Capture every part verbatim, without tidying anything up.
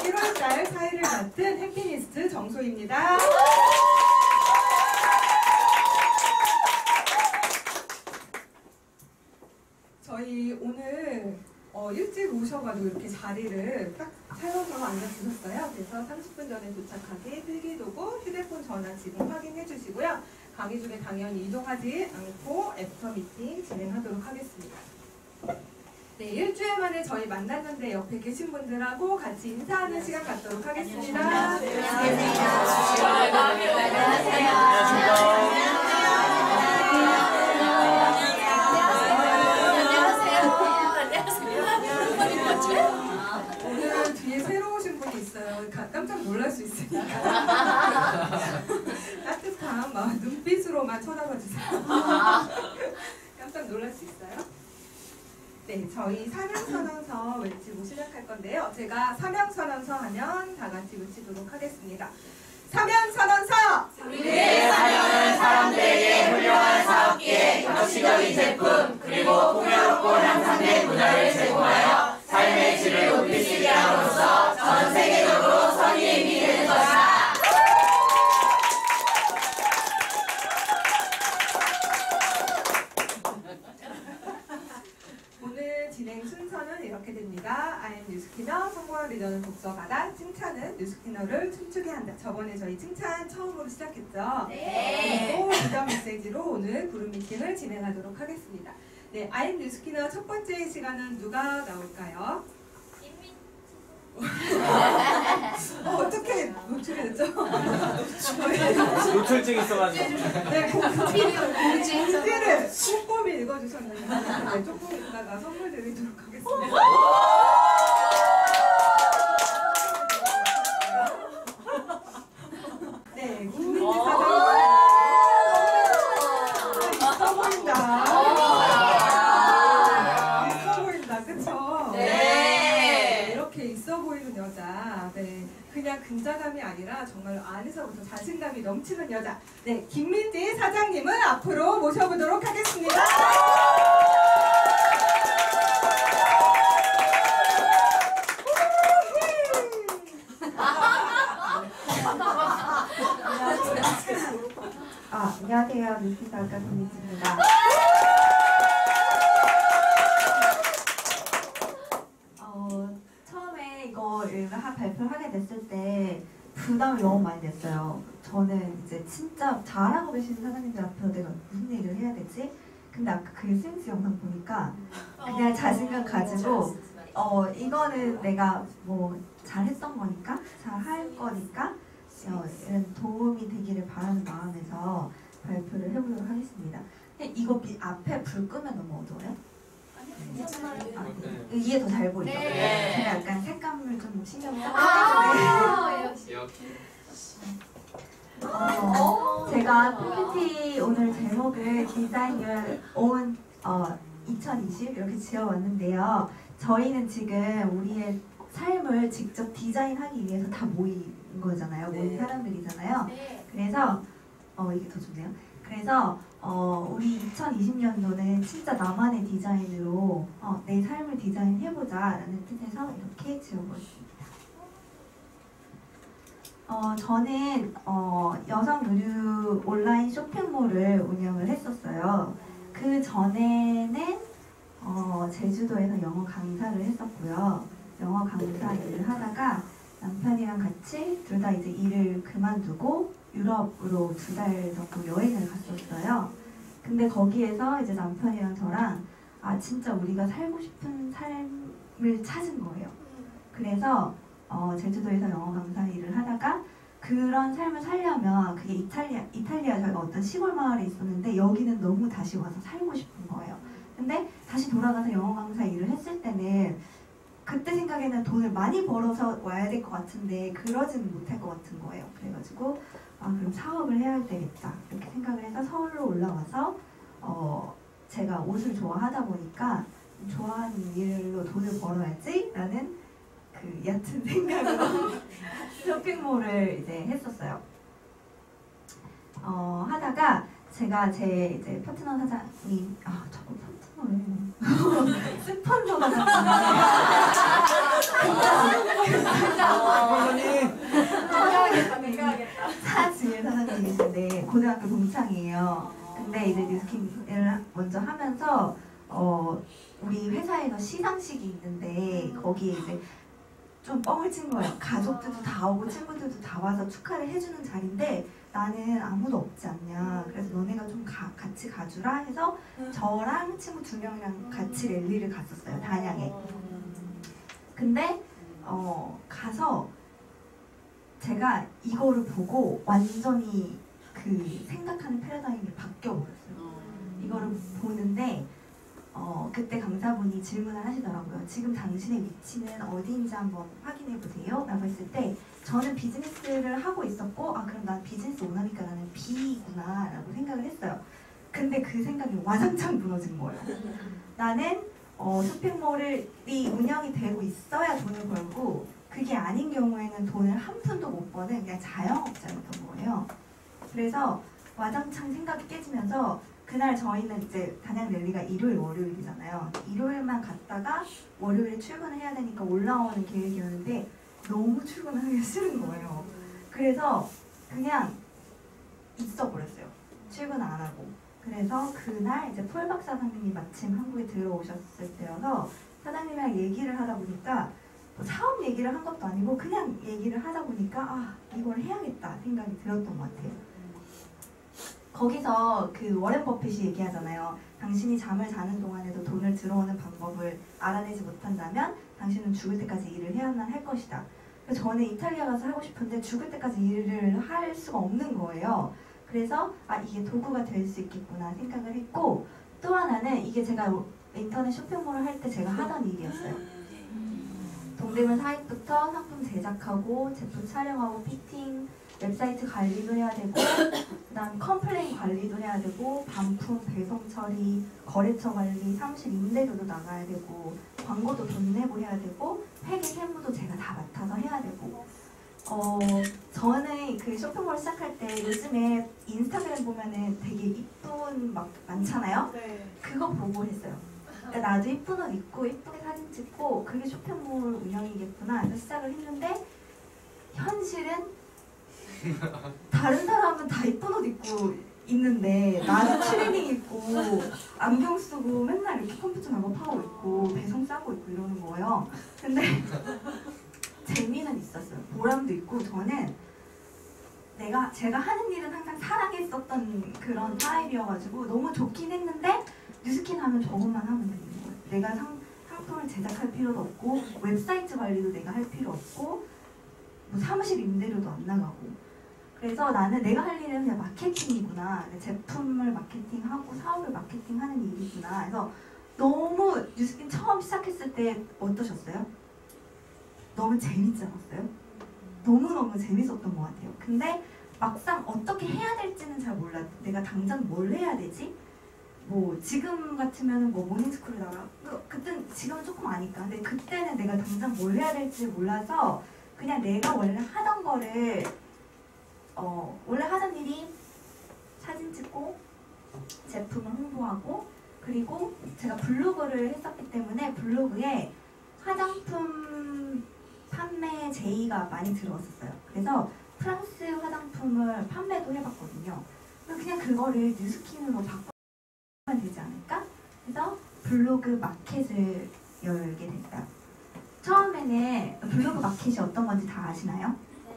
일월달 사회를 맡은 해피니스트 정소희입니다. 저희 오늘 어, 일찍 오셔가지고 이렇게 자리를 딱 차려서 앉아주셨어요. 그래서 삼십 분 전에 도착하게 필기도구, 휴대폰 전화 지금 확인해 주시고요. 강의 중에 당연히 이동하지 않고 애프터 미팅 진행하도록 하겠습니다. 네, 일주일 만에 저희 만났는데 옆에 계신 분들하고 같이 인사하는 시간 갖도록 하겠습니다. 안녕하세요. 안녕하세요. 오늘 뒤에 새로 오신 분이 있어요. 깜짝 놀랄 수 있으니까. 따뜻한 마음, 눈빛으로만 쳐다봐 주세요. 깜짝 놀랄 수 있어요. 네, 저희 사명선언서 외치고 시작할 건데요. 제가 사명선언서 하면 다 같이 외치도록 하겠습니다. 사명선언서! 우리의 사명은 사람들에게 훌륭한 사업기회, 혁신적인 제품, 그리고 풍요롭고 향상된 문화를 제공하여 삶의 질을 높일 수 있게 함으로써 전 세계적으로 선의의 힘이 되는 것이다. 오늘 진행 순서는 이렇게 됩니다. I am 뉴스키너, 성공한 리더는 독서가다, 칭찬은 뉴스키너를 춤추게 한다. 저번에 저희 칭찬 처음으로 시작했죠? 네. 그리고 리더 메시지로 오늘 그룹 미팅을 진행하도록 하겠습니다. 네, I am 뉴스키너 첫 번째 시간은 누가 나올까요? 어, 어떻게 노출이 됐죠? 노출증 있어가지고. 네, 공지를 꼼꼼히 읽어주셨는데 네, 조금 이따가 선물 드리도록 하겠습니다. 네, 국민지 사장 있어 보인다. 있어 보인다, 그쵸? 네. 이렇게 있어 보이는 여자, 네, 그냥 근자감이 아니라 정말 안에서부터 자신감이 넘치는 여자, 네, 김민지 사장님을 앞으로 모셔보도록 하겠습니다. 아, 안녕하세요. 뉴스 작가 김민지입니다. 어, 처음에 이거를 하- 발표를 하게 됐을 때 부담이 너무 많이 됐어요. 저는 이제 진짜 잘하고 계시는 사장님들 앞에서 내가 무슨 얘기를 해야 되지? 근데 아까 그 에스엔에스 영상 보니까 그냥 자신감 가지고 어, 이거는 내가 뭐 잘했던 거니까, 잘할 거니까 어, 이런 도움이 되기를 바라는 마음에서 발표를 해보도록 하겠습니다. 근데 이거 미, 앞에 불 끄면 너무 어두워요? 아, 이게 더 잘 보이죠? 네. 제가 약간 색감을 좀 신경을 써서 아, 역시. 어, 제가 피피티 오늘 제목을 디자인 열 온 어, 이천이십 이렇게 지어왔는데요. 저희는 지금 우리의 삶을 직접 디자인하기 위해서 다 모인 거잖아요. 모인 사람들이잖아요. 그래서 어, 이게 더 좋네요. 그래서 어, 우리 이천이십 년도는 진짜 나만의 디자인으로 어, 내 삶을 디자인해보자 라는 뜻에서 이렇게 지어보았습니다. 어, 저는 어, 여성 의류 온라인 쇼핑몰을 운영을 했었어요. 그 전에는 어, 제주도에서 영어 강사를 했었고요. 영어 강사 일을 하다가 남편이랑 같이 둘 다 이제 일을 그만두고 유럽으로 두 달 정도 여행을 갔었어요. 근데 거기에서 이제 남편이랑 저랑 아 진짜 우리가 살고 싶은 삶을 찾은 거예요. 그래서 어, 제주도에서 영어 강사 일을 하다가 그런 삶을 살려면 그게 이탈리아, 이탈리아 저희가 어떤 시골 마을에 있었는데 여기는 너무 다시 와서 살고 싶은 거예요. 근데 다시 돌아가서 영어 강사 일을 했을 때는 그때 생각에는 돈을 많이 벌어서 와야 될 것 같은데 그러지는 못할 것 같은 거예요. 그래가지고 아 그럼 사업을 해야 되겠다 이렇게 생각을 해서 서울로 올라와서 어 제가 옷을 좋아하다 보니까 좋아하는 일로 돈을 벌어야지 라는 그 얕은 생각으로 쇼핑몰을 이제 했었어요. 어 하다가 제가 제 이제 파트너 사장님 아 자꾸 파트너를 스폰서가 고등학교 동창이에요. 근데 이제 뉴스킹을 먼저 하면서 어 우리 회사에서 시상식이 있는데 거기에 이제 좀 뻥을 친 거예요. 가족들도 다 오고 친구들도 다 와서 축하를 해주는 자리인데 나는 아무도 없지 않냐. 그래서 너네가 좀 가, 같이 가주라 해서 저랑 친구 두 명이랑 같이 랠리를 갔었어요. 단양에. 근데 어 가서 제가 이거를 보고 완전히 그 생각하는 패러다임이 바뀌어버렸어요. 이거를 보는데 어, 그때 강사분이 질문을 하시더라고요. 지금 당신의 위치는 어디인지 한번 확인해 보세요. 라고 했을 때 저는 비즈니스를 하고 있었고 아 그럼 난 비즈니스 오너니까 나는 B구나 라고 생각을 했어요. 근데 그 생각이 와장창 무너진 거예요. 나는 어, 쇼핑몰이 운영이 되고 있어야 돈을 벌고 그게 아닌 경우에는 돈을 한 푼도 못 버는 그냥 자영업자였던 거예요. 그래서 와장창 생각이 깨지면서 그날 저희는 이제 단양 랠리가 일요일 월요일이잖아요. 일요일만 갔다가 월요일에 출근을 해야 되니까 올라오는 계획이었는데 너무 출근하기 싫은 거예요. 그래서 그냥 있어버렸어요. 출근 안 하고. 그래서 그날 이제 폴박 사장님이 마침 한국에 들어오셨을 때여서 사장님이랑 얘기를 하다 보니까 뭐 사업 얘기를 한 것도 아니고 그냥 얘기를 하다 보니까 아 이걸 해야겠다 생각이 들었던 것 같아요. 거기서 그 워렌 버핏이 얘기하잖아요. 당신이 잠을 자는 동안에도 돈을 들어오는 방법을 알아내지 못한다면 당신은 죽을 때까지 일을 해야만 할 것이다. 그래서 저는 이탈리아 가서 하고 싶은데 죽을 때까지 일을 할 수가 없는 거예요. 그래서 아 이게 도구가 될 수 있겠구나 생각을 했고 또 하나는 이게 제가 인터넷 쇼핑몰을 할 때 제가 하던 일이었어요. 동대문 사입부터 상품 제작하고 제품 촬영하고 피팅 웹사이트 관리도 해야 되고 그다음 컴플레인 관리도 해야 되고 반품, 배송 처리, 거래처 관리, 사무실 임대료도 나가야 되고 광고도 돈 내고 해야 되고 회계 세무도 제가 다 맡아서 해야 되고 어 저는 그 쇼핑몰 시작할 때 요즘에 인스타그램 보면은 되게 이쁜 막 많잖아요. 네. 그거 보고 했어요. 그러니까 나도 이쁜 옷 입고 이쁘게 사진 찍고 그게 쇼핑몰 운영이겠구나 해서 시작을 했는데 현실은 다른 사람은 다 이쁜 옷 입고 있는데 나는 트레이닝 입고 안경 쓰고 맨날 이렇게 컴퓨터 작업하고 있고 배송 싸고 있고 이러는 거예요. 근데 재미는 있었어요. 보람도 있고 저는 내가 제가 하는 일은 항상 사랑했었던 그런 타입이어가지고 너무 좋긴 했는데 뉴스킨 하면 저것만 하면 되는 거예요. 내가 상, 상품을 제작할 필요도 없고 웹사이트 관리도 내가 할 필요 없고 뭐 사무실 임대료도 안 나가고 그래서 나는 내가 할 일은 그냥 마케팅이구나. 제품을 마케팅하고 사업을 마케팅하는 일이구나. 그래서 너무 뉴스킨 처음 시작했을 때 어떠셨어요? 너무 재밌지 않았어요? 너무너무 재밌었던 것 같아요. 근데 막상 어떻게 해야 될지는 잘 몰라. 내가 당장 뭘 해야 되지? 뭐 지금 같으면 뭐 모닝스쿨을 나가. 그땐 지금은 조금 아니까. 근데 그때는 내가 당장 뭘 해야 될지 몰라서 그냥 내가 원래 하던 거를 어 원래 하던 일이 사진 찍고 제품을 홍보하고 그리고 제가 블로그를 했었기 때문에 블로그에 화장품 판매 제의가 많이 들어왔었어요. 그래서 프랑스 화장품을 판매도 해봤거든요. 그냥 그거를 뉴스킨으로 바꾸면 되지 않을까? 그래서 블로그 마켓을 열게 됐다. 처음에는 블로그 마켓이 어떤 건지 다 아시나요?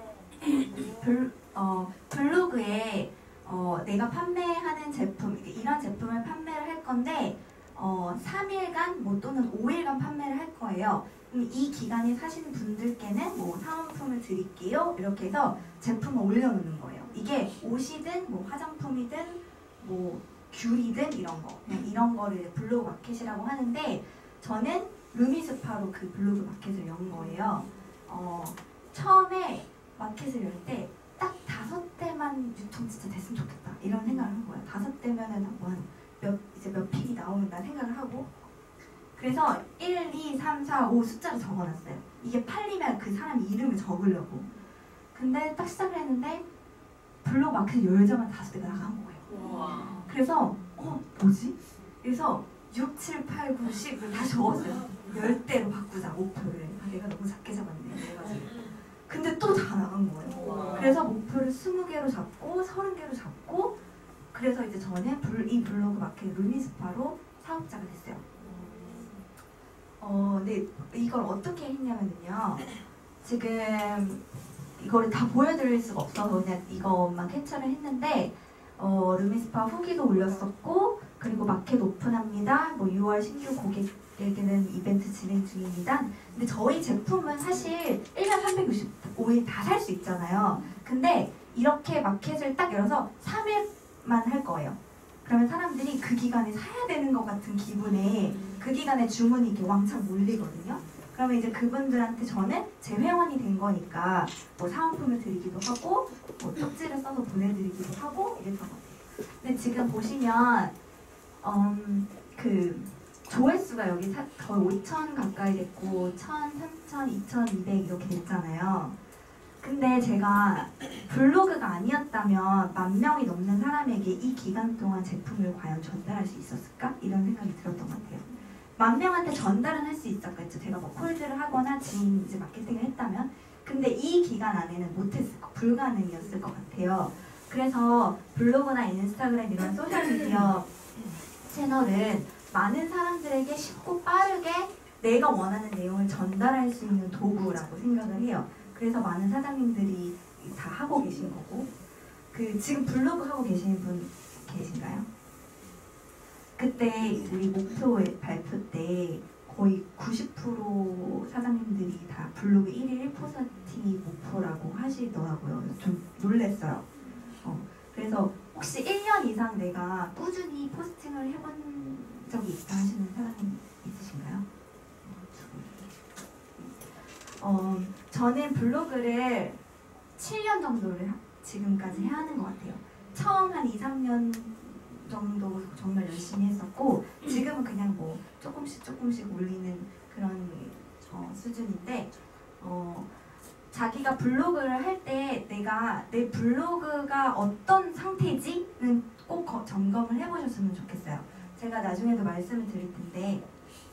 블, 어, 블로그에 어, 내가 판매하는 제품, 이런 제품을 판매를 할 건데 어, 삼 일간 뭐 또는 오 일간 판매를 할 거예요. 그럼 이 기간에 사시는 분들께는 뭐 사은품을 드릴게요. 이렇게 해서 제품을 올려놓는 거예요. 이게 옷이든 뭐 화장품이든 뭐 귤이든 이런 거 그냥 이런 거를 블로그 마켓이라고 하는데 저는 루미스파로 그 블로그 마켓을 연 거예요. 어, 처음에 마켓을 열 때 딱 다섯 대만 유통 진짜 됐으면 좋겠다 이런 생각을 한 거예요. 다섯 대면은 한번 몇 이제 몇 픽이 나오는다 생각을 하고 그래서 일, 이, 삼, 사, 오 숫자를 적어놨어요. 이게 팔리면 그 사람 이름을 적으려고. 근데 딱 시작을 했는데 블로그 마켓 열자마자 다섯 대가 나간 거예요. 우와. 그래서 어 뭐지? 그래서 육, 칠, 팔, 구, 십을 다 적었어요. 열 대로 바꾸자 목표를. 아 내가 너무 작게 잡았네 그래가지고. 근데 또 다 나간 거예요. 그래서 목표를 스무 개로 잡고 서른 개로 잡고 그래서 이제 저는 불, 이 블로그 마켓 루미스파로 사업자가 됐어요. 어, 근데 이걸 어떻게 했냐면요. 지금 이거를 다 보여드릴 수가 없어서 그냥 이것만 캡처를 했는데 어, 루미스파 후기도 올렸었고 그리고 마켓 오픈합니다. 뭐 유월 신규 고객에게는 이벤트 진행 중입니다. 근데 저희 제품은 사실 일 년 삼백육십오 일 다 살 수 있잖아요. 근데 이렇게 마켓을 딱 열어서 삼 일만 할 거예요. 그러면 사람들이 그 기간에 사야 되는 것 같은 기분에 그 기간에 주문이 이렇게 왕창 몰리거든요. 그러면 이제 그분들한테 저는 제 회원이 된 거니까 뭐 사은품을 드리기도 하고 뭐 쪽지를 써서 보내드리기도 하고 이랬던 것 같아요. 근데 지금 보시면 음, 그 조회수가 여기 사, 거의 오천 가까이 됐고 천, 삼천, 이천이백 이렇게 됐잖아요. 근데 제가 블로그가 아니었다면 만 명이 넘는 사람에게 이 기간 동안 제품을 과연 전달할 수 있었을까? 이런 생각이 들었던 것 같아요. 만 명한테 전달은 할 수 있었겠죠. 제가 뭐 콜드를 하거나 지금 이제 마케팅을 했다면. 근데 이 기간 안에는 못했을 거, 불가능이었을 것 같아요. 그래서 블로그나 인스타그램 이런 소셜미디어 채널은 많은 사람들에게 쉽고 빠르게 내가 원하는 내용을 전달할 수 있는 도구라고 생각을 해요. 그래서 많은 사장님들이 다 하고 계신 거고. 그 지금 블로그 하고 계시는 분 계신가요? 그때 우리 목표 발표 때 거의 구십 퍼센트 사장님들이 다 블로그 일 일 일 포스팅 목표라고 하시더라고요. 좀 놀랬어요. 어, 그래서 혹시 일 년 이상 내가 꾸준히 포스팅을 해본 적이 있다 하시는 사장님 있으신가요? 어, 저는 블로그를 칠 년 정도를 지금까지 해야 하는 것 같아요. 처음 한 이, 삼 년 정도 정말 열심히 했었고 지금은 그냥 뭐 조금씩 조금씩 올리는 그런 어, 수준인데 어, 자기가 블로그를 할 때 내가 내 블로그가 어떤 상태지는 꼭 거, 점검을 해보셨으면 좋겠어요. 제가 나중에도 말씀을 드릴 텐데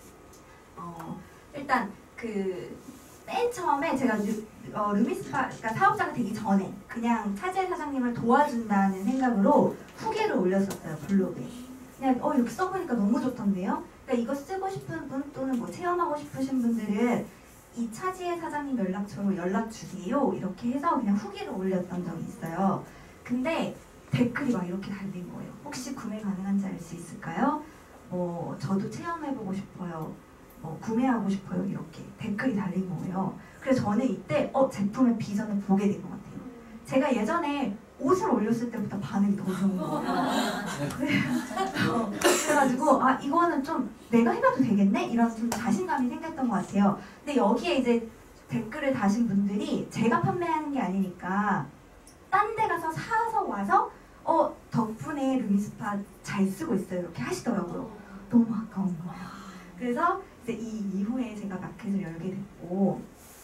어, 일단 그 맨 처음에 제가 루, 어, 루미스파 그러니까 사업자가 되기 전에 그냥 차재 사장님을 도와준다는 생각으로 후기를 올렸었어요. 블로그에. 그냥 어 여기 써보니까 너무 좋던데요. 그러니까 이거 쓰고 싶은 분 또는 뭐 체험하고 싶으신 분들은 이 차지혜 사장님 연락처로 연락 주세요. 이렇게 해서 그냥 후기를 올렸던 적이 있어요. 근데 댓글이 막 이렇게 달린 거예요. 혹시 구매 가능한지 알 수 있을까요? 뭐 저도 체험해보고 싶어요. 뭐 구매하고 싶어요. 이렇게 댓글이 달린 거예요. 그래서 저는 이때 어 제품의 비전을 보게 된 것 같아요. 제가 예전에 옷을 올렸을 때부터 반응이 더 좋은 거예요. 그래서, 그래가지고 아 이거는 좀 내가 해봐도 되겠네? 이런 좀 자신감이 생겼던 것 같아요. 근데 여기에 이제 댓글을 다신 분들이 제가 판매하는 게 아니니까 딴 데 가서 사서 와서 어 덕분에 루미스파 잘 쓰고 있어요. 이렇게 하시더라고요. 너무 아까운 거예요. 그래서 이제 이 이후에 제가 마켓을 열게 됐고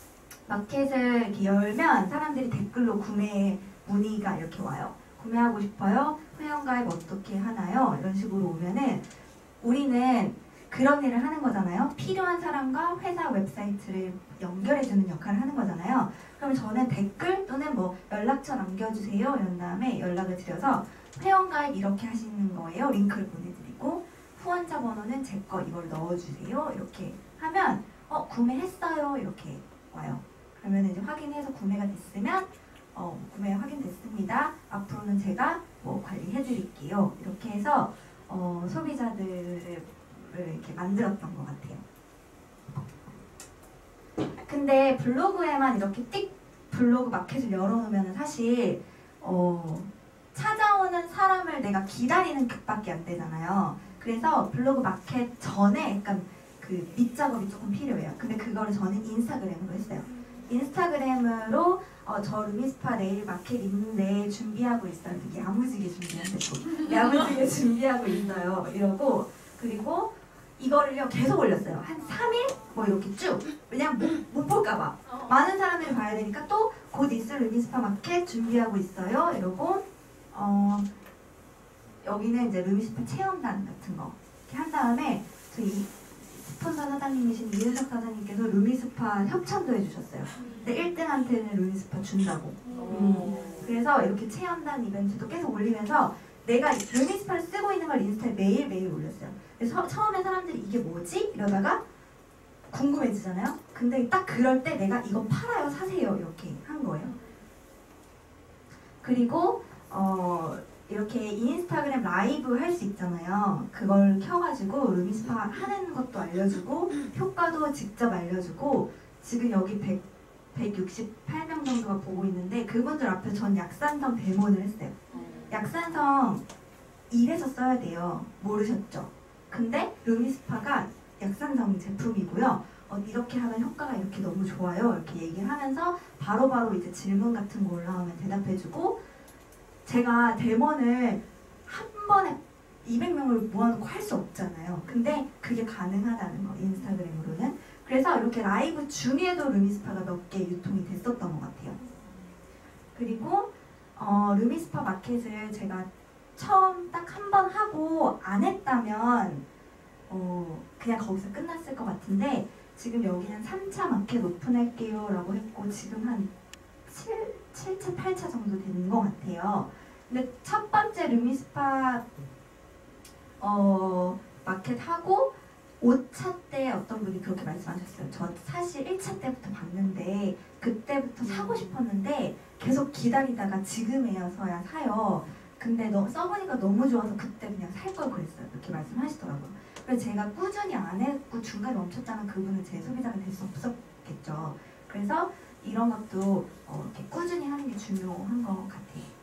마켓을 이렇게 열면 사람들이 댓글로 구매 문의가 이렇게 와요. 구매하고 싶어요? 회원가입 어떻게 하나요? 이런 식으로 오면은 우리는 그런 일을 하는 거잖아요. 필요한 사람과 회사 웹사이트를 연결해주는 역할을 하는 거잖아요. 그러면 저는 댓글 또는 뭐 연락처 남겨주세요 이런 다음에 연락을 드려서 회원가입 이렇게 하시는 거예요. 링크를 보내드리고 후원자 번호는 제 거 이걸 넣어주세요. 이렇게 하면 어 구매했어요 이렇게 와요. 그러면 이제 확인해서 구매가 됐으면 어 구매 확인됐습니다. 앞으로는 제가 뭐 관리해드릴게요. 이렇게 해서 어 소비자들을 이렇게 만들었던 것 같아요. 근데 블로그에만 이렇게 띡 블로그 마켓을 열어놓으면 사실 어 찾아오는 사람을 내가 기다리는 것밖에 안 되잖아요. 그래서 블로그 마켓 전에 약간 그 밑작업이 조금 필요해요. 근데 그거를 저는 인스타그램으로 했어요. 인스타그램으로 어, 저 루미스파 내일 마켓 있는데 준비하고 있어요. 되게 야무지게 준비한다고. 야무지게 준비하고 있어요. 이러고 그리고 이거를요 계속 올렸어요. 한 삼 일? 뭐 이렇게 쭉. 왜냐면 못, 못 볼까봐. 많은 사람들이 봐야 되니까 또 곧 있을 루미스파 마켓 준비하고 있어요. 이러고 어 여기는 이제 루미스파 체험단 같은 거 이렇게 한 다음에 저희 스폰서 사장님이신 이은석 사장님께서 루미스파 협찬도 해주셨어요. 근데 일 등한테는 루미스파 준다고. 음. 그래서 이렇게 체험단 이벤트도 계속 올리면서 내가 루미스파를 쓰고 있는 걸 인스타에 매일매일 올렸어요. 그래서 처음에 사람들이 이게 뭐지? 이러다가 궁금해지잖아요. 근데 딱 그럴 때 내가 이거 팔아요, 사세요 이렇게 한 거예요. 그리고 어 이렇게 인스타그램 라이브 할 수 있잖아요. 그걸 켜가지고 루미스파 하는 것도 알려주고 효과도 직접 알려주고 지금 여기 백, 백육십팔 명 정도가 보고 있는데 그분들 앞에 전 약산성 데모를 했어요. 약산성 입에서 써야 돼요. 모르셨죠? 근데 루미스파가 약산성 제품이고요. 어, 이렇게 하면 효과가 이렇게 너무 좋아요. 이렇게 얘기를 하면서 바로바로 바로 이제 질문 같은 거 올라오면 대답해주고 제가 데모를 한 번에 이백 명을 모아놓고 할 수 없잖아요. 근데 그게 가능하다는 거, 인스타그램으로는. 그래서 이렇게 라이브 중에도 루미스파가 몇 개 유통이 됐었던 것 같아요. 그리고 어, 루미스파 마켓을 제가 처음 딱 한 번 하고 안 했다면 어, 그냥 거기서 끝났을 것 같은데 지금 여기는 삼 차 마켓 오픈할게요 라고 했고 지금 한 칠 차, 팔 차 정도 되는 것 같아요. 근데 첫 번째 루미스파 어, 마켓 하고 오 차 때 어떤 분이 그렇게 말씀하셨어요. 저 사실 일 차 때부터 봤는데 그때부터 사고 싶었는데 계속 기다리다가 지금에서야 사요. 근데 너, 써보니까 너무 좋아서 그때 그냥 살 걸 그랬어요. 이렇게 말씀하시더라고요. 그래서 제가 꾸준히 안 했고 중간에 멈췄다면 그분은 제 소비자가 될 수 없었겠죠. 그래서 이런 것도 어, 이렇게 꾸준히 하는 게 중요한 것 같아요.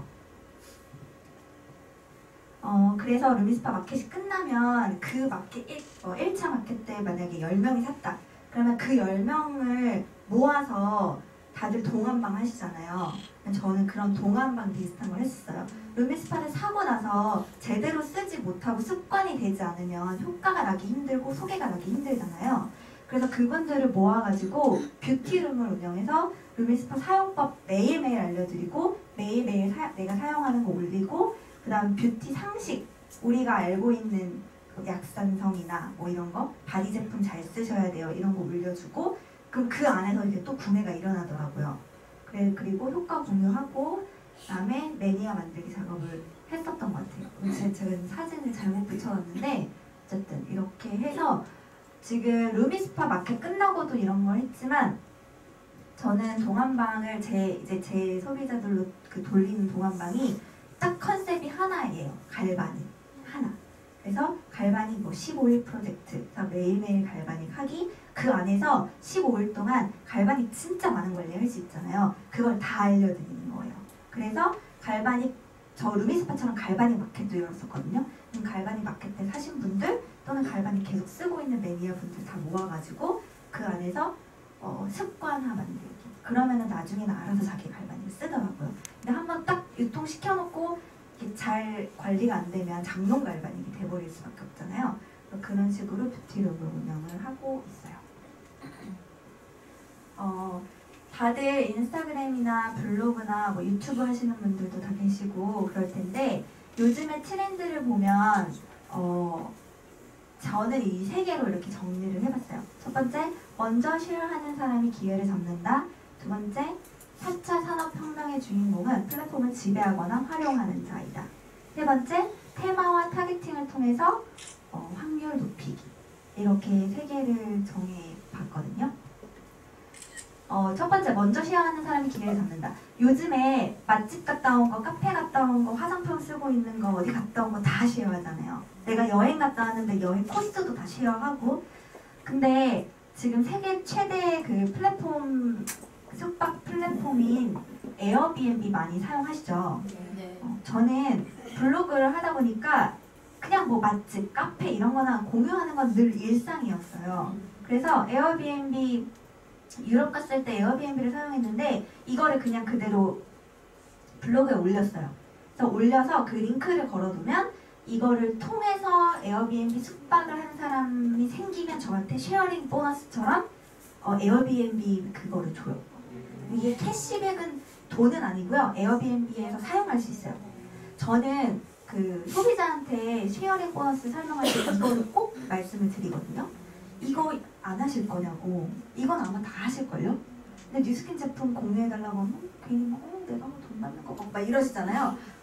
어, 그래서 루미스파 마켓이 끝나면 그 마켓 일, 어, 일 차 마켓 때 만약에 열 명이 샀다. 그러면 그 열 명을 모아서 다들 동안방 하시잖아요. 저는 그런 동안방 비슷한 걸 했었어요. 루미스파를 사고 나서 제대로 쓰지 못하고 습관이 되지 않으면 효과가 나기 힘들고 소개가 나기 힘들잖아요. 그래서 그분들을 모아가지고 뷰티룸을 운영해서 루미스파 사용법 매일매일 알려드리고 매일매일 사, 내가 사용하는 거 올리고 그 다음 뷰티 상식 우리가 알고 있는 그 약산성이나 뭐 이런 거 바디 제품 잘 쓰셔야 돼요 이런 거 올려주고 그럼 그 안에서 이제 또 구매가 일어나더라고요. 그래, 그리고 효과 공유하고 그다음에 매니아 만들기 작업을 했었던 것 같아요. 제, 제가 사진을 잘못 붙여놨는데 어쨌든 이렇게 해서 지금 루미스파 마켓 끝나고도 이런 걸 했지만 저는 동안방을 제 이제 제 소비자들로 그 돌리는 동안방이 딱 컨셉이 하나예요. 갈바닉 하나. 그래서 갈바닉 뭐 십오 일 프로젝트, 매일매일 갈바닉 하기 그 안에서 십오 일 동안 갈바닉 진짜 많은 관리할 수 있잖아요. 그걸 다 알려드리는 거예요. 그래서 갈바닉 저 루미스파처럼 갈바닉 마켓도 열었었거든요. 그럼 갈바닉 마켓 때 사신 분들 또는 갈바닉 계속 쓰고 있는 매니아 분들 다 모아가지고 그 안에서 어, 습관화 만들기. 그러면은 나중에는 알아서 자기 갈바닉을 쓰더라고요. 근데 한번 딱 유통시켜놓고 잘 관리가 안 되면 장롱 갈바닉이 돼버릴 수밖에 없잖아요. 그런 식으로 뷰티룸을 운영을 하고 있어요. 어, 다들 인스타그램이나 블로그나 뭐 유튜브 하시는 분들도 다 계시고 그럴 텐데 요즘의 트렌드를 보면 어, 저는 이 세 개로 이렇게 정리를 해봤어요. 첫 번째, 먼저 쉐어하는 사람이 기회를 잡는다. 두 번째, 사 차 산업혁명의 주인공은 플랫폼을 지배하거나 활용하는 자이다. 세 번째, 테마와 타겟팅을 통해서 어, 확률 높이기. 이렇게 세 개를 정해봤거든요. 어, 첫 번째, 먼저 쉐어하는 사람이 기회를 잡는다. 요즘에 맛집 갔다 온 거, 카페 갔다 온 거, 화장품 쓰고 있는 거, 어디 갔다 온 거 다 쉐어하잖아요. 내가 여행 갔다 왔는데 여행 코스도 다 쉐어하고. 근데 지금 세계 최대 그 플랫폼, 숙박 플랫폼인 에어비앤비 많이 사용하시죠? 네. 어, 저는 블로그를 하다 보니까 그냥 뭐 맛집, 카페 이런 거나 공유하는 건 늘 일상이었어요. 그래서 에어비앤비 유럽 갔을 때 에어비앤비를 사용했는데 이거를 그냥 그대로 블로그에 올렸어요. 그래서 올려서 그 링크를 걸어두면 이거를 통해서 에어비앤비 숙박을 한 사람이 생기면 저한테 쉐어링 보너스처럼 어, 에어비앤비 그거를 줘요. 이게 캐시백은 돈은 아니고요. 에어비앤비에서 사용할 수 있어요. 저는 그 소비자한테 쉐어링 보너스 설명할 때 이거를 꼭 말씀을 드리거든요. 이거 안 하실 거냐고. 이건 아마 다 하실걸요? 근데 뉴스킨 제품 공유해달라고 하면 괜히 막 어, 내가 뭐 돈 받는 거 막 이러시잖아요.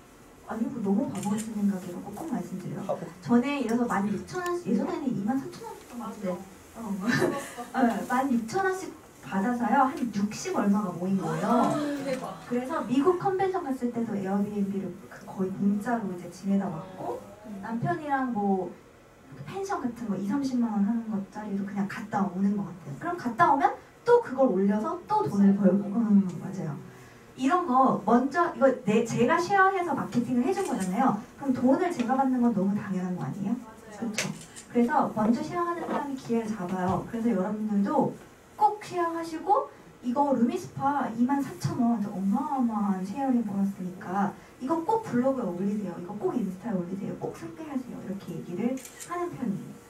아니 이거 너무 바보 같은 생각이라고 꼭 말씀드려요. 바보. 전에 이래서 만 육천 원씩 예전에는 이만 삼천 원씩 받았는데 어. 네, 만 육천 원씩 받아서요 한 육십 얼마가 모인 거예요. 대박. 그래서 미국 컨벤션 갔을 때도 에어비앤비를 거의 공짜로 이제 지내다 왔고 남편이랑 뭐 펜션 같은 거 이삼십만 원 하는 것짜리도 그냥 갔다 오는 것 같아요. 그럼 갔다 오면 또 그걸 올려서 또 돈을 벌고 음, 맞아요. 이런 거 먼저 이거 내 제가 쉐어해서 마케팅을 해준 거잖아요. 그럼 돈을 제가 받는 건 너무 당연한 거 아니에요? 그렇죠. 그래서 먼저 쉐어하는 사람이 기회를 잡아요. 그래서 여러분들도 꼭 쉐어하시고 이거 루미스파 이만 사천 원 어마어마한 쉐어링 보너스니까 이거 꼭 블로그에 올리세요. 이거 꼭 인스타에 올리세요. 꼭 소개하세요. 이렇게 얘기를 하는 편이에요.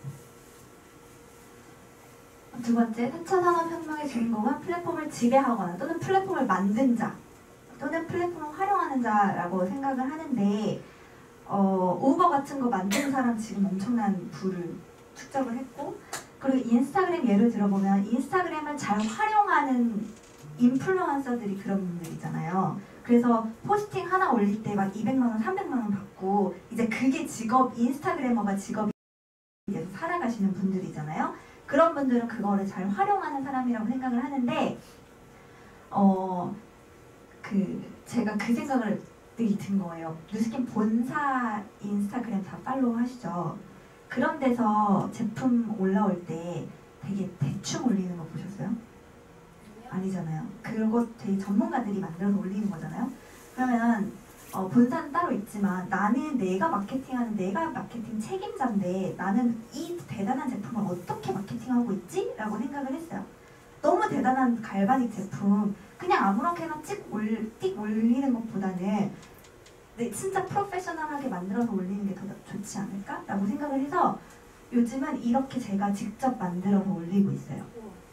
두 번째, 사 차 산업혁명의 주인공은 플랫폼을 지배하거나 또는 플랫폼을 만든 자 또는 플랫폼을 활용하는 자라고 생각을 하는데 어, 우버 같은 거 만드는 사람 지금 엄청난 부를 축적을 했고 그리고 인스타그램 예를 들어보면 인스타그램을 잘 활용하는 인플루언서들이 그런 분들 있잖아요. 그래서 포스팅 하나 올릴 때 막 이백만 원, 삼백만 원 받고 이제 그게 직업, 인스타그래머가 직업이 돼서 살아가시는 분들이잖아요. 그런 분들은 그거를 잘 활용하는 사람이라고 생각을 하는데 어, 그 제가 그 생각을 되게 든 거예요. 뉴스킨 본사 인스타그램 다 팔로우 하시죠? 그런 데서 제품 올라올 때 되게 대충 올리는 거 보셨어요? 아니잖아요. 그거 되게 전문가들이 만들어서 올리는 거잖아요. 그러면 어, 본사는 따로 있지만 나는 내가 마케팅하는 내가 마케팅 책임자인데 나는 이 대단한 제품을 어떻게 마케팅하고 있지? 라고 생각을 했어요. 너무 대단한 갈바닉 제품 그냥 아무렇게나 찍 올, 띡 올리는 것보다는 네, 진짜 프로페셔널하게 만들어서 올리는 게 더 좋지 않을까? 라고 생각을 해서 요즘은 이렇게 제가 직접 만들어서 올리고 있어요.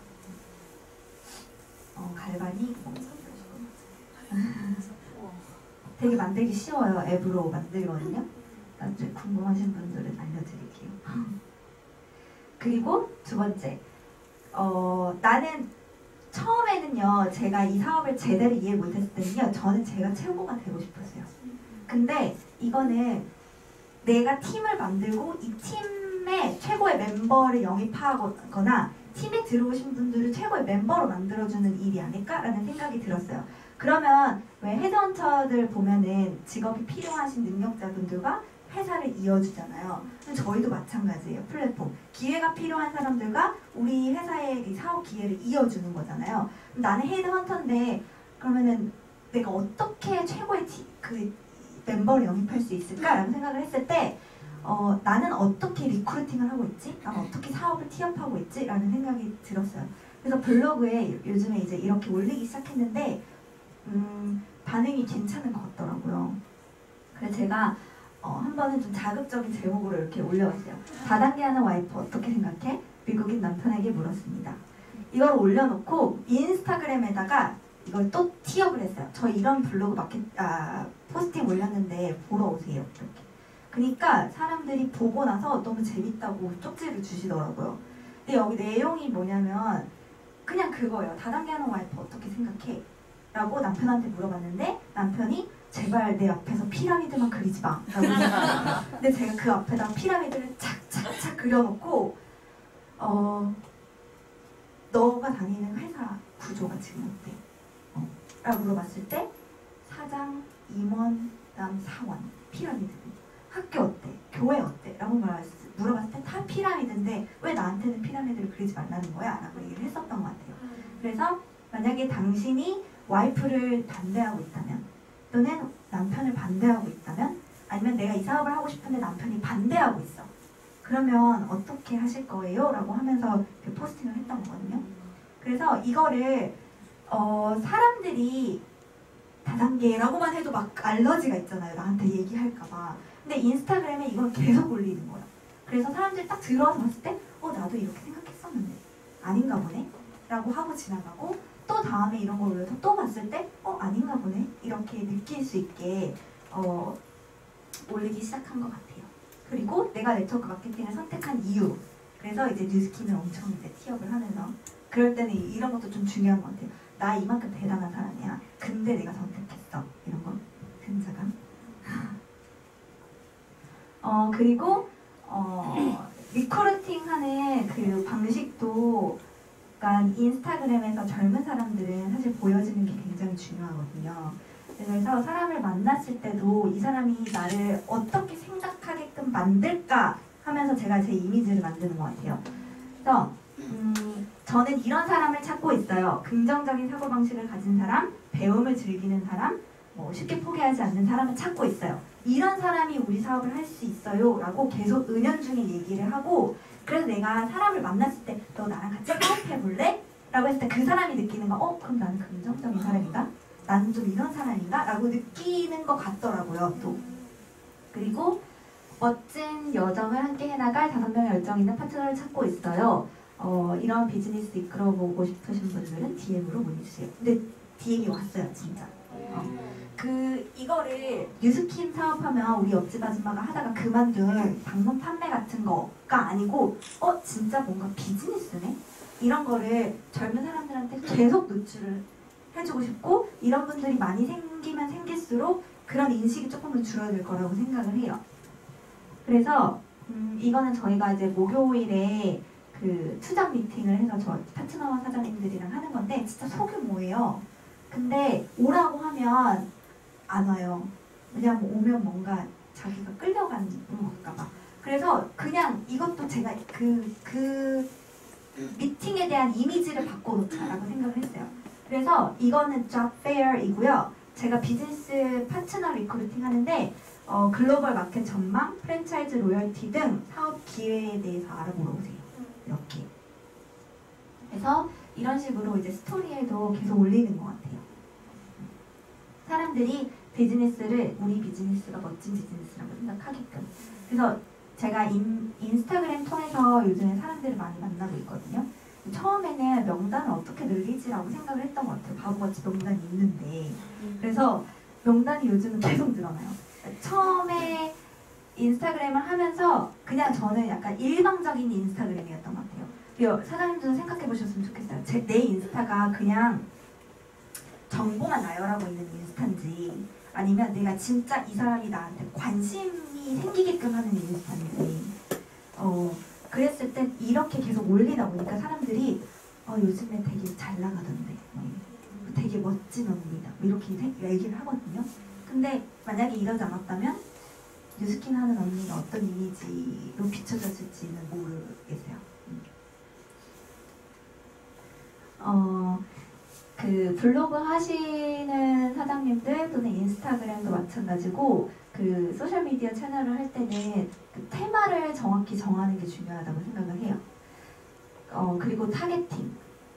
어, 갈바닉 되게 만들기 쉬워요. 앱으로 만들거든요. 나중에 궁금하신 분들은 알려드릴게요. 그리고 두 번째, 어, 나는 처음에는요, 제가 이 사업을 제대로 이해 못했을 때는요, 저는 제가 최고가 되고 싶었어요. 근데 이거는 내가 팀을 만들고 이 팀의 최고의 멤버를 영입하거나 팀에 들어오신 분들을 최고의 멤버로 만들어주는 일이 아닐까라는 생각이 들었어요. 그러면 왜 헤드헌터들 보면은 직업이 필요하신 능력자분들과 회사를 이어주잖아요. 저희도 마찬가지예요. 플랫폼. 기회가 필요한 사람들과 우리 회사의 사업 기회를 이어주는 거잖아요. 나는 헤드헌터인데 그러면은 내가 어떻게 최고의 티, 그 멤버를 영입할 수 있을까라는 생각을 했을 때 어, 나는 어떻게 리크루팅을 하고 있지? 나는 어떻게 사업을 티업하고 있지? 라는 생각이 들었어요. 그래서 블로그에 요즘에 이제 이렇게 올리기 시작했는데 음, 반응이 괜찮은 것 같더라고요. 그래서 제가 어, 한 번은 좀 자극적인 제목으로 이렇게 올려봤어요. 다단계하는 와이프 어떻게 생각해? 미국인 남편에게 물었습니다. 이걸 올려놓고 인스타그램에다가 이걸 또 티업을 했어요. 저 이런 블로그 마켓, 아, 포스팅 올렸는데 보러 오세요. 이렇게. 그러니까 사람들이 보고 나서 너무 재밌다고 쪽지를 주시더라고요. 근데 여기 내용이 뭐냐면 그냥 그거예요. 다단계하는 와이프 어떻게 생각해? 라고 남편한테 물어봤는데 남편이 제발 내 앞에서 피라미드만 그리지 마. 라고 근데 제가 그 앞에다 피라미드를 착착착 그려놓고 어, 너가 다니는 회사 구조가 지금 어때? 어, 라고 물어봤을 때 사장, 임원, 그다음 사원, 피라미드. 학교 어때? 교회 어때? 라고 물어봤을 때 다 피라미드인데 왜 나한테는 피라미드를 그리지 말라는 거야? 라고 얘기를 했었던 것 같아요. 그래서 만약에 당신이 와이프를 반대하고 있다면 또는 남편을 반대하고 있다면 아니면 내가 이 사업을 하고 싶은데 남편이 반대하고 있어. 그러면 어떻게 하실 거예요? 라고 하면서 그 포스팅을 했던 거거든요. 그래서 이거를 어, 사람들이 다단계라고만 해도 막 알러지가 있잖아요. 나한테 얘기할까봐. 근데 인스타그램에 이걸 계속 올리는 거야. 그래서 사람들이 딱 들어와서 봤을 때 어 나도 이렇게 생각했었는데 아닌가 보네? 라고 하고 지나가고 또 다음에 이런 걸 올려서 또 봤을 때 어 아닌가 보네? 이렇게 느낄 수 있게 어, 올리기 시작한 것 같아요. 그리고 내가 네트워크 마케팅을 선택한 이유 그래서 이제 뉴스킨을 엄청 이제 티업을 하면서 그럴 때는 이런 것도 좀 중요한 것 같아요. 나 이만큼 대단한 사람이야. 근데 내가 선택했어. 이런 거. 근자감. 그리고 어, 리크루팅하는 그 방식도 약간 인스타그램에서 젊은 사람들은 사실 보여지는 게 굉장히 중요하거든요. 그래서 사람을 만났을 때도 이 사람이 나를 어떻게 생각하게끔 만들까 하면서 제가 제 이미지를 만드는 것 같아요. 그래서 음, 저는 이런 사람을 찾고 있어요. 긍정적인 사고방식을 가진 사람, 배움을 즐기는 사람, 뭐 쉽게 포기하지 않는 사람을 찾고 있어요. 이런 사람이 우리 사업을 할 수 있어요 라고 계속 은연중에 얘기를 하고, 그래서 내가 사람을 만났을 때 너 나랑 같이 사업해볼래? 라고 했을 때 그 사람이 느끼는 거, 어? 그럼 나는 긍정적인 사람인가? 나는 좀 이런 사람인가? 라고 느끼는 것 같더라고요. 또 그리고 멋진 여정을 함께 해나갈 다섯 명의 열정 있는 파트너를 찾고 있어요. 어, 이런 비즈니스 이끌어보고 싶으신 분들은 디엠으로 문의주세요. 근데 디엠이 왔어요, 진짜. 어. 그 이거를 뉴스킨 사업하면 우리 옆집 아줌마가 하다가 그만둔 방문 판매 같은 거가 아니고, 어 진짜 뭔가 비즈니스네? 이런 거를 젊은 사람들한테 계속 노출을 해주고 싶고, 이런 분들이 많이 생기면 생길수록 그런 인식이 조금 더 줄어들 거라고 생각을 해요. 그래서 음, 이거는 저희가 이제 목요일에 그 투잡 미팅을 해서 저 파트너와 사장님들이랑 하는 건데 진짜 소규모예요. 근데 오라고 하면 안 와요. 왜냐면 오면 뭔가 자기가 끌려가는 건가 봐. 그래서 그냥 이것도 제가 그, 그 미팅에 대한 이미지를 바꿔놓자라고 생각을 했어요. 그래서 이거는 job fair이고요. 제가 비즈니스 파트너 리크루팅 하는데 어, 글로벌 마켓 전망, 프랜차이즈 로열티 등 사업 기회에 대해서 알아보러 오세요. 이렇게. 그래서 이런 식으로 이제 스토리에도 계속 올리는 것 같아요. 사람들이 비즈니스를 우리 비즈니스가 멋진 비즈니스라고 생각하게끔. 그래서 제가 인, 인스타그램 통해서 요즘에 사람들을 많이 만나고 있거든요. 처음에는 명단을 어떻게 늘리지라고 생각을 했던 것 같아요. 바보같이 명단이 있는데. 그래서 명단이 요즘은 계속 늘어나요. 처음에 인스타그램을 하면서 그냥 저는 약간 일방적인 인스타그램이었던 것 같아요. 사장님도 생각해 보셨으면 좋겠어요. 제, 내 인스타가 그냥 정보만 나열하고 있는 인스타인지, 아니면 내가 진짜 이 사람이 나한테 관심이 생기게끔 하는 인스타인지. 어, 그랬을 때 이렇게 계속 올리다 보니까 사람들이 어, 요즘에 되게 잘 나가던데, 어, 되게 멋진 언니다, 이렇게 얘기를 하거든요. 근데 만약에 이러지 않았다면 뉴스킨 하는 언니가 어떤 이미지로 비춰졌을지는 모르겠어요. 어, 그 블로그 하시는 사장님들 또는 인스타그램도 마찬가지고, 그 소셜미디어 채널을 할 때는 그 테마를 정확히 정하는 게 중요하다고 생각을 해요. 어, 그리고 타겟팅.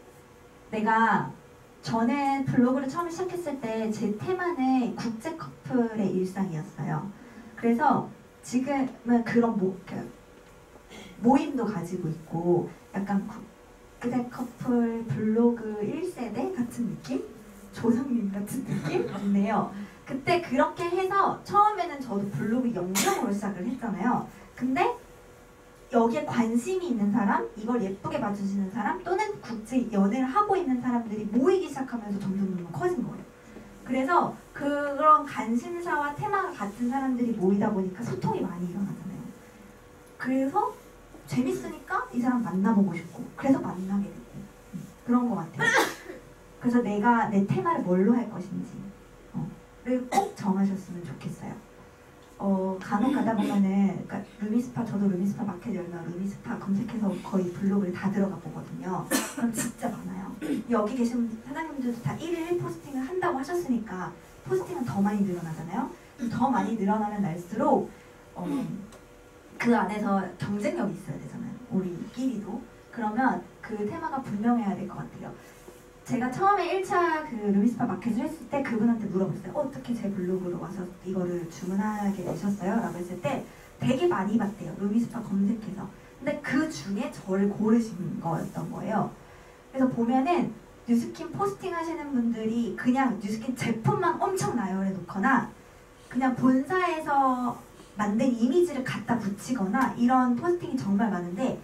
내가 전에 블로그를 처음 시작했을 때 제 테마는 국제 커플의 일상이었어요. 그래서 지금은 그런 모, 그 모임도 가지고 있고 약간 국제 커플 블로그 일 세대 같은 느낌? 조상님 같은 느낌? 있네요. 그때 그렇게 해서 처음에는 저도 블로그 영상으로 시작을 했잖아요. 근데 여기에 관심이 있는 사람, 이걸 예쁘게 봐주시는 사람, 또는 국제 연애를 하고 있는 사람들이 모이기 시작하면서 점점 점점 커진 거예요. 그래서 그런 관심사와 테마가 같은 사람들이 모이다 보니까 소통이 많이 일어나잖아요. 그래서 재밌으니까 이 사람 만나보고 싶고, 그래서 만나게 되고 그런 것 같아요. 그래서 내가 내 테마를 뭘로 할 것인지 어, 를 꼭 정하셨으면 좋겠어요. 어, 간혹 가다 보면은, 그러니까 루미스파, 저도 루미스파 마켓 열면 루미스파 검색해서 거의 블로그를 다 들어가 보거든요. 그럼 진짜 많아요. 여기 계신 사장님들도 다 일 일 일 포스팅을 한다고 하셨으니까 포스팅은 더 많이 늘어나잖아요. 더 많이 늘어나면 날수록 어, 그 안에서 경쟁력이 있어야 되잖아요. 우리끼리도. 그러면 그 테마가 분명해야 될 것 같아요. 제가 처음에 일 차 그 루미스파 마켓을 했을 때 그분한테 물어봤어요. 어, 어떻게 제 블로그로 와서 이거를 주문하게 되셨어요? 라고 했을 때 되게 많이 봤대요. 루미스파 검색해서. 근데 그 중에 저를 고르신 거였던 거예요. 그래서 보면은 뉴스킨 포스팅 하시는 분들이 그냥 뉴스킨 제품만 엄청 나열해 놓거나 그냥 본사에서 만든 이미지를 갖다 붙이거나 이런 포스팅이 정말 많은데,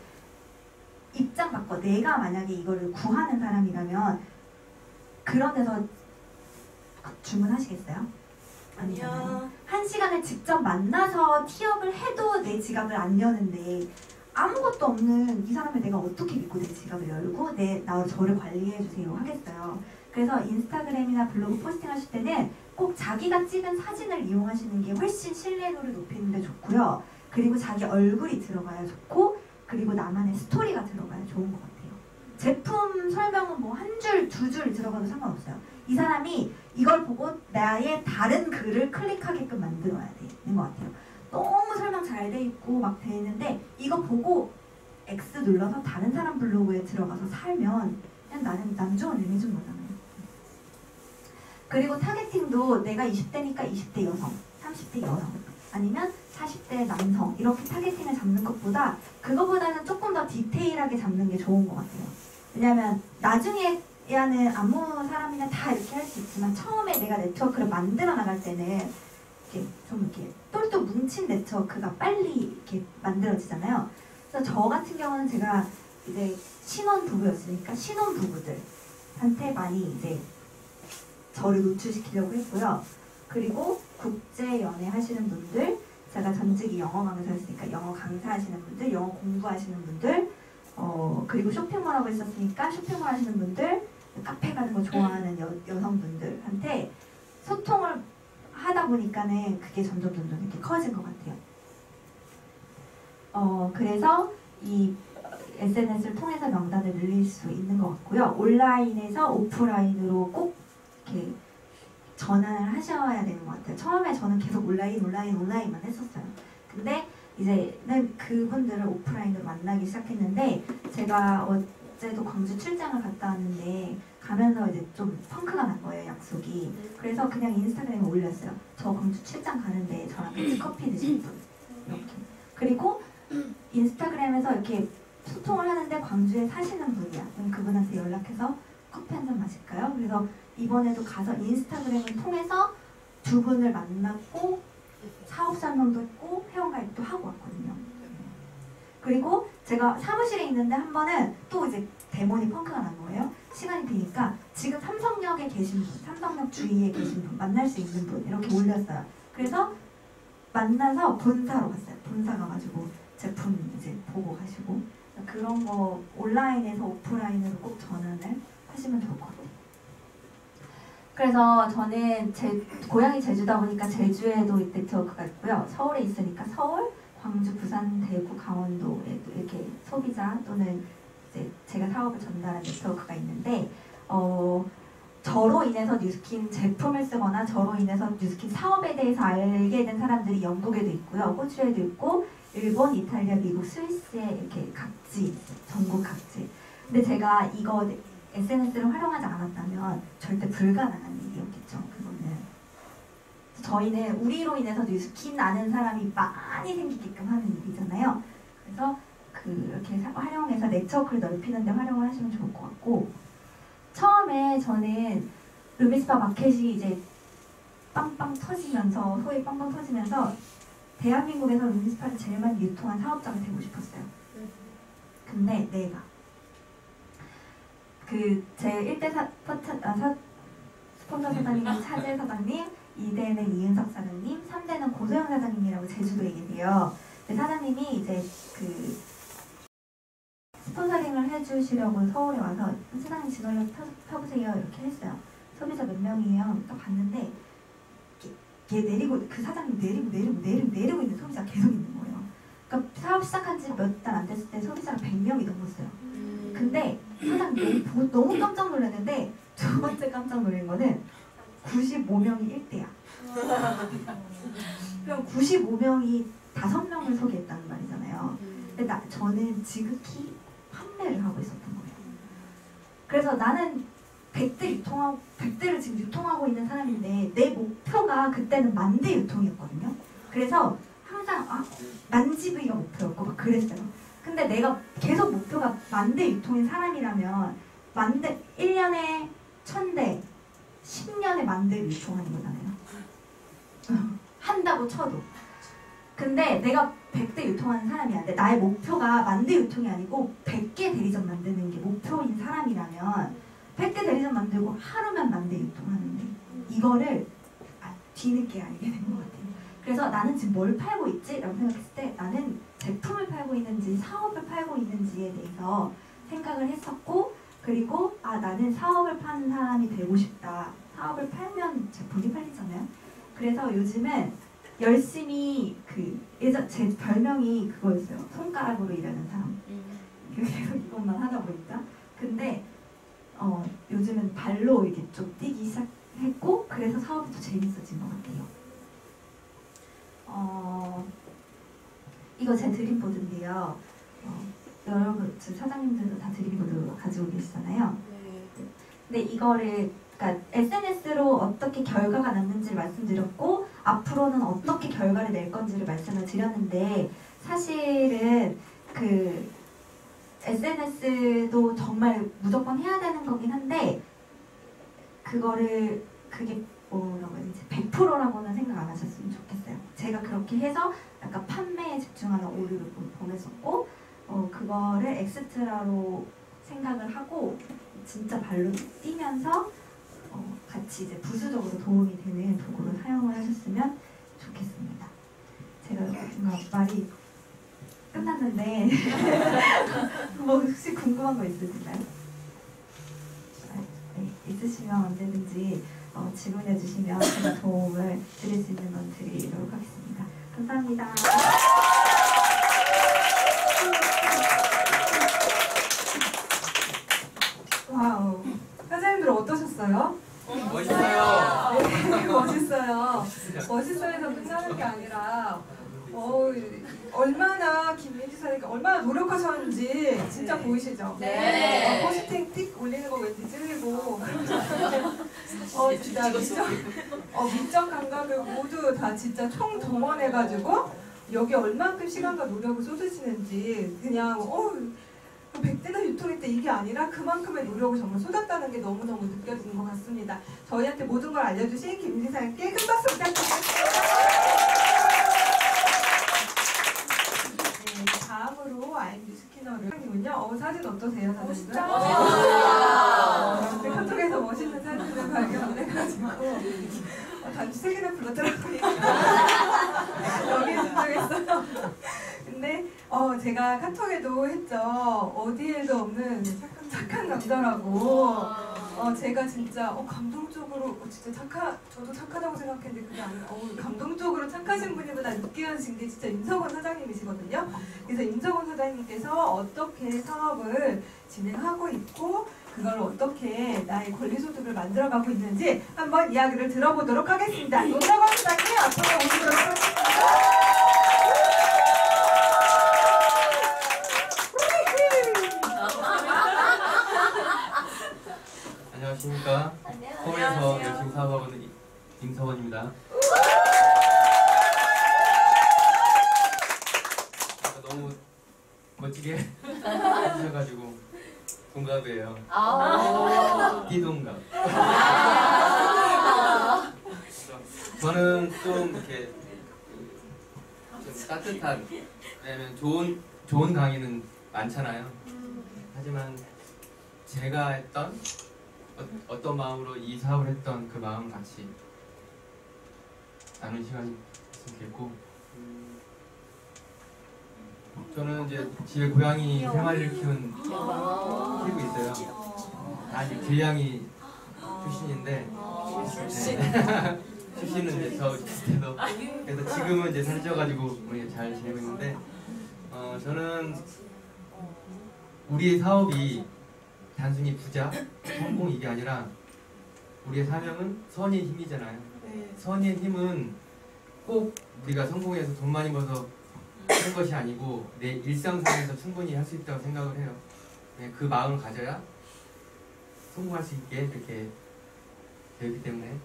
입장 바꿔 내가 만약에 이거를 구하는 사람이라면 그런 데서 주문하시겠어요? 아니잖아요. 한 시간을 직접 만나서 티업을 해도 내 지갑을 안 여는데 아무것도 없는 이 사람을 내가 어떻게 믿고 내 지갑을 열고 내, 나, 저를 관리해주세요 하겠어요. 그래서 인스타그램이나 블로그 포스팅 하실 때는 꼭 자기가 찍은 사진을 이용하시는 게 훨씬 신뢰도를 높이는 데 좋고요. 그리고 자기 얼굴이 들어가야 좋고, 그리고 나만의 스토리가 들어가야 좋은 것 같아요. 제품 설명은 뭐 한 줄, 두 줄 들어가도 상관없어요. 이 사람이 이걸 보고 나의 다른 글을 클릭하게끔 만들어야 되는 것 같아요. 너무 설명 잘 돼 있고 막 돼 있는데 이거 보고 X 눌러서 다른 사람 블로그에 들어가서 살면 그냥 나는 남 좋은 의미 좀 거잖아요. 그리고 타겟팅도 내가 이십 대니까 이십 대 여성, 삼십 대 여성, 아니면 사십 대 남성 이렇게 타겟팅을 잡는 것보다 그거보다는 조금 더 디테일하게 잡는 게 좋은 것 같아요. 왜냐하면 나중에야는 아무 사람이나 다 이렇게 할 수 있지만 처음에 내가 네트워크를 만들어 나갈 때는 이렇게 좀 이렇게 똘똘 뭉친 네트워크가 빨리 이렇게 만들어지잖아요. 그래서 저 같은 경우는 제가 이제 신혼 부부였으니까 신혼 부부들한테 많이 이제 저를 노출시키려고 했고요. 그리고 국제 연애 하시는 분들, 제가 전직이 영어 강사였으니까 영어 강사하시는 분들, 영어 공부하시는 분들, 어 그리고 쇼핑몰 하고 있었으니까 쇼핑몰 하시는 분들, 카페 가는 거 좋아하는 여, 여성분들한테 소통을 하다 보니까는 그게 점점 점점 이렇게 커진 것 같아요. 어 그래서 이 에스엔에스를 통해서 명단을 늘릴 수 있는 것 같고요. 온라인에서 오프라인으로 꼭 이렇게 전환을 하셔야 되는 것 같아요. 처음에 저는 계속 온라인, 온라인, 온라인만 했었어요. 근데 이제는 그분들을 오프라인으로 만나기 시작했는데, 제가 어제도 광주 출장을 갔다 왔는데 가면서 이제 좀 펑크가 난 거예요, 약속이. 그래서 그냥 인스타그램에 올렸어요. 저 광주 출장 가는데 저랑 같이 커피 드실 분. 이렇게. 그리고 인스타그램에서 이렇게 소통을 하는데 광주에 사시는 분이야. 그럼 그분한테 연락해서 커피 한 잔 마실까요? 그래서 이번에도 가서 인스타그램을 통해서 두 분을 만났고 사업 설명도 했고 회원가입도 하고 왔거든요. 그리고 제가 사무실에 있는데 한 번은 또 이제 데모니 펑크가 난 거예요. 시간이 되니까 지금 삼성역에 계신 분, 삼성역 주위에 계신 분, 만날 수 있는 분 이렇게 올렸어요. 그래서 만나서 본사로 갔어요. 본사 가가지고 제품 이제 보고 가시고, 그런 거 온라인에서 오프라인으로 꼭 전환을 하시면 좋을 것 같아요. 그래서 저는 제 고향이 제주다 보니까 제주에도 네트워크가 있고요. 서울에 있으니까 서울, 광주, 부산, 대구, 강원도에도 이렇게 소비자 또는 이제 제가 사업을 전달하는 네트워크가 있는데, 어, 저로 인해서 뉴스킨 제품을 쓰거나 저로 인해서 뉴스킨 사업에 대해서 알게 된 사람들이 영국에도 있고요. 호주에도 있고 일본, 이탈리아, 미국, 스위스에 이렇게 각지, 전국 각지. 근데 제가 이거 에스엔에스를 활용하지 않았다면 절대 불가능한 일이었겠죠. 그거는 저희는 우리로 인해서 뉴스킨 아는 사람이 많이 생기게끔 하는 일이잖아요. 그래서 그렇게 활용해서 네트워크를 넓히는 데 활용을 하시면 좋을 것 같고, 처음에 저는 루미스파 마켓이 이제 빵빵 터지면서, 소위 빵빵 터지면서 대한민국에서 루미스파를 제일 많이 유통한 사업자가 되고 싶었어요. 근데 내가 그 제 일 대 사, 아, 사, 스폰서 사장님은 차재 사장님, 이 대는 이은석 사장님, 삼 대는 고소영 사장님이라고 제주도에 계세요. 근데 사장님이 이제 그 스폰서링을 해주시려고 서울에 와서 사장님 지도를 펴보세요 이렇게 했어요. 소비자 몇 명이에요? 딱 봤는데 얘 내리고, 그 사장님 내리고 내리고 내리고 내리고 있는 소비자가 계속 있는 거예요. 그러니까 사업 시작한 지 몇 달 안 됐을 때 소비자가 백 명이 넘었어요. 근데 사장님 너무, 너무 깜짝 놀랐는데, 두 번째 깜짝 놀란 거는 구십오 명이 일 대야. 그럼 구십오 명이 다섯 명을 소개했다는 말이잖아요. 근데 나, 저는 지극히 판매를 하고 있었던 거예요. 그래서 나는 백 대 유통하고, 백 대를 지금 유통하고 있는 사람인데 내 목표가 그때는 만 대 유통이었거든요. 그래서 항상 아, 만 지브이가 목표였고 막 그랬어요. 근데 내가 계속 목표가 만 대 유통인 사람이라면 만 대, 일 년에 천 대, 십 년에 만 대를 유통하는 거잖아요. 한다고 쳐도. 근데 내가 백 대 유통하는 사람이 아닌데 나의 목표가 만 대 유통이 아니고 백 개 대리점 만드는 게 목표인 사람이라면 백 개 대리점 만들고 하루면 만 대 유통하는데 이거를 뒤늦게 알게 된 것 같아요. 그래서 나는 지금 뭘 팔고 있지? 라고 생각했을 때 나는 제품을 팔고 있는지 사업을 팔고 있는지에 대해서 생각을 했었고, 그리고 아 나는 사업을 파는 사람이 되고 싶다. 사업을 팔면 제품이 팔리잖아요. 그래서 요즘은 열심히 그 예전 제 별명이 그거였어요. 손가락으로 일하는 사람. 계속 이것만 하다 보니까. 근데 어, 요즘은 발로 이렇게 좀 뛰기 시작했고, 그래서 사업이 더 재밌어진 것 같아요. 어, 이거 제 드림보드인데요. 어, 여러분, 저 사장님들도 다 드림보드 가지고 계시잖아요. 근데 이거를 그러니까 에스엔에스로 어떻게 결과가 났는지를 말씀드렸고, 앞으로는 어떻게 결과를 낼 건지를 말씀을 드렸는데, 사실은 그 에스엔에스도 정말 무조건 해야 되는 거긴 한데, 그거를 그게 뭐라고 해야 되지? 백 퍼센트라고는 생각 안 하셨으면 좋겠어요. 제가 그렇게 해서 약간 판매에 집중하는 오류를 보냈었고, 어, 그거를 엑스트라로 생각을 하고 진짜 발로 뛰면서 어, 같이 이제 부수적으로 도움이 되는 도구를 사용을 하셨으면 좋겠습니다. 제가 뭔가 말이 끝났는데 뭐 혹시 궁금한 거 있으신가요? 네, 있으시면 언제든지 어, 질문해 주시면 제가 도움을 드릴 수 있는 건 드리도록 하겠습니다. 감사합니다. 와우. 사장님들 어떠셨어요? 멋있어요. 네, 멋있어요. 멋있어에서 끝나는 게 아니라 어, 얼마나 김민지 사장님이 얼마나 노력하셨는지 진짜 보이시죠? 네. 어, 포스팅 틱 올리는 거 왠지 찔리고 어 진짜 미적, 어, 미적 감각을 모두 다 진짜 총 동원해가지고 여기 얼만큼 시간과 노력을 쏟으시는지 그냥 어 백대나 유통일 때 이게 아니라 그만큼의 노력을 정말 쏟았다는 게 너무너무 느껴지는 것 같습니다. 저희한테 모든 걸 알려주신 김민지 사장님께 큰 박수 부탁드립니다. 다음으로 아이엠디 스캐너를 사장님은요. 어, 사진 어떠세요? 사진들? 어, 네, 카톡에서 멋있는 사진을 발견을 해가지고 어, 단지 세 개나 불렀더라고요. 여기에 집중했어요. 근데 어, 제가 카톡에도 했죠. 어디에도 없는 착한, 착한 남자라고. 어, 제가 진짜 어, 감동적으로 어, 진짜 착하, 저도 착하다고 생각했는데 그게 아니라 어, 감동적으로 착하신 분이구나 느끼신 게 진짜 임석원 사장님이시거든요. 그래서 임석원 사장님께서 어떻게 사업을 진행하고 있고 그걸 어떻게 나의 권리소득을 만들어가고 있는지 한번 이야기를 들어보도록 하겠습니다. 임석원 사장님 앞으로 오시도록 하겠습니다. 안녕하십니까. 서울에서 열심히 사업하고 있는 임서원입니다. 아까 너무 멋지게 해주셔가지고 동갑이에요. 띠동갑. 저는 좀 이렇게 좀 따뜻한, 왜냐면 좋은 좋은 강의는 많잖아요. 하지만 제가 했던 어, 어떤 마음으로 이 사업을 했던 그 마음 같이 나눈 시간이 있으면 좋겠고, 저는 이제 집에 고양이 세 마리를 키운 키우고 있어요. 다 이제 길냥이 출신인데 네. 출신은 이제 저 비슷해도 그래서 지금은 이제 살쪄가지고 우리 잘 지내고 있는데 어, 저는 우리의 사업이 단순히 부자, 성공 이게 아니라 우리의 사명은 선의의 힘이잖아요. 네. 선의의 힘은 꼭 우리가 성공해서 돈 많이 벌어서 하는 것이 아니고 내 일상생활에서 충분히 할 수 있다고 생각을 해요. 네, 그 마음을 가져야 성공할 수 있게 이렇게 되기 때문에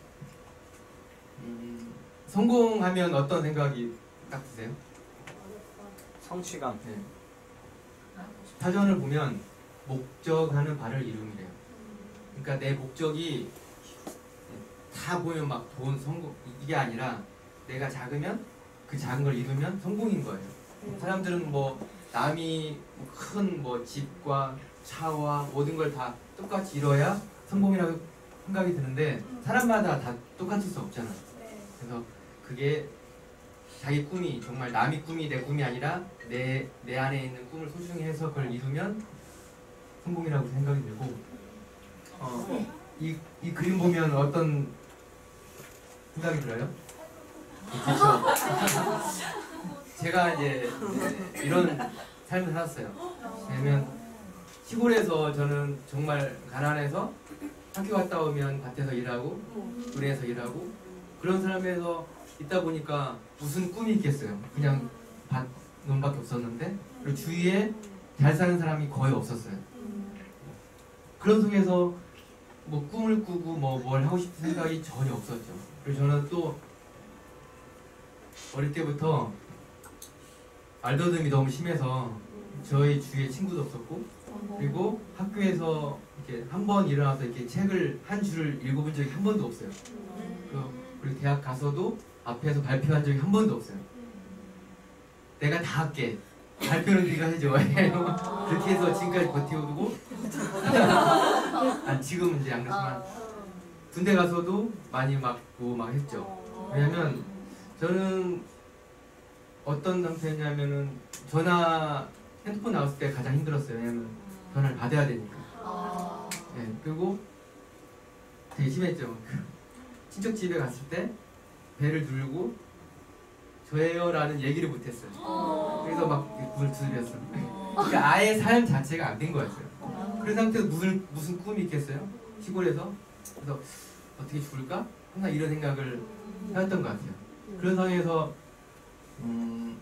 음, 성공하면 어떤 생각이 딱 드세요? 성취감. 네. 사전을 보면 목적하는 바를 이룸이래요. 그러니까 내 목적이 다 보면 막 돈, 성공 이게 아니라 내가 작으면 그 작은 걸 이루면 성공인 거예요. 사람들은 뭐 남이 큰 뭐 집과 차와 모든 걸 다 똑같이 이뤄야 성공이라고 생각이 드는데 사람마다 다 똑같을 수 없잖아요. 그래서 그게 자기 꿈이 정말 남의 꿈이 내 꿈이 아니라 내, 내 안에 있는 꿈을 소중히 해서 그걸 이루면 성공이라고 생각이 들고 어, 이, 이 그림 보면 어떤 생각이 들어요? 그렇죠. 제가 이제 이런 삶을 살았어요. 왜냐면 시골에서 저는 정말 가난해서 학교 갔다 오면 밭에서 일하고 논에서 일하고 그런 삶에서 있다 보니까 무슨 꿈이 있겠어요. 그냥 밭, 논밖에 없었는데 그리고 주위에 잘 사는 사람이 거의 없었어요. 그런 속에서 뭐 꿈을 꾸고 뭐 뭘 하고 싶은 생각이 전혀 없었죠. 그리고 저는 또 어릴 때부터 알더듬이 너무 심해서 저희 주위에 친구도 없었고 그리고 학교에서 이렇게 한 번 일어나서 이렇게 책을 한 줄을 읽어본 적이 한 번도 없어요. 그리고 대학 가서도 앞에서 발표한 적이 한 번도 없어요. 내가 다 할게. 발표는 네가 해줘. 그렇게 해서 지금까지 버티고 아, 지금은 이제 안 그렇지만 군대 가서도 많이 맞고 막 했죠. 왜냐면 저는 어떤 상태냐면은 전화 핸드폰 나왔을 때 가장 힘들었어요. 왜냐면 전화를 받아야 되니까. 네, 그리고 되게 심했죠. 친척 집에 갔을 때 배를 누르고 저예요 라는 얘기를 못했어요. 그래서 막 문을 두드렸어요. 그러니까 아예 삶 자체가 안 된 거였어요. 그런 상태에서 무슨, 무슨 꿈이 있겠어요? 시골에서. 그래서 어떻게 죽을까? 항상 이런 생각을 해왔던 것 같아요. 그런 상황에서 음,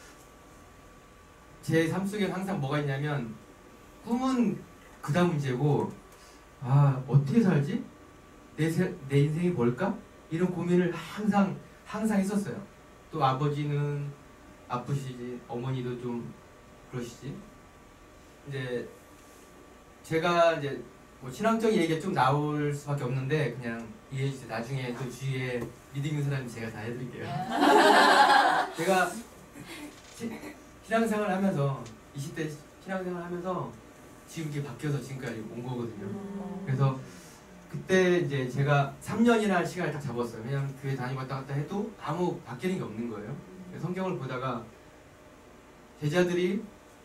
제 삶 속에 항상 뭐가 있냐면 꿈은 그다음 문제고 아 어떻게 살지? 내, 세, 내 인생이 뭘까? 이런 고민을 항상 항상 했었어요. 또 아버지는 아프시지 어머니도 좀 그러시지. 이제 제가 이제 뭐 신앙적인 얘기가 좀 나올 수밖에 없는데 그냥 이해해 주세요. 나중에 또 주위에 믿음 있는 사람이 제가 다 해드릴게요. 제가 시, 신앙생활 하면서 이십 대 신앙생활 하면서 지금 이게 바뀌어서 지금까지 온 거거든요. 그래서 그때 이제 제가 삼 년이나 시간을 딱 잡았어요. 왜냐면 교회 다니고 왔다 갔다 해도 아무 바뀌는 게 없는 거예요. 성경을 보다가 제자들이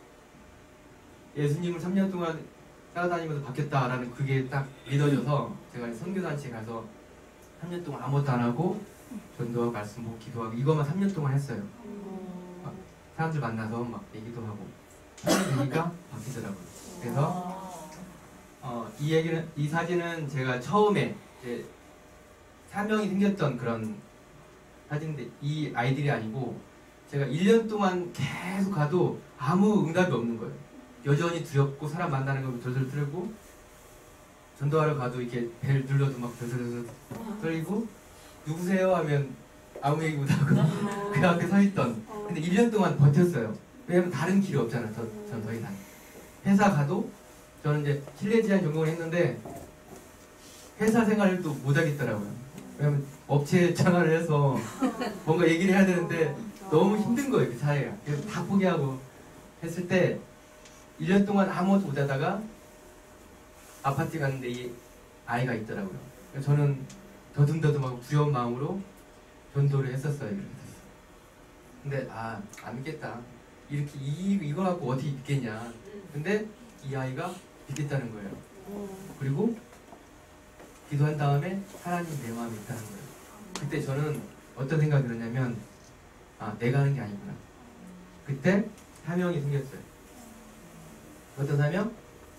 예수님을 삼 년 동안 따라다니면서 바뀌었다라는 그게 딱 믿어져서 제가 선교단체에 가서 삼 년 동안 아무것도 안 하고 전도하고 말씀 보고 기도하고 이것만 삼 년 동안 했어요. 막 사람들 만나서 막 얘기도 하고 하니까 바뀌더라고요. 그래서 어, 이 얘기는 이 사진은 제가 처음에 이제 사명이 생겼던 그런 사진인데 이 아이들이 아니고 제가 일 년 동안 계속 가도 아무 응답이 없는 거예요. 여전히 두렵고 사람 만나는 거 덜덜 떨고 전도하러 가도 이렇게 배를 눌러도 막 덜덜 떨리고 누구세요 하면 아무 얘기 못하고 그 앞에 서 있던 근데 일 년 동안 버텼어요. 왜냐면 다른 길이 없잖아요. 전 더 이상 회사 가도 저는 이제 실내제한 전공을 했는데 회사 생활을 또 못하겠더라고요. 왜냐면 업체 생활을 해서 뭔가 얘기를 해야 되는데 너무 힘든 거예요. 그 사회가. 그래서 다 포기하고 했을 때 일 년 동안 아무것도 못하다가 아파트에 갔는데 이 아이가 있더라고요. 그래서 저는 더듬더듬하고 두려운 마음으로 전도를 했었어요. 근데 아, 안 믿겠다. 이렇게 이, 이거 갖고 어떻게 믿겠냐. 근데 이 아이가 믿겠다는 거예요. 그리고 기도한 다음에 하나님 내 마음에 있다는 거예요. 그때 저는 어떤 생각이 들었냐면 아 내가 하는 게 아니구나. 그때 사명이 생겼어요. 어떤 사명?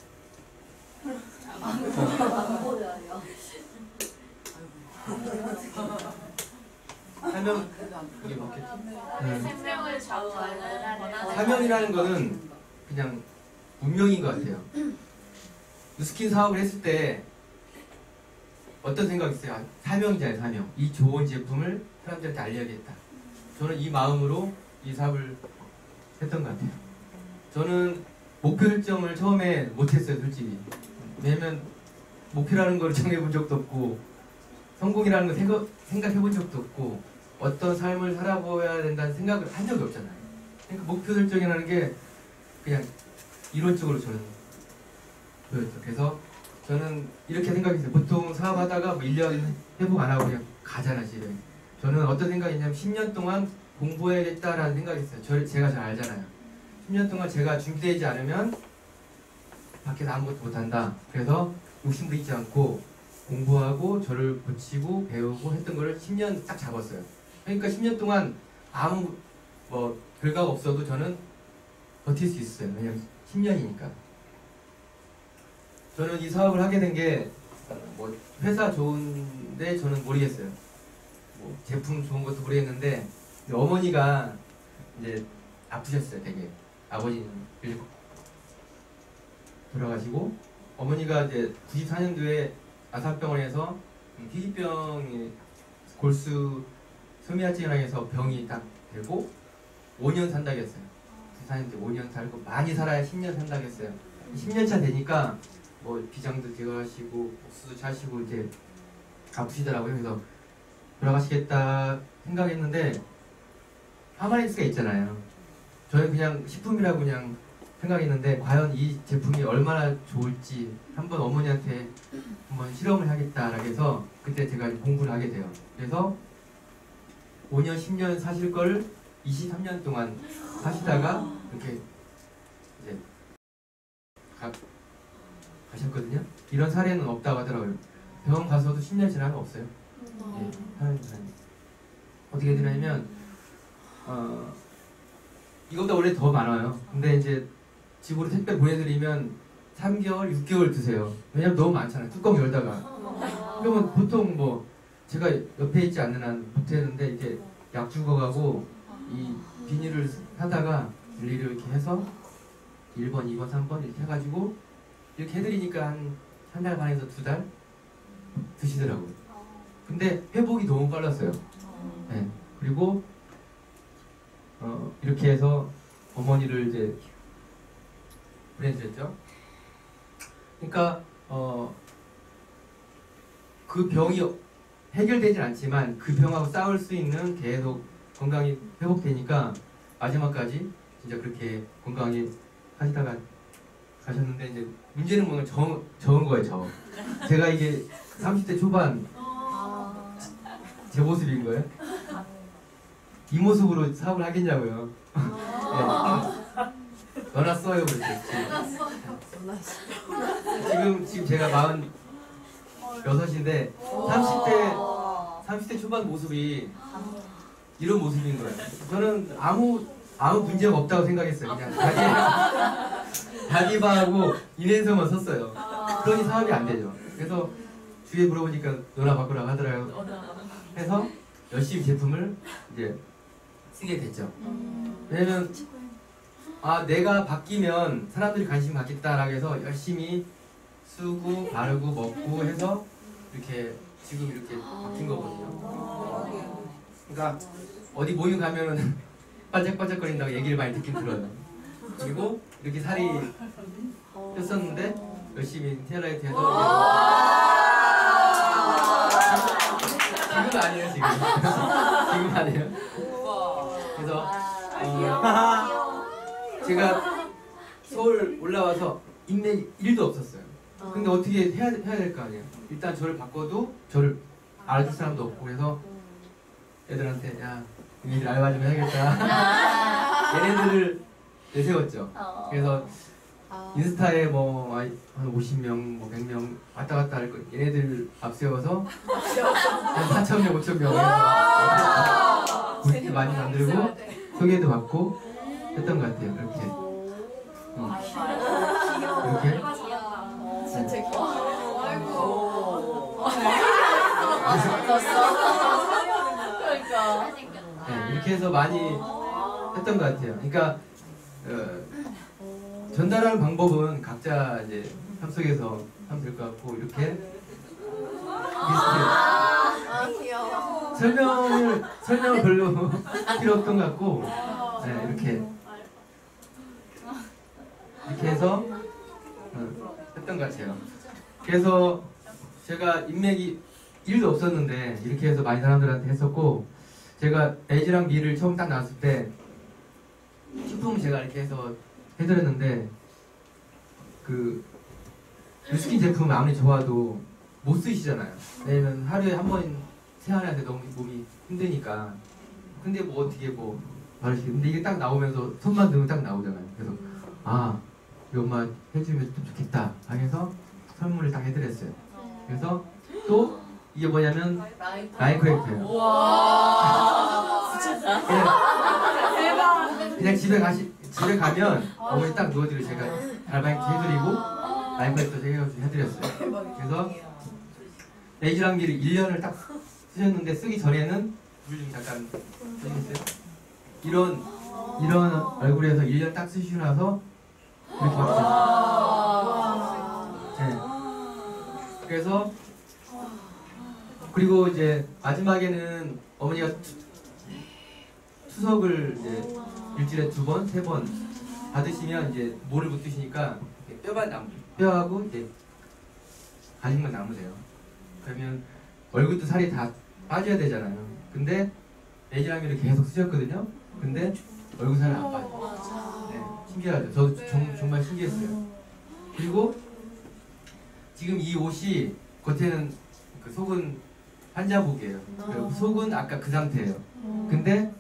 사명 이게 맞겠지? 네. 생명을 좌우하는 사명이라는 거는 그냥 운명인 것 같아요. 누스킨 사업을 했을 때 어떤 생각이 있어요? 아, 사명이잖아요, 사명. 이 좋은 제품을 사람들한테 알려야겠다. 저는 이 마음으로 이 사업을 했던 것 같아요. 저는 목표 설정을 처음에 못했어요, 솔직히. 왜냐면 목표라는 걸 정해본 적도 없고 성공이라는 걸 생각, 생각해본 적도 없고 어떤 삶을 살아보아야 된다는 생각을 한 적이 없잖아요. 그러니까 목표 설정이라는 게 그냥 이론적으로 저는 보였죠. 그래서 저는 이렇게 생각했어요. 보통 사업하다가 뭐 일 년 회복 안 하고 그냥 가잖아 집에. 저는 어떤 생각이냐면 십 년 동안 공부해야겠다라는 생각이 있어요. 저, 제가 잘 알잖아요. 십 년 동안 제가 준비되지 않으면 밖에서 아무것도 못한다. 그래서 욕심도 있지 않고 공부하고 저를 고치고 배우고 했던 거를 십 년 딱 잡았어요. 그러니까 십 년 동안 아무 뭐 결과가 없어도 저는 버틸 수 있어요. 왜냐면 십 년이니까. 저는 이 사업을 하게 된 게 뭐 회사 좋은데 저는 모르겠어요. 뭐 제품 좋은 것도 모르겠는데 어머니가 이제 아프셨어요. 되게 아버지는 일찍 돌아가시고 어머니가 이제 구십사 년도에 아산병원에서 희귀병이 골수 소미아증이라서 병이 딱 되고 오 년 산다고 했어요. 구십사 년도에 오 년 살고 많이 살아야 십 년 산다고 했어요. 십 년 차 되니까 뭐 비장도 제거하시고 옥수도 차시고 이제 아프시더라고요. 그래서 돌아가시겠다 생각했는데 하마닉스가 있잖아요. 저는 그냥 식품이라고 그냥 생각했는데 과연 이 제품이 얼마나 좋을지 한번 어머니한테 한번 실험을 하겠다라고 해서 그때 제가 공부를 하게 돼요. 그래서 오 년, 십 년 사실 걸 이십삼 년 동안 하시다가 이렇게 이제 가, 가셨거든요. 이런 사례는 없다고 하더라고요. 병원 가서도 십 년 지나면 없어요. 예, 하는 사람이. 어떻게 되냐면 어, 이것보다 원래 더 많아요. 근데 이제 집으로 택배 보내드리면 삼 개월, 육 개월 드세요. 왜냐면 너무 많잖아요. 뚜껑 열다가. 그러면 보통 뭐 제가 옆에 있지 않는 한 못했는데 이제 약 주고 가고 이 비닐을 사다가 일일이 이렇게 해서 일 번, 이 번, 삼 번 이렇게 해가지고 이렇게 해드리니까 한 한 달 반에서 두 달 드시더라고요. 근데 회복이 너무 빨랐어요. 네. 그리고 어, 이렇게 해서 어머니를 이제 보내드렸죠. 그러니까 어, 그 병이 해결되진 않지만 그 병하고 싸울 수 있는 계속 건강이 회복되니까 마지막까지 진짜 그렇게 건강히 하시다가 가셨는데 이제 문제는 뭐냐면 적, 적은 거예요. 저 제가 이게 삼십 대 초반 제 모습인 거예요. 이 모습으로 사업을 하겠냐고요. 네. 너나 써요 그랬지. 지금 지금 제가 마흔여섯인데 삼십 대 삼십 대 초반 모습이 이런 모습인 거예요. 저는 아무 아무 문제가 없다고 생각했어요. 그냥 자기 자기바하고 인앤서만 썼어요. 그러니 사업이 안 되죠. 그래서 주위에 물어보니까 너나 바꾸라고 하더라고요. 해서 열심히 제품을 이제 쓰게 됐죠. 왜냐면 아 내가 바뀌면 사람들이 관심 갖겠다라고 해서 열심히 쓰고 바르고 먹고 해서 이렇게 지금 이렇게 바뀐 거거든요. 그러니까 어디 모임 가면은 반짝반짝거린다고 얘기를 많이 듣긴 들어요. 그리고 이렇게 살이 쪘었는데 열심히 테일라이트 해서 지금 아니에요 지금 지금 아니에요. 그래서 어, 제가 서울 올라와서 인맥이 일도 없었어요. 근데 어떻게 해야, 해야 될 거 아니에요. 일단 저를 바꿔도 저를 알아줄 사람도 없고 그래서 애들한테 야 니들 알바 좀 해야겠다. 얘네들을 내세웠죠. 그래서 인스타에 뭐 한 오십 명, 뭐 백 명 왔다 갔다 할 거 얘네들 앞세워서 한 사천 명, 오천 명 해서 부스트 많이 만들고 소개도 받고 했던 것 같아요. 그렇게 응. 이렇게 진짜 귀여워. 아이고. 그러니까. 네, 이렇게 해서 많이 했던 것 같아요. 그러니까 어, 전달하는 방법은 각자 이제 합석해서 하면 될 것 같고 이렇게 비슷해요. 아, 귀여워. 설명을 설명을 별로 필요 없던 것 같고 네, 이렇게 이렇게 해서 어, 했던 것 같아요. 그래서 제가 인맥이 일도 없었는데 이렇게 해서 많이 사람들한테 했었고 제가 에이지랑 미를 처음 딱 나왔을 때 식품 제가 이렇게 해서 해드렸는데 그 뉴스킨 제품 아무리 좋아도 못 쓰시잖아요. 왜냐면 하루에 한 번 새하늘한테 너무 몸이 힘드니까. 근데 뭐 어떻게 뭐 말할 수 근데 이게 딱 나오면서 손만 들면 딱 나오잖아요. 그래서 아, 이 엄마 해주면 좀 좋겠다 하면서 선물을 딱 해드렸어요. 그래서 또 이게 뭐냐면 라인 크래프트예요. 와. 미쳤다. 그냥, 그냥 집에 가시 집에 가면 어머니 딱 누워드리고 제가 달방기 해드리고 라인 크래프트 제가 해드렸어요. 그래서 레이즈랑기를 일 년을 딱 쓰셨는데 쓰기 전에는 물 좀 잠깐 쓰시겠어요? 이런 이런 얼굴에서 일 년 딱 쓰시고 나서 이렇게 바뀌었어요. 네. 그래서 그리고 이제 마지막에는 어머니가 투, 투석을 이제 일주일에 두 번, 세 번 받으시면 이제 모를 못 드시니까 뼈가 남 뼈하고 이제 가죽만 남으세요. 그러면 얼굴도 살이 다 빠져야 되잖아요. 근데 레이즈라미를 계속 쓰셨거든요. 근데 얼굴 살이 안 빠져요. 네, 신기하죠. 저도 정, 정말 신기했어요. 그리고 지금 이 옷이 겉에는 그 속은 환자복이에요. 그리고 속은 아까 그 상태예요. 근데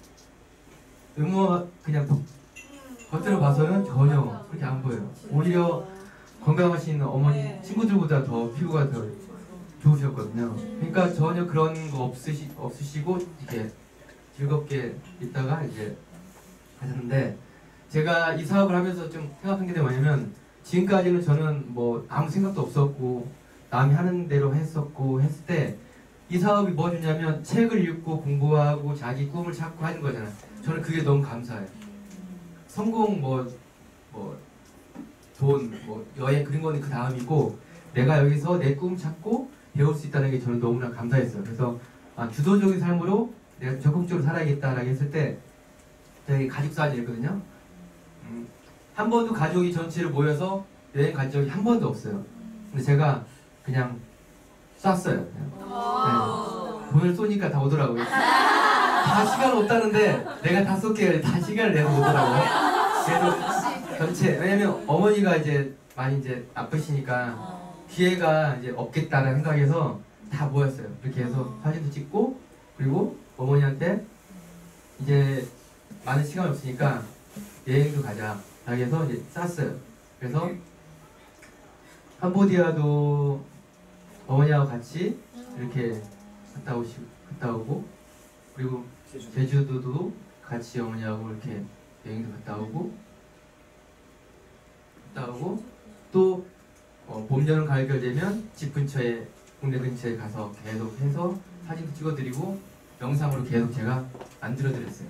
음모 그냥 겉으로 봐서는 전혀 그렇게 안 보여요. 오히려 건강하신 어머니 친구들보다 더 피부가 더 좋으셨거든요. 그러니까 전혀 그런 거 없으시, 없으시고 이렇게 즐겁게 있다가 이제 하셨는데, 제가 이 사업을 하면서 좀 생각한 게 뭐냐면, 지금까지는 저는 뭐 아무 생각도 없었고 남이 하는 대로 했었고 했을 때 이 사업이 뭐 주냐면 책을 읽고 공부하고 자기 꿈을 찾고 하는 거잖아요. 저는 그게 너무 감사해요. 성공 뭐 뭐 돈 뭐 여행 그런 거는 그 다음이고, 내가 여기서 내 꿈 찾고 배울 수 있다는 게 저는 너무나 감사했어요. 그래서 아, 주도적인 삶으로 내가 적극적으로 살아야겠다라고 했을 때 저희 가족 사진이었거든요. 음, 한 번도 가족이 전체로 모여서 여행 간 적이 한 번도 없어요. 근데 제가 그냥 쐈어요. 그냥. 네. 돈을 쏘니까 다 오더라고요. 다 시간 없다는데 내가 다 쏠게요. 다 시간을 내서 오더라고요. 그래서 전체, 왜냐면 어머니가 이제 많이 이제 아프시니까 기회가 이제 없겠다라는 생각에서 다 모였어요. 이렇게 해서 사진도 찍고, 그리고 어머니한테 이제 많은 시간이 없으니까 여행도 가자 라고 해서 이제 쌌어요. 그래서 캄보디아도 어머니하고 같이 이렇게 갔다 오시고 갔다 오고, 그리고 제주도도 같이 어머니하고 이렇게 여행도 갔다 오고 갔다 오고 또 어, 봄, 여름, 가을, 겨울 되면 집 근처에 국내 근처에 가서 계속 해서 사진도 찍어드리고 영상으로 계속 제가 만들어드렸어요.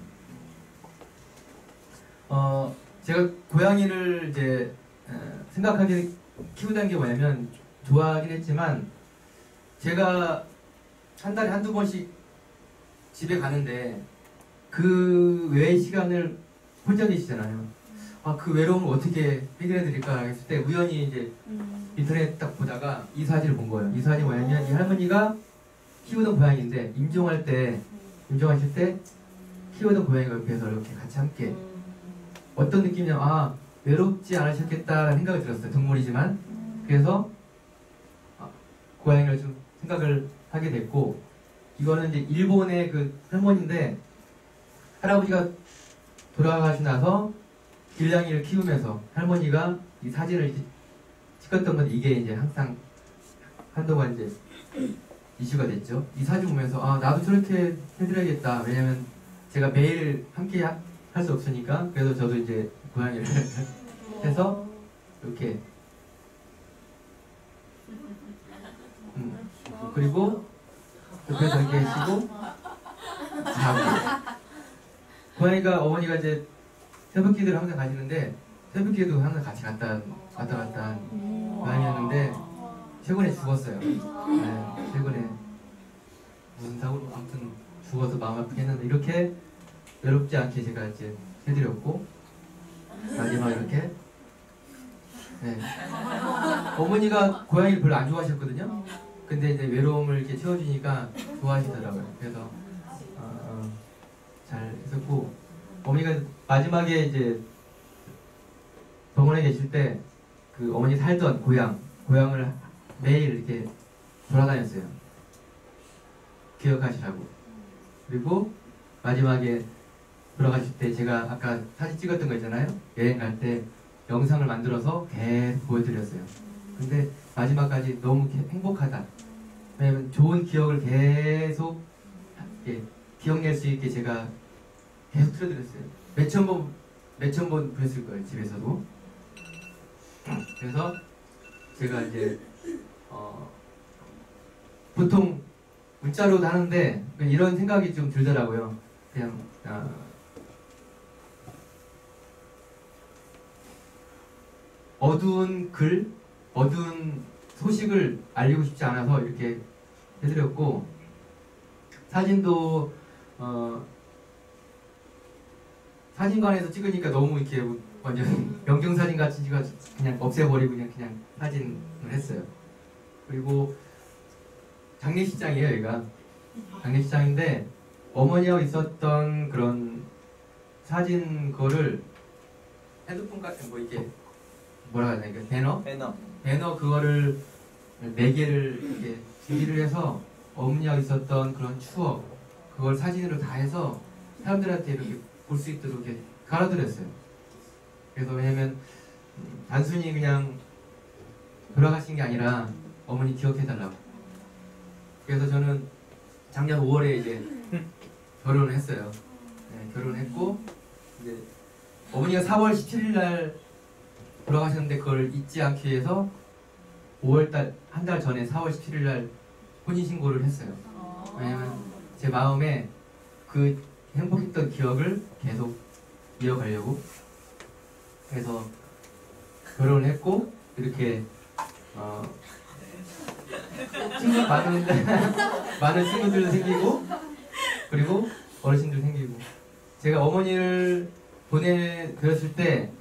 어, 제가 고양이를 이제 어, 생각하게 키우다는 게 뭐냐면, 좋아하긴 했지만 제가 한 달에 한두 번씩 집에 가는데 그 외의 시간을 혼자 계시잖아요. 아, 그 외로움을 어떻게 해결해 드릴까 했을 때 우연히 이제 인터넷 딱 보다가 이 사진을 본 거예요. 이 사진이 뭐냐면, 이 할머니가 키우던 고양이인데 임종할 때 임종하실 때 키우던 고양이가 옆에서 이렇게 같이 함께, 어떤 느낌이냐, 아, 외롭지 않으셨겠다라는 생각이 들었어요. 동물이지만. 그래서 아, 고양이를 좀 생각을 하게 됐고, 이거는 이제 일본의 그 할머니인데, 할아버지가 돌아가시고 나서 길냥이를 키우면서 할머니가 이 사진을 이렇게 찍었던 건데, 이게 이제 항상 한동안 이제 이슈가 됐죠. 이 사진 보면서 아, 나도 저렇게 해드려야겠다. 왜냐면 제가 매일 함께 할 수 없으니까. 그래서 저도 이제 고양이를 해서 이렇게 음, 그리고 옆에서 이렇게 해주고 자고. 고양이가, 어머니가 이제 새벽기도를 항상 가시는데 새벽기도 항상 같이 갔다 왔다 갔다 한 고양이였는데 최근에 죽었어요. 네, 최근에 무슨 사고로 아무튼 죽어서 마음 아프게 했는데, 이렇게 외롭지 않게 제가 이제 해드렸고, 마지막 이렇게 네. 어머니가 고양이를 별로 안 좋아하셨거든요. 근데 이제 외로움을 이렇게 채워주니까 좋아하시더라고요. 그래서 어, 어, 잘 했었고, 어머니가 마지막에 이제 병원에 계실 때 그 어머니 살던 고향 고향을 매일 이렇게 돌아다녔어요. 기억하시라고. 그리고 마지막에 돌아가실 때 제가 아까 사진 찍었던 거 있잖아요. 여행 갈 때 영상을 만들어서 계속 보여드렸어요. 근데 마지막까지 너무 행복하다. 왜냐면 좋은 기억을 계속 예, 기억낼 수 있게 제가 계속 틀어드렸어요. 몇천 번, 몇천 번 보였을 거예요, 집에서도. 그래서 제가 이제 어, 보통 문자로도 하는데 이런 생각이 좀 들더라고요. 그냥 어, 어두운 글, 어두운 소식을 알리고 싶지 않아서 이렇게 해드렸고, 사진도 어, 사진관에서 찍으니까 너무 이렇게 완전 명경사진 같이 찍어 그냥 없애버리고 그냥 그냥 사진을 했어요. 그리고 장례식장이에요, 여기가. 장례식장인데 어머니하고 있었던 그런 사진 거를 핸드폰 같은 뭐 이렇게 뭐라 해야 되나, 배너? 배너. 배너 그거를 네 개를 이렇게 준비를 해서 어머니하고 있었던 그런 추억 그걸 사진으로 다 해서 사람들한테 이렇게 볼 수 있도록 이렇게 갈아드렸어요. 그래서 왜냐면 단순히 그냥 돌아가신 게 아니라 어머니 기억해달라고. 그래서 저는 작년 오월에 이제 결혼을 했어요. 네, 결혼했고 이제 어머니가 사월 십칠일 날 돌아가셨는데 그걸 잊지 않기 위해서 오월달 한 달 전에 사월 십칠일 날 혼인신고를 했어요. 왜냐면 제 마음에 그 행복했던 기억을 계속 이어가려고. 그래서 결혼을 했고 이렇게 어, 친구 많은 많은 친구들도 생기고 그리고 어르신들 생기고. 제가 어머니를 보내드렸을 때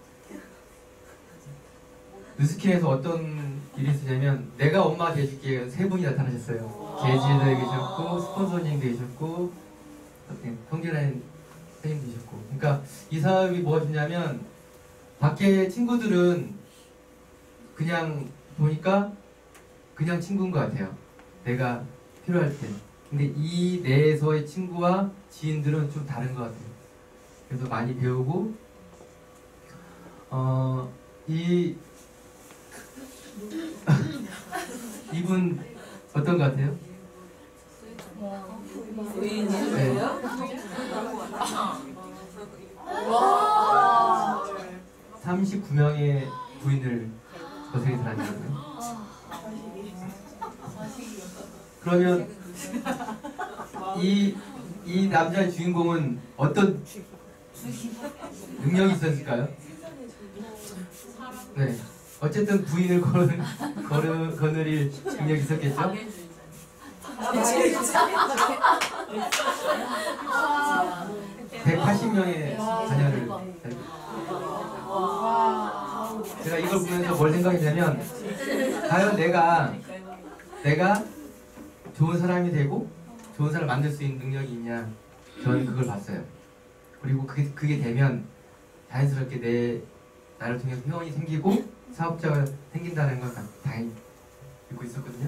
뉴스킨에서 어떤 일이 있었냐면 내가 엄마 돼줄게 세 분이 나타나셨어요. 제지에 계셨고 스폰서님 계셨고 성진아님 선생님 계셨고. 그러니까 이 사업이 무엇이냐면 밖에 친구들은 그냥 보니까 그냥 친구인 것 같아요. 내가 필요할 때. 근데 이 내에서의 친구와 지인들은 좀 다른 것 같아요. 그래서 많이 배우고 어, 이 이분 어떤 것 같아요? 네. 삼십구 명의 부인을 거세게 달아주셨네요. 그러면 이, 이 남자의 주인공은 어떤 능력이 있었을까요? 네. 어쨌든 부인을 거느, 거느, 거느릴 능력이 있었겠죠? 백팔십 명의 자녀를. 제가 이걸 보면서 뭘 생각했냐면, 과연 내가, 내가 좋은 사람이 되고, 좋은 사람을 만들 수 있는 능력이 있냐, 저는 그걸 봤어요. 그리고 그게, 그게 되면, 자연스럽게 내, 나를 통해서 회원이 생기고, 사업자가 생긴다는 걸 당연히 믿고 있었거든요.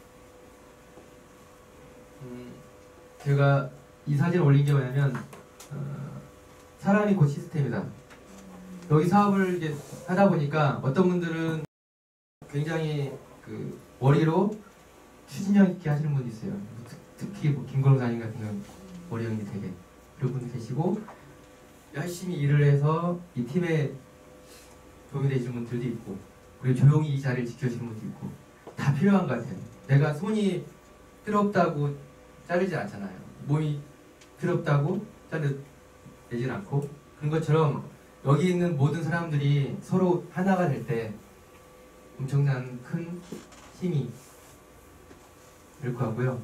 음, 제가 이 사진을 올린 게 뭐냐면 어, 사람이 곧 시스템이다. 여기 사업을 이제 하다 보니까 어떤 분들은 굉장히 그 머리로 추진력 있게 하시는 분이 있어요. 특히 뭐 김건우사님 같은 경우 머리형이 되게 그런 분도 계시고 열심히 일을 해서 이 팀에 도움이 되시는 분들도 있고 그리고 조용히 이 자리를 지켜주시는 분도 있고 다 필요한 것 같아요. 내가 손이 필요 없다고 자르지 않잖아요. 몸이 필요 없다고 자르지 않고 그런 것처럼 여기 있는 모든 사람들이 서로 하나가 될 때 엄청난 큰 힘이 될 것 같고요.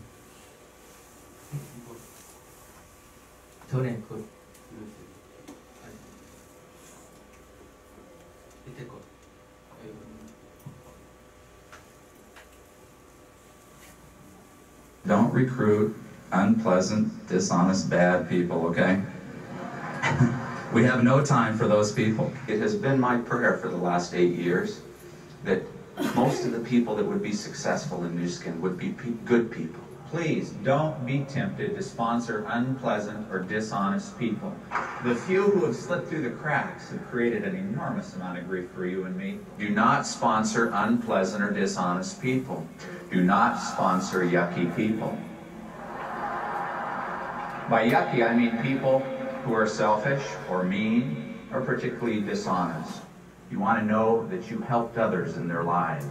전에 그 밑에 거. Don't recruit unpleasant, dishonest, bad people, okay? We have no time for those people. It has been my prayer for the last eight years that most of the people that would be successful in Nu Skin would be pe good people, please don't be tempted to sponsor unpleasant or dishonest people. The few who have slipped through the cracks have created an enormous amount of grief for you and me. Do not sponsor unpleasant or dishonest people. Do not sponsor yucky people. By yucky, I mean people who are selfish or mean or particularly dishonest. You want to know that you helped others in their lives.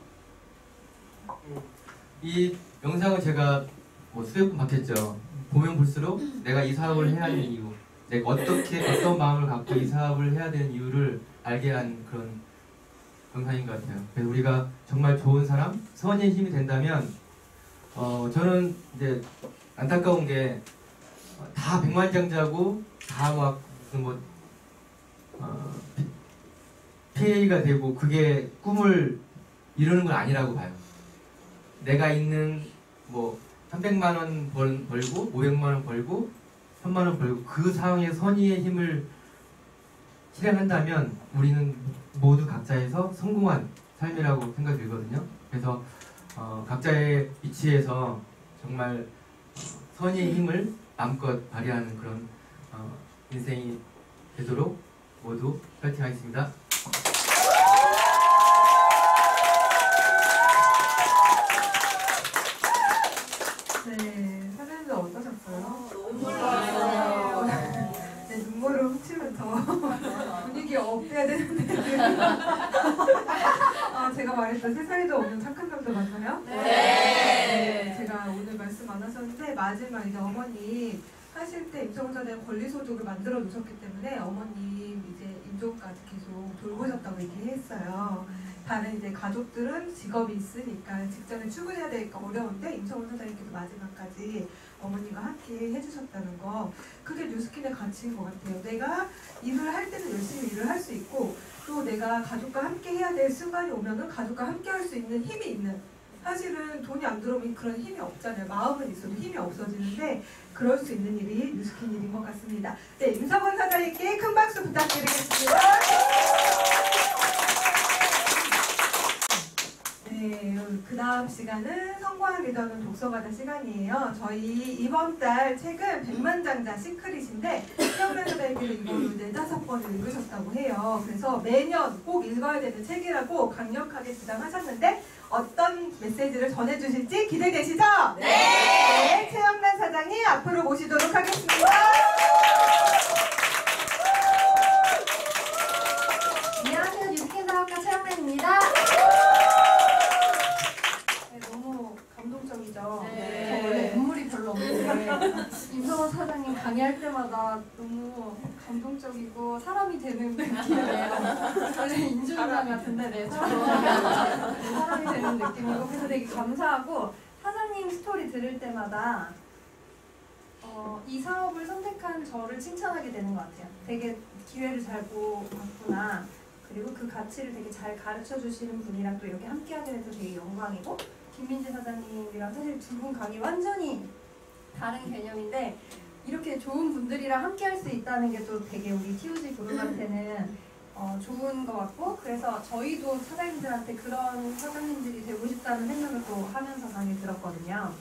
이 영상을 제가 뭐 수백 번 봤겠죠. 보면 볼수록 내가 이 사업을 해야 하는 이유, 내가 어떻게 어떤 마음을 갖고 이 사업을 해야 되는 이유를 알게 한 그런 영상인 것 같아요. 그래서 우리가 정말 좋은 사람, 선의의 힘이 된다면, 어 저는 이제 안타까운 게 다 백만장자고 다 막 무슨 뭐 어, 피에이가 되고 그게 꿈을 이루는 건 아니라고 봐요. 내가 있는 뭐 삼백만 원 벌, 벌고 오백만 원 벌고 천만 원 벌고 그 상황에 선의의 힘을 실행한다면 우리는 모두 각자에서 성공한 삶이라고 생각이 들거든요. 그래서 어, 각자의 위치에서 정말 선의의 힘을 마음껏 발휘하는 그런 어, 인생이 되도록 모두 파이팅 하겠습니다. 네, 사장님들 어떠셨어요? 너무 좋았어요. 네, 눈물을 훔치면서 분위기 업해야 되는데 아, 제가 말했던 세상에도 없는 착한 남자 맞나요? 네. 네, 제가 오늘 말씀 안 하셨는데 마지막 이제 어머님 하실 때 임성전에 권리소득을 만들어 놓으셨기 때문에 어머님 이제 임종까지 계속 돌보셨다고 얘기했어요. 다른 이제 가족들은 직업이 있으니까 직장에 출근해야 되니까 어려운데 임성훈 사장님께서 마지막까지 어머님과 함께 해주셨다는 거, 그게 뉴스킨의 가치인 것 같아요. 내가 일을 할 때는 열심히 일을 할 수 있고 또 내가 가족과 함께 해야 될 순간이 오면은 가족과 함께 할 수 있는 힘이 있는, 사실은 돈이 안 들어오면 그런 힘이 없잖아요. 마음은 있어도 힘이 없어지는데 그럴 수 있는 일이 뉴스킨 일인 것 같습니다. 네, 임성훈 사장님께 큰 박수 부탁드리겠습니다. 네, 그 다음 시간은 성공한 리더는 독서가다 시간이에요. 저희 이번 달 책은 백만장자 시크릿인데 태어난 사장님께서 이걸 네다섯 번을 읽으셨다고 해요. 그래서 매년 꼭 읽어야 되는 책이라고 강력하게 주장하셨는데 어떤 메시지를 전해주실지 기대되시죠? 네! 네, 최영란 사장님 앞으로 모시도록 하겠습니다. 안녕하세요. 뉴스킨 사업가 최영란입니다. 네, 너무 감동적이죠. 네. 저 원래 눈물이 별로 없는데 임성원 사장님 강의할 때마다 너무 감동적이고 사람이 되는 느낌이에요. 원래 인조인간 같은데 네, 사람이, 사람이 되는 느낌이고 그래서 되게 감사하고 사장님 스토리 들을 때마다 어, 이 사업을 선택한 저를 칭찬하게 되는 것 같아요. 되게 기회를 잘 봤구나. 그리고 그 가치를 되게 잘 가르쳐 주시는 분이랑 또 이렇게 함께 하게 돼서 되게 영광이고, 김민재 사장님이랑 사실 두 분 강의 완전히 다른 개념인데 이렇게 좋은 분들이랑 함께 할 수 있다는 게 또 되게 우리 티오지 그룹한테는 어, 좋은 것 같고, 그래서 저희도 사장님들한테 그런 사장님들이 되고 싶다는 생각을 또 하면서 강의 들었거든요.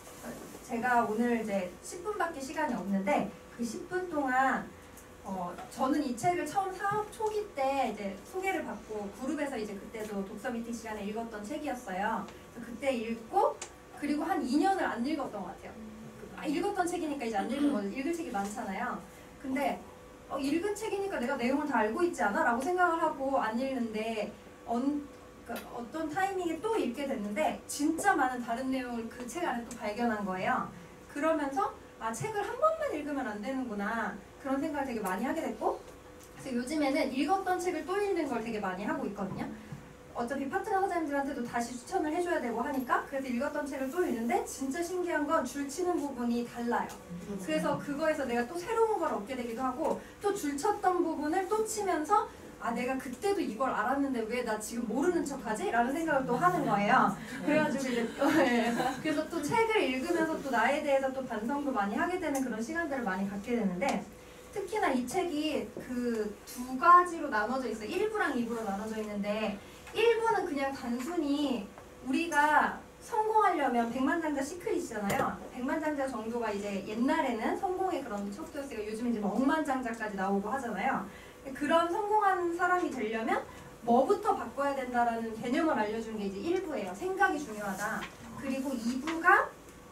제가 오늘 이제 십 분밖에 시간이 없는데 그 십 분 동안 어, 저는 이 책을 처음 사업 초기 때 이제 소개를 받고 그룹에서 이제 그때도 독서 미팅 시간에 읽었던 책이었어요. 그래서 그때 읽고 그리고 한 이 년을 안 읽었던 것 같아요. 아, 읽었던 책이니까 이제 안 읽은 거죠. 읽을 책이 많잖아요. 근데 어, 읽은 책이니까 내가 내용을 다 알고 있지 않아? 라고 생각을 하고 안 읽는데 언, 그러니까 어떤 타이밍에 또 읽게 됐는데 진짜 많은 다른 내용을 그 책 안에 또 발견한 거예요. 그러면서 아, 책을 한 번만 읽으면 안 되는구나 그런 생각을 되게 많이 하게 됐고, 그래서 요즘에는 읽었던 책을 또 읽는 걸 되게 많이 하고 있거든요. 어차피 파트너 사장님들한테도 다시 추천을 해줘야 되고 하니까 그래서 읽었던 책을 또 읽는데 진짜 신기한 건 줄치는 부분이 달라요. 그래서 그거에서 내가 또 새로운 걸 얻게 되기도 하고 또 줄쳤던 부분을 또 치면서 아 내가 그때도 이걸 알았는데 왜 나 지금 모르는 척하지? 라는 생각을 또 하는 거예요. 그래가지고 이제 네. 그래서 또 책을 읽으면서 또 나에 대해서 또 반성도 많이 하게 되는 그런 시간들을 많이 갖게 되는데, 특히나 이 책이 그 두 가지로 나눠져 있어요. 일 부랑 이 부로 나눠져 있는데 일 부는 그냥 단순히 우리가 성공하려면 백만장자 시크릿이잖아요. 백만장자 정도가 이제 옛날에는 성공의 그런 척도였으니까 요즘 이제 뭐 억만장자까지 나오고 하잖아요. 그런 성공한 사람이 되려면 뭐부터 바꿔야 된다라는 개념을 알려주는 게 이제 일 부예요. 생각이 중요하다. 그리고 이 부가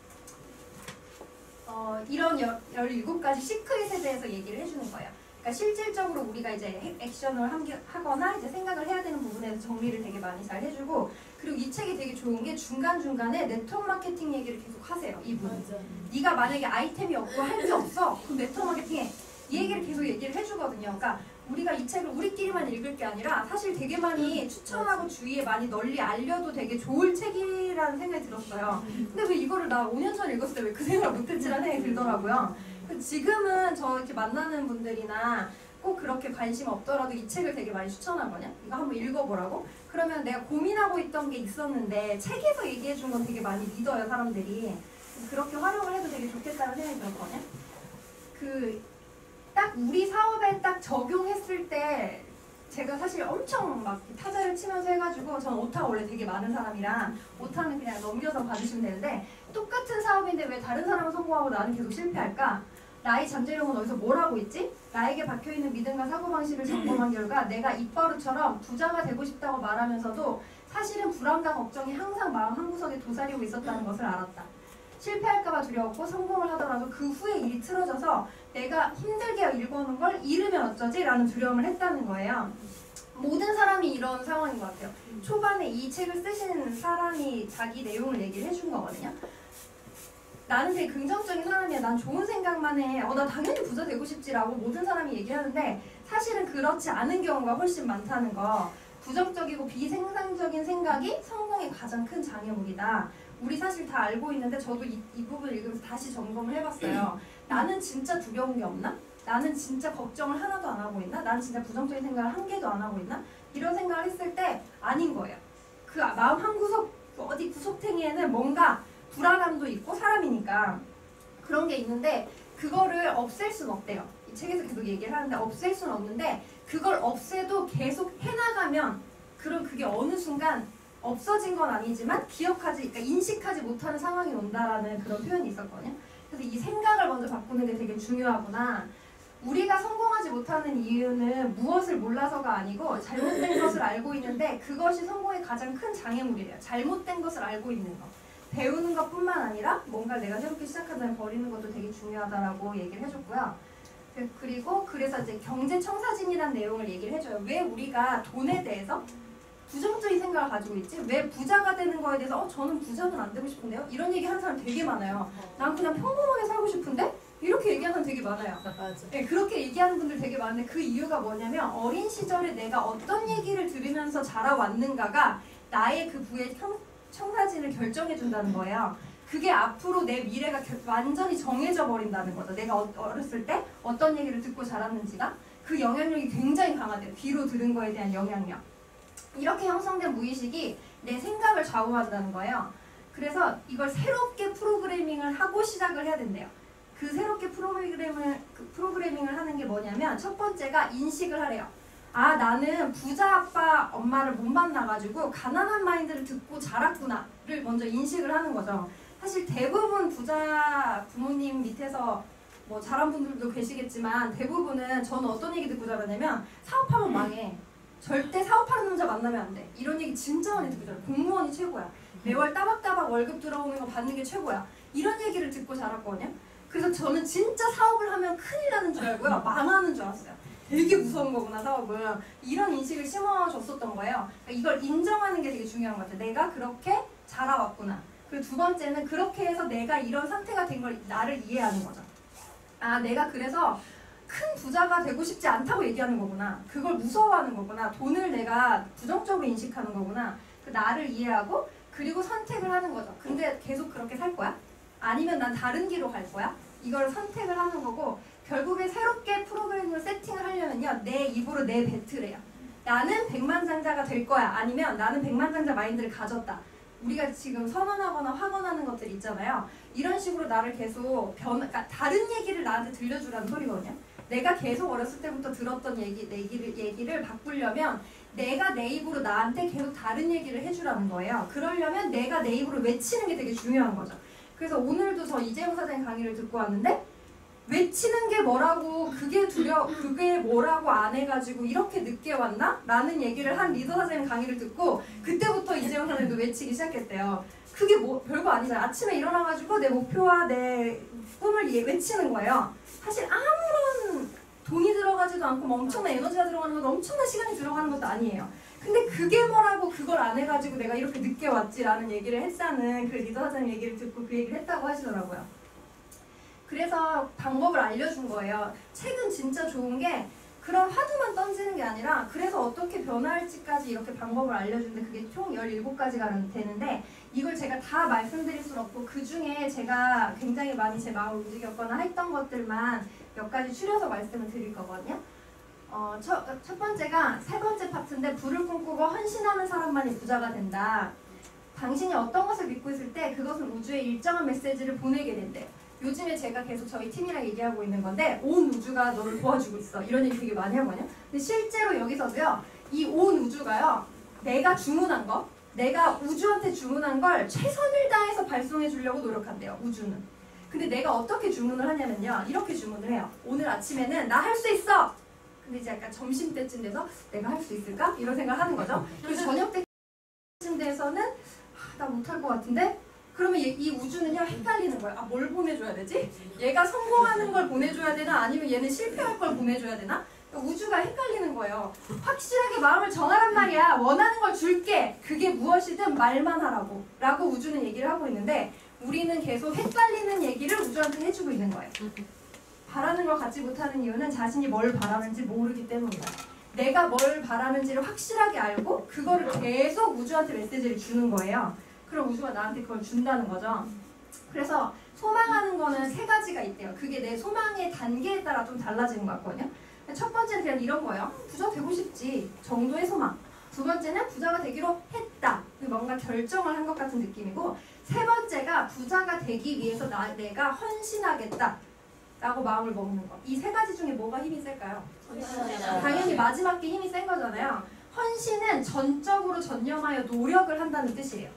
어, 이런 열일곱 가지 시크릿에 대해서 얘기를 해주는 거예요. 그러니까 실질적으로 우리가 이제 액션을 하거나 이제 생각을 해야 되는 부분에서 정리를 되게 많이 잘 해주고, 그리고 이 책이 되게 좋은 게 중간중간에 네트워크 마케팅 얘기를 계속 하세요. 이분은. 네가 만약에 아이템이 없고 할 게 없어. 그럼 네트워크 마케팅에 이 얘기를 계속 얘기를 해주거든요. 그러니까 우리가 이 책을 우리끼리만 읽을 게 아니라 사실 되게 많이 추천하고 주위에 많이 널리 알려도 되게 좋을 책이라는 생각이 들었어요. 근데 왜 이거를 나 오 년 전에 읽었을 때 왜 그 생각을 못했지라는 생각이 들더라고요. 지금은 저 이렇게 만나는 분들이나 꼭 그렇게 관심 없더라도 이 책을 되게 많이 추천하거든요. 이거 한번 읽어보라고? 그러면 내가 고민하고 있던 게 있었는데 책에서 얘기해준 건 되게 많이 믿어요, 사람들이. 그렇게 활용을 해도 되게 좋겠다는 생각이 들었거든요. 그 딱 우리 사업에 딱 적용했을 때 제가 사실 엄청 막 타자를 치면서 해가지고, 저는 오타가 원래 되게 많은 사람이라 오타는 그냥 넘겨서 봐주시면 되는데, 똑같은 사업인데 왜 다른 사람은 성공하고 나는 계속 실패할까? 나의 잠재력은 어디서 뭘 하고 있지? 나에게 박혀있는 믿음과 사고방식을 점검한 결과 내가 입버릇처럼 부자가 되고 싶다고 말하면서도 사실은 불안과 걱정이 항상 마음 한구석에 도사리고 있었다는 것을 알았다. 실패할까봐 두려웠고 성공을 하더라도 그 후에 일이 틀어져서 내가 힘들게 읽어놓은 걸 잃으면 어쩌지? 라는 두려움을 했다는 거예요. 모든 사람이 이런 상황인 것 같아요. 초반에 이 책을 쓰신 사람이 자기 내용을 얘기를 해준 거거든요. 나는 되게 긍정적인 사람이야. 난 좋은 생각만 해. 어, 나 당연히 부자 되고 싶지라고 모든 사람이 얘기하는데 사실은 그렇지 않은 경우가 훨씬 많다는 거. 부정적이고 비생산적인 생각이 성공의 가장 큰 장애물이다. 우리 사실 다 알고 있는데 저도 이, 이 부분을 읽으면서 다시 점검을 해봤어요. 나는 진짜 두려운 게 없나? 나는 진짜 걱정을 하나도 안 하고 있나? 나는 진짜 부정적인 생각을 한 개도 안 하고 있나? 이런 생각을 했을 때 아닌 거예요. 그 마음 한구석 어디 구석탱이에는 뭔가 불안함도 있고 사람이니까 그런 게 있는데 그거를 없앨 수는 없대요. 이 책에서 계속 얘기를 하는데 없앨 수는 없는데 그걸 없애도 계속 해나가면 그럼 그게 어느 순간 없어진 건 아니지만 기억하지, 그러니까 인식하지 못하는 상황이 온다라는 그런 표현이 있었거든요. 그래서 이 생각을 먼저 바꾸는 게 되게 중요하구나. 우리가 성공하지 못하는 이유는 무엇을 몰라서가 아니고 잘못된 것을 알고 있는데 그것이 성공의 가장 큰 장애물이래요. 잘못된 것을 알고 있는 거. 배우는 것뿐만 아니라 뭔가 내가 새롭게 시작하자면 버리는 것도 되게 중요하다라고 얘기를 해줬고요. 그리고 그래서 이제 경제청사진이라는 내용을 얘기를 해줘요. 왜 우리가 돈에 대해서 부정적인 생각을 가지고 있지? 왜 부자가 되는 거에 대해서 어 저는 부자는 안 되고 싶은데요? 이런 얘기 하는 사람 되게 많아요. 난 그냥 평범하게 살고 싶은데? 이렇게 얘기하는 사람 되게 많아요. 네, 그렇게 얘기하는 분들 되게 많은데 그 이유가 뭐냐면 어린 시절에 내가 어떤 얘기를 들으면서 자라왔는가가 나의 그 부의 청, 청사진을 결정해준다는 거예요. 그게 앞으로 내 미래가 결, 완전히 정해져 버린다는 거죠. 내가 어, 어렸을 때 어떤 얘기를 듣고 자랐는지가 그 영향력이 굉장히 강하대요. 귀로 들은 거에 대한 영향력. 이렇게 형성된 무의식이 내 생각을 좌우한다는 거예요. 그래서 이걸 새롭게 프로그래밍을 하고 시작을 해야 된대요. 그 새롭게 프로그래밍을, 그 프로그래밍을 하는 게 뭐냐면 첫 번째가 인식을 하래요. 아 나는 부자 아빠 엄마를 못 만나가지고 가난한 마인드를 듣고 자랐구나를 먼저 인식을 하는 거죠. 사실 대부분 부자 부모님 밑에서 뭐 자란 분들도 계시겠지만 대부분은 저는 어떤 얘기 듣고 자랐냐면 사업하면 망해. 절대 사업하는 남자 만나면 안 돼. 이런 얘기 진짜 많이 듣고 자라요. 공무원이 최고야. 매월 따박따박 월급 들어오는 거 받는 게 최고야. 이런 얘기를 듣고 자랐거든요. 그래서 저는 진짜 사업을 하면 큰일 나는 줄 알고요. 망하는 줄 알았어요. 되게 무서운 거구나 사업은. 이런 인식을 심어줬었던 거예요. 그러니까 이걸 인정하는 게 되게 중요한 것 같아요. 내가 그렇게 자라왔구나. 그리고 두 번째는 그렇게 해서 내가 이런 상태가 된 걸 나를 이해하는 거죠. 아 내가 그래서 큰 부자가 되고 싶지 않다고 얘기하는 거구나. 그걸 무서워하는 거구나. 돈을 내가 부정적으로 인식하는 거구나. 그 나를 이해하고 그리고 선택을 하는 거죠. 근데 계속 그렇게 살 거야? 아니면 난 다른 길로 갈 거야? 이걸 선택을 하는 거고 결국에 새롭게 프로그램을 세팅을 하려면요. 내 입으로 내 배틀해요. 나는 백만장자가 될 거야. 아니면 나는 백만장자 마인드를 가졌다. 우리가 지금 선언하거나 확언하는 것들 있잖아요. 이런 식으로 나를 계속 변, 그러니까 다른 얘기를 나한테 들려주라는 소리거든요. 내가 계속 어렸을 때부터 들었던 얘기, 얘기를, 얘기를 바꾸려면 내가 내 입으로 나한테 계속 다른 얘기를 해주라는 거예요. 그러려면 내가 내 입으로 외치는 게 되게 중요한 거죠. 그래서 오늘도 저 이재용 사장님 강의를 듣고 왔는데 외치는 게 뭐라고 그게 두려 그게 뭐라고 안 해가지고 이렇게 늦게 왔나? 라는 얘기를 한 리더 사장님 강의를 듣고 그때부터 이재용 사장님도 외치기 시작했대요. 그게 뭐 별거 아니잖아요. 아침에 일어나가지고 내 목표와 내 꿈을 예, 외치는 거예요. 사실 아무런 돈이 들어가지도 않고 뭐 엄청난 에너지가 들어가는 것도 엄청난 시간이 들어가는 것도 아니에요. 근데 그게 뭐라고 그걸 안 해가지고 내가 이렇게 늦게 왔지라는 얘기를 했다는 그 리더 사장님 얘기를 듣고 그 얘기를 했다고 하시더라고요. 그래서 방법을 알려준 거예요. 책은 진짜 좋은 게 그런 화두만 던지는 게 아니라 그래서 어떻게 변화할지까지 이렇게 방법을 알려주는데 그게 총 열일곱 가지가 되는데 이걸 제가 다 말씀드릴 수는 없고 그 중에 제가 굉장히 많이 제 마음을 움직였거나 했던 것들만 몇 가지 추려서 말씀을 드릴 거거든요. 어, 첫, 첫 번째가 세 번째 파트인데 불을 꿈꾸고 헌신하는 사람만이 부자가 된다. 당신이 어떤 것을 믿고 있을 때 그것은 우주에 일정한 메시지를 보내게 된대요. 요즘에 제가 계속 저희 팀이랑 얘기하고 있는 건데 온 우주가 너를 도와주고 있어. 이런 얘기 되게 많이 하거든요. 근데 실제로 여기서도요. 이 온 우주가요. 내가 주문한 거, 내가 우주한테 주문한 걸 최선을 다해서 발송해 주려고 노력한대요. 우주는. 근데 내가 어떻게 주문을 하냐면요. 이렇게 주문을 해요. 오늘 아침에는 나 할 수 있어! 근데 이제 약간 점심때쯤 돼서 내가 할 수 있을까? 이런 생각을 하는 거죠. 그래서 저녁 때쯤 돼서는 아, 나 못할 것 같은데? 그러면 얘, 이 우주는요 헷갈리는 거예요. 아, 뭘 보내줘야 되지? 얘가 성공하는 걸 보내줘야 되나? 아니면 얘는 실패할 걸 보내줘야 되나? 그러니까 우주가 헷갈리는 거예요. 확실하게 마음을 정하란 말이야. 원하는 걸 줄게. 그게 무엇이든 말만 하라고. 라고 우주는 얘기를 하고 있는데 우리는 계속 헷갈리는 얘기를 우주한테 해주고 있는 거예요. 바라는 걸 갖지 못하는 이유는 자신이 뭘 바라는지 모르기 때문이에요. 내가 뭘 바라는지를 확실하게 알고 그거를 계속 우주한테 메시지를 주는 거예요. 그럼 우주가 나한테 그걸 준다는 거죠. 그래서 소망하는 거는 세 가지가 있대요. 그게 내 소망의 단계에 따라 좀 달라지는 것 같거든요. 첫 번째는 그냥 이런 거예요. 부자 되고 싶지 정도의 소망. 두 번째는 부자가 되기로 했다. 뭔가 결정을 한 것 같은 느낌이고 세 번째가 부자가 되기 위해서 나, 내가 헌신하겠다. 라고 마음을 먹는 거. 이 세 가지 중에 뭐가 힘이 셀까요? 당연히 마지막 게 힘이 센 거잖아요. 헌신은 전적으로 전념하여 노력을 한다는 뜻이에요.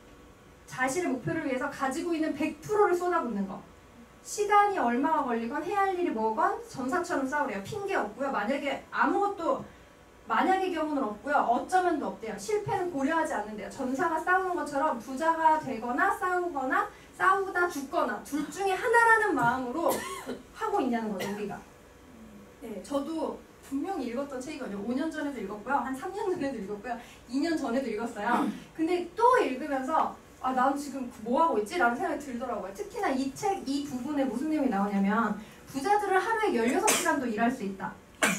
자신의 목표를 위해서 가지고 있는 백 퍼센트를 쏟아붓는 거. 시간이 얼마가 걸리건 해야 할 일이 뭐건 전사처럼 싸우래요. 핑계 없고요. 만약에 아무것도 만약의 경우는 없고요. 어쩌면도 없대요. 실패는 고려하지 않는데요. 전사가 싸우는 것처럼 부자가 되거나 싸우거나 싸우다 죽거나 둘 중에 하나라는 마음으로 하고 있냐는 거죠. 우리가. 네, 저도 분명히 읽었던 책이거든요. 오 년 전에도 읽었고요. 한 삼 년 전에도 읽었고요. 이 년 전에도 읽었어요. 근데 또 읽으면서 아, 난 지금 뭐 하고 있지? 라는 생각이 들더라고요. 특히나 이 책, 이 부분에 무슨 내용이 나오냐면 부자들은 하루에 열여섯 시간도 일할 수 있다.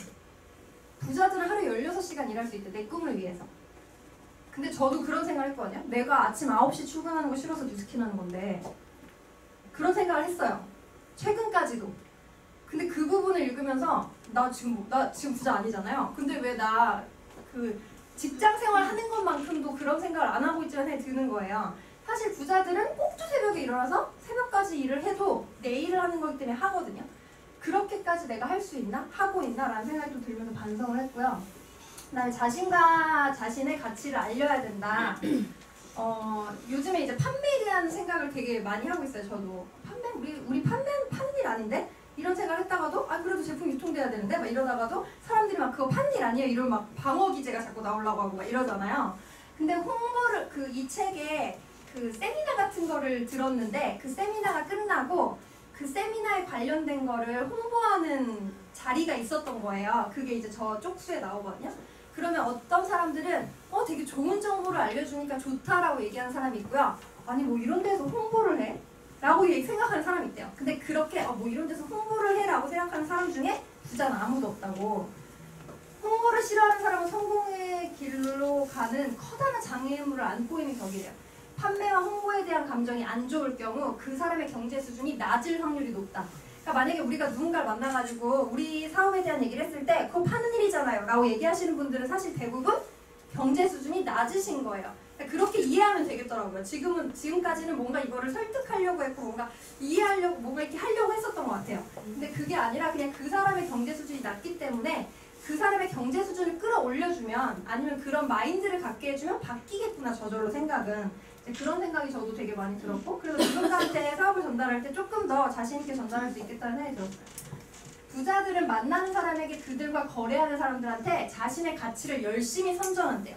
부자들은 하루에 열여섯 시간 일할 수 있다. 내 꿈을 위해서. 근데 저도 그런 생각을 했거든요. 내가 아침 아홉 시 출근하는 거 싫어서 뉴스킨 하는 건데 그런 생각을 했어요. 최근까지도. 근데 그 부분을 읽으면서 나 지금 나 지금 부자 아니잖아요. 근데 왜 나 그 직장 생활 하는 것만큼도 그런 생각을 안 하고 있지라는 생각이 드는 거예요. 사실 부자들은 꼭두 새벽에 일어나서 새벽까지 일을 해도 내 일을 하는 거기 때문에 하거든요. 그렇게까지 내가 할 수 있나? 하고 있나? 라는 생각이 또 들면서 반성을 했고요. 그다음에 자신과 자신의 가치를 알려야 된다. 어, 요즘에 이제 판매에 대한 생각을 되게 많이 하고 있어요. 저도 판매 우리 우리 판매는 파는 일 아닌데 이런 생각을 했다가도 아 그래도 제품 유통돼야 되는데 막 이러다가도 사람들이 막 그거 파는 일 아니에요. 이런 막 방어 기제가 자꾸 나오려고 하고 막 이러잖아요. 근데 홍보를 그 이 책에 그 세미나 같은 거를 들었는데 그 세미나가 끝나고 그 세미나에 관련된 거를 홍보하는 자리가 있었던 거예요. 그게 이제 저 쪽수에 나오거든요. 그러면 어떤 사람들은 어 되게 좋은 정보를 알려주니까 좋다라고 얘기하는 사람이 있고요. 아니 뭐 이런 데서 홍보를 해? 라고 생각하는 사람이 있대요. 근데 그렇게 어 뭐 이런 데서 홍보를 해? 라고 생각하는 사람 중에 부자는 아무도 없다고. 홍보를 싫어하는 사람은 성공의 길로 가는 커다란 장애물을 안고 있는 격이래요. 판매와 홍보에 대한 감정이 안 좋을 경우 그 사람의 경제 수준이 낮을 확률이 높다. 그러니까 만약에 우리가 누군가를 만나가지고 우리 사업에 대한 얘기를 했을 때 그거 파는 일이잖아요 라고 얘기하시는 분들은 사실 대부분 경제 수준이 낮으신 거예요. 그렇게 이해하면 되겠더라고요. 지금은 지금까지는 뭔가 이거를 설득하려고 했고 뭔가 이해하려고 뭔가 이렇게 하려고 했었던 것 같아요. 근데 그게 아니라 그냥 그 사람의 경제 수준이 낮기 때문에 그 사람의 경제 수준을 끌어올려주면 아니면 그런 마인드를 갖게 해주면 바뀌겠구나 저절로 생각은. 그런 생각이 저도 되게 많이 들었고 그래서 누군가한테 사업을 전달할 때 조금 더 자신 있게 전달할 수 있겠다는 생각이 들었어요. 부자들은 만나는 사람에게 그들과 거래하는 사람들한테 자신의 가치를 열심히 선전한대요.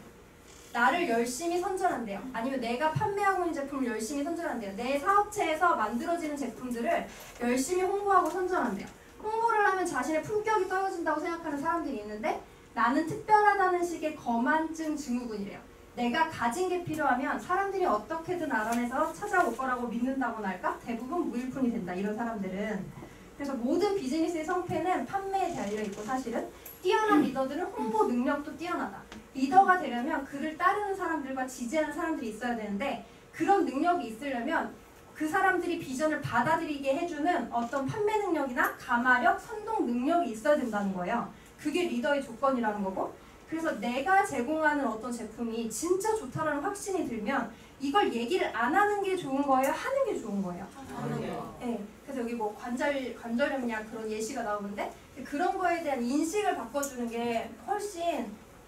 나를 열심히 선전한대요. 아니면 내가 판매하고 있는 제품을 열심히 선전한대요. 내 사업체에서 만들어지는 제품들을 열심히 홍보하고 선전한대요. 홍보를 하면 자신의 품격이 떨어진다고 생각하는 사람들이 있는데 나는 특별하다는 식의 거만증 증후군이래요. 내가 가진 게 필요하면 사람들이 어떻게든 알아내서 찾아올 거라고 믿는다고나 할까? 대부분 무일푼이 된다, 이런 사람들은. 그래서 모든 비즈니스의 성패는 판매에 달려있고 사실은 뛰어난 리더들은 홍보 능력도 뛰어나다. 리더가 되려면 그를 따르는 사람들과 지지하는 사람들이 있어야 되는데 그런 능력이 있으려면 그 사람들이 비전을 받아들이게 해주는 어떤 판매 능력이나 가마력, 선동 능력이 있어야 된다는 거예요. 그게 리더의 조건이라는 거고 그래서 내가 제공하는 어떤 제품이 진짜 좋다라는 확신이 들면 이걸 얘기를 안 하는 게 좋은 거예요? 하는 게 좋은 거예요? 하는 거. 네. 그래서 여기 뭐 관절, 관절염이냐 그런 예시가 나오는데 그런 거에 대한 인식을 바꿔주는 게 훨씬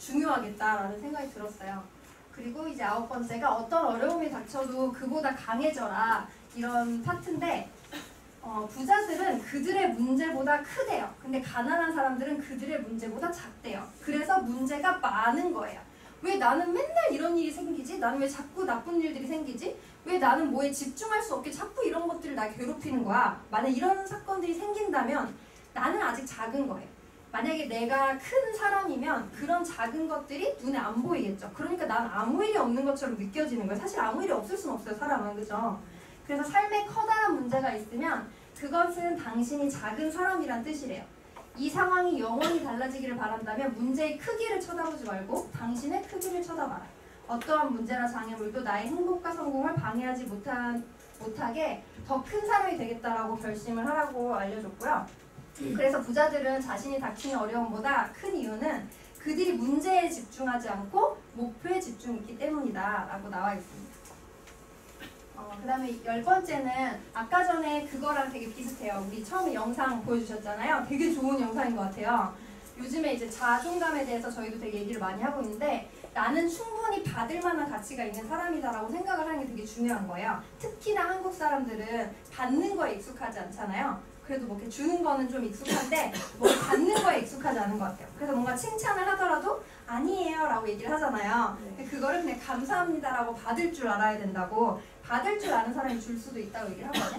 중요하겠다라는 생각이 들었어요. 그리고 이제 아홉 번째가 어떤 어려움이 닥쳐도 그보다 강해져라 이런 파트인데 어, 부자들은 그들의 문제보다 크대요. 근데 가난한 사람들은 그들의 문제보다 작대요. 그래서 문제가 많은 거예요. 왜 나는 맨날 이런 일이 생기지? 나는 왜 자꾸 나쁜 일들이 생기지? 왜 나는 뭐에 집중할 수 없게 자꾸 이런 것들을 나 괴롭히는 거야? 만약 이런 사건들이 생긴다면 나는 아직 작은 거예요. 만약에 내가 큰 사람이면 그런 작은 것들이 눈에 안 보이겠죠. 그러니까 난 아무 일이 없는 것처럼 느껴지는 거예요. 사실 아무 일이 없을 수는 없어요, 사람은. 그죠? 그래서 삶에 커다란 문제가 있으면 그것은 당신이 작은 사람이란 뜻이래요. 이 상황이 영원히 달라지기를 바란다면 문제의 크기를 쳐다보지 말고 당신의 크기를 쳐다봐라. 어떠한 문제나 장애물도 나의 행복과 성공을 방해하지 못한, 못하게 더 큰 사람이 되겠다라고 결심을 하라고 알려줬고요. 그래서 부자들은 자신이 닥치는 어려움보다 큰 이유는 그들이 문제에 집중하지 않고 목표에 집중했기 때문이다 라고 나와 있습니다. 어, 그 다음에 열 번째는 아까 전에 그거랑 되게 비슷해요. 우리 처음에 영상 보여주셨잖아요. 되게 좋은 영상인 것 같아요. 요즘에 이제 자존감에 대해서 저희도 되게 얘기를 많이 하고 있는데 나는 충분히 받을 만한 가치가 있는 사람이다라고 생각을 하는 게 되게 중요한 거예요. 특히나 한국 사람들은 받는 거에 익숙하지 않잖아요. 그래도 뭐 이렇게 주는 거는 좀 익숙한데 뭐 받는 거에 익숙하지 않은 것 같아요. 그래서 뭔가 칭찬을 하더라도 아니에요 라고 얘기를 하잖아요. 그거를 그냥 감사합니다라고 받을 줄 알아야 된다고. 받을 줄 아는 사람이 줄 수도 있다고 얘기를 하거든요.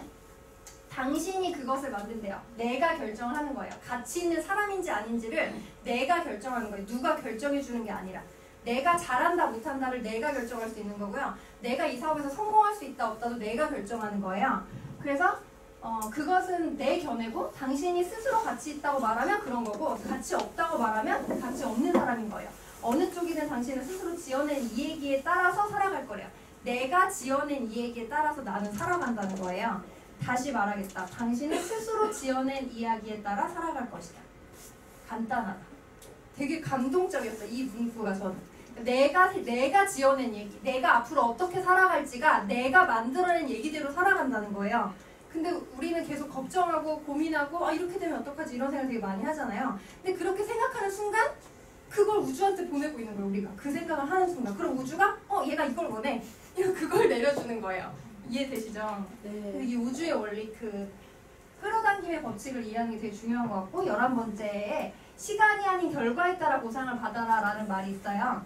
당신이 그것을 만든대요. 내가 결정을 하는 거예요. 가치 있는 사람인지 아닌지를 내가 결정하는 거예요. 누가 결정해 주는 게 아니라. 내가 잘한다 못한다를 내가 결정할 수 있는 거고요. 내가 이 사업에서 성공할 수 있다 없다도 내가 결정하는 거예요. 그래서 어, 그것은 내 견해고 당신이 스스로 가치 있다고 말하면 그런 거고 가치 없다고 말하면 가치 없는 사람인 거예요. 어느 쪽이든 당신은 스스로 지어낸 이야기에 따라서 살아갈 거래요. 내가 지어낸 이야기에 따라서 나는 살아간다는 거예요. 다시 말하겠다. 당신은 스스로 지어낸 이야기에 따라 살아갈 것이다. 간단하다. 되게 감동적이었어요. 이 문구가 저는. 내가, 내가 지어낸 얘기, 내가 앞으로 어떻게 살아갈지가 내가 만들어낸 얘기대로 살아간다는 거예요. 근데 우리는 계속 걱정하고 고민하고 아 이렇게 되면 어떡하지 이런 생각 되게 많이 하잖아요. 근데 그렇게 생각하는 순간 그걸 우주한테 보내고 있는 거예요. 우리가 그 생각을 하는 순간 그럼 우주가 어 얘가 이걸 원해 이거 그걸 내려주는 거예요. 이해되시죠? 네. 이 우주의 원리 그 끌어당김의 법칙을 이해하는 게 되게 중요한 것 같고 열한 번째에 시간이 아닌 결과에 따라 보상을 받아라 라는 말이 있어요.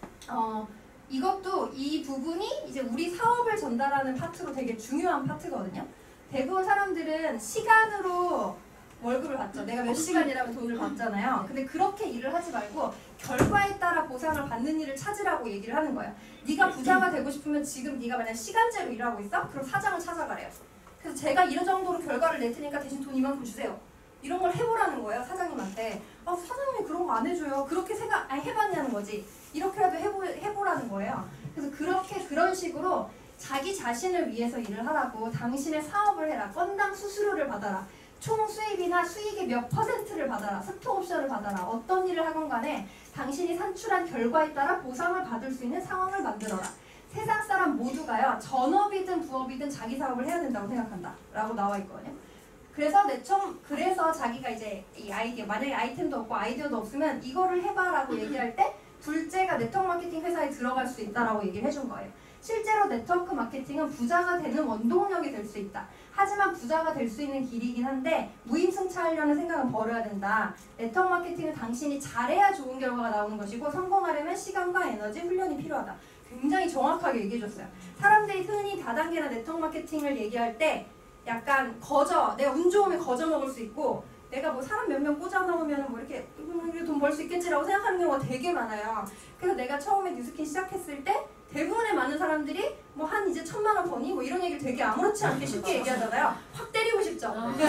어 이것도 이 부분이 이제 우리 사업을 전달하는 파트로 되게 중요한 파트거든요. 대부분 사람들은 시간으로 월급을 받죠. 내가 몇 시간 일하면 돈을 받잖아요. 근데 그렇게 일을 하지 말고 결과에 따라 보상을 받는 일을 찾으라고 얘기를 하는 거예요. 네가 부자가 되고 싶으면 지금 네가 만약 시간제로 일하고 있어? 그럼 사장을 찾아가래요. 그래서 제가 이런 정도로 결과를 낼 테니까 대신 돈 이만큼 주세요. 이런 걸 해보라는 거예요. 사장님한테. 아 사장님이 그런 거 안 해줘요. 그렇게 생각 안 해봤냐는 거지. 이렇게라도 해보, 해보라는 거예요. 그래서 그렇게 그런 식으로 자기 자신을 위해서 일을 하라고 당신의 사업을 해라. 건당 수수료를 받아라. 총 수입이나 수익의 몇 퍼센트를 받아라. 스톡옵션을 받아라. 어떤 일을 하건 간에 당신이 산출한 결과에 따라 보상을 받을 수 있는 상황을 만들어라. 세상 사람 모두가요 전업이든 부업이든 자기 사업을 해야 된다고 생각한다 라고 나와 있거든요. 그래서 내 처음 그래서 자기가 이제 이 아이디어 만약에 아이템도 없고 아이디어도 없으면 이거를 해봐라고 얘기할 때 둘째가 네트워크 마케팅 회사에 들어갈 수 있다라고 얘기를 해준 거예요. 실제로 네트워크 마케팅은 부자가 되는 원동력이 될 수 있다. 하지만 부자가 될 수 있는 길이긴 한데 무임승차하려는 생각은 버려야 된다. 네트워크 마케팅은 당신이 잘해야 좋은 결과가 나오는 것이고 성공하려면 시간과 에너지, 훈련이 필요하다. 굉장히 정확하게 얘기해줬어요. 사람들이 흔히 다단계나 네트워크 마케팅을 얘기할 때 약간 거저, 내가 운 좋으면 거저 먹을 수 있고 내가 뭐 사람 몇 명 꽂아 넣으면 뭐 이렇게 돈 벌 수 있겠지라고 생각하는 경우가 되게 많아요. 그래서 내가 처음에 뉴스킨 시작했을 때 대부분의 많은 사람들이 뭐 한 이제 천만 원 버니 뭐 이런 얘기를 되게 아무렇지 않게 쉽게 얘기하잖아요. 확 때리고 싶죠.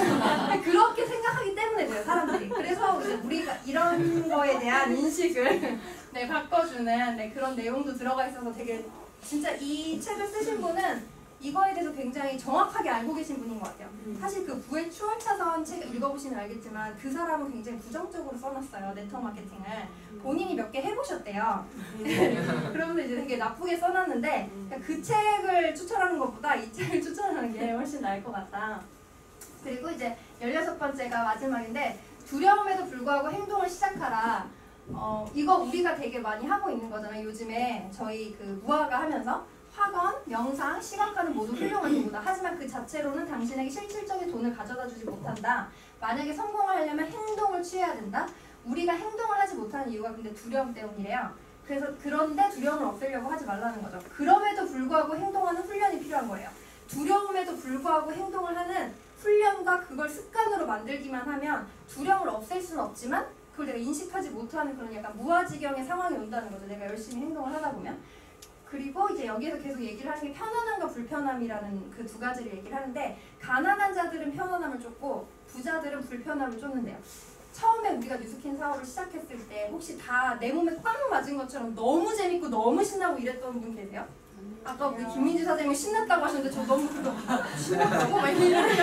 그렇게 생각하기 때문에 그래요, 사람들이. 그래서 이제 우리가 이런 거에 대한 인식을 네, 바꿔주는 네, 그런 내용도 들어가 있어서 되게 진짜 이 책을 쓰신 분은 이거에 대해서 굉장히 정확하게 알고 계신 분인 것 같아요. 사실 그 부의 추월차선 책 읽어보시면 알겠지만 그 사람은 굉장히 부정적으로 써놨어요. 네트워크 마케팅을. 본인이 몇 개 해보셨대요. 그러면서 이제 되게 나쁘게 써놨는데 그 책을 추천하는 것보다 이 책을 추천하는 게 훨씬 나을 것 같다. 그리고 이제 열여섯 번째가 마지막인데 두려움에도 불구하고 행동을 시작하라. 어, 이거 우리가 되게 많이 하고 있는 거잖아요. 요즘에 저희 그 무화가 하면서 학원, 명상, 시각과는 모두 훌륭한 도구다. 하지만 그 자체로는 당신에게 실질적인 돈을 가져다 주지 못한다. 만약에 성공을 하려면 행동을 취해야 된다. 우리가 행동을 하지 못하는 이유가 근데 두려움 때문이래요. 그래서 그런데 두려움을 없애려고 하지 말라는 거죠. 그럼에도 불구하고 행동하는 훈련이 필요한 거예요. 두려움에도 불구하고 행동을 하는 훈련과 그걸 습관으로 만들기만 하면 두려움을 없앨 수는 없지만 그걸 내가 인식하지 못하는 그런 약간 무아지경의 상황이 온다는 거죠. 내가 열심히 행동을 하다 보면. 그리고 이제 여기에서 계속 얘기를 하는 게 편안함과 불편함이라는 그 두 가지를 얘기를 하는데 가난한 자들은 편안함을 쫓고 부자들은 불편함을 쫓는데요. 처음에 우리가 뉴스킨 사업을 시작했을 때 혹시 다 내 몸에 꽉 맞은 것처럼 너무 재밌고 너무 신나고 이랬던 분 계세요? 아까 우리 김민지 사장님이 신났다고 하셨는데 저 너무 신났다고 막 이러는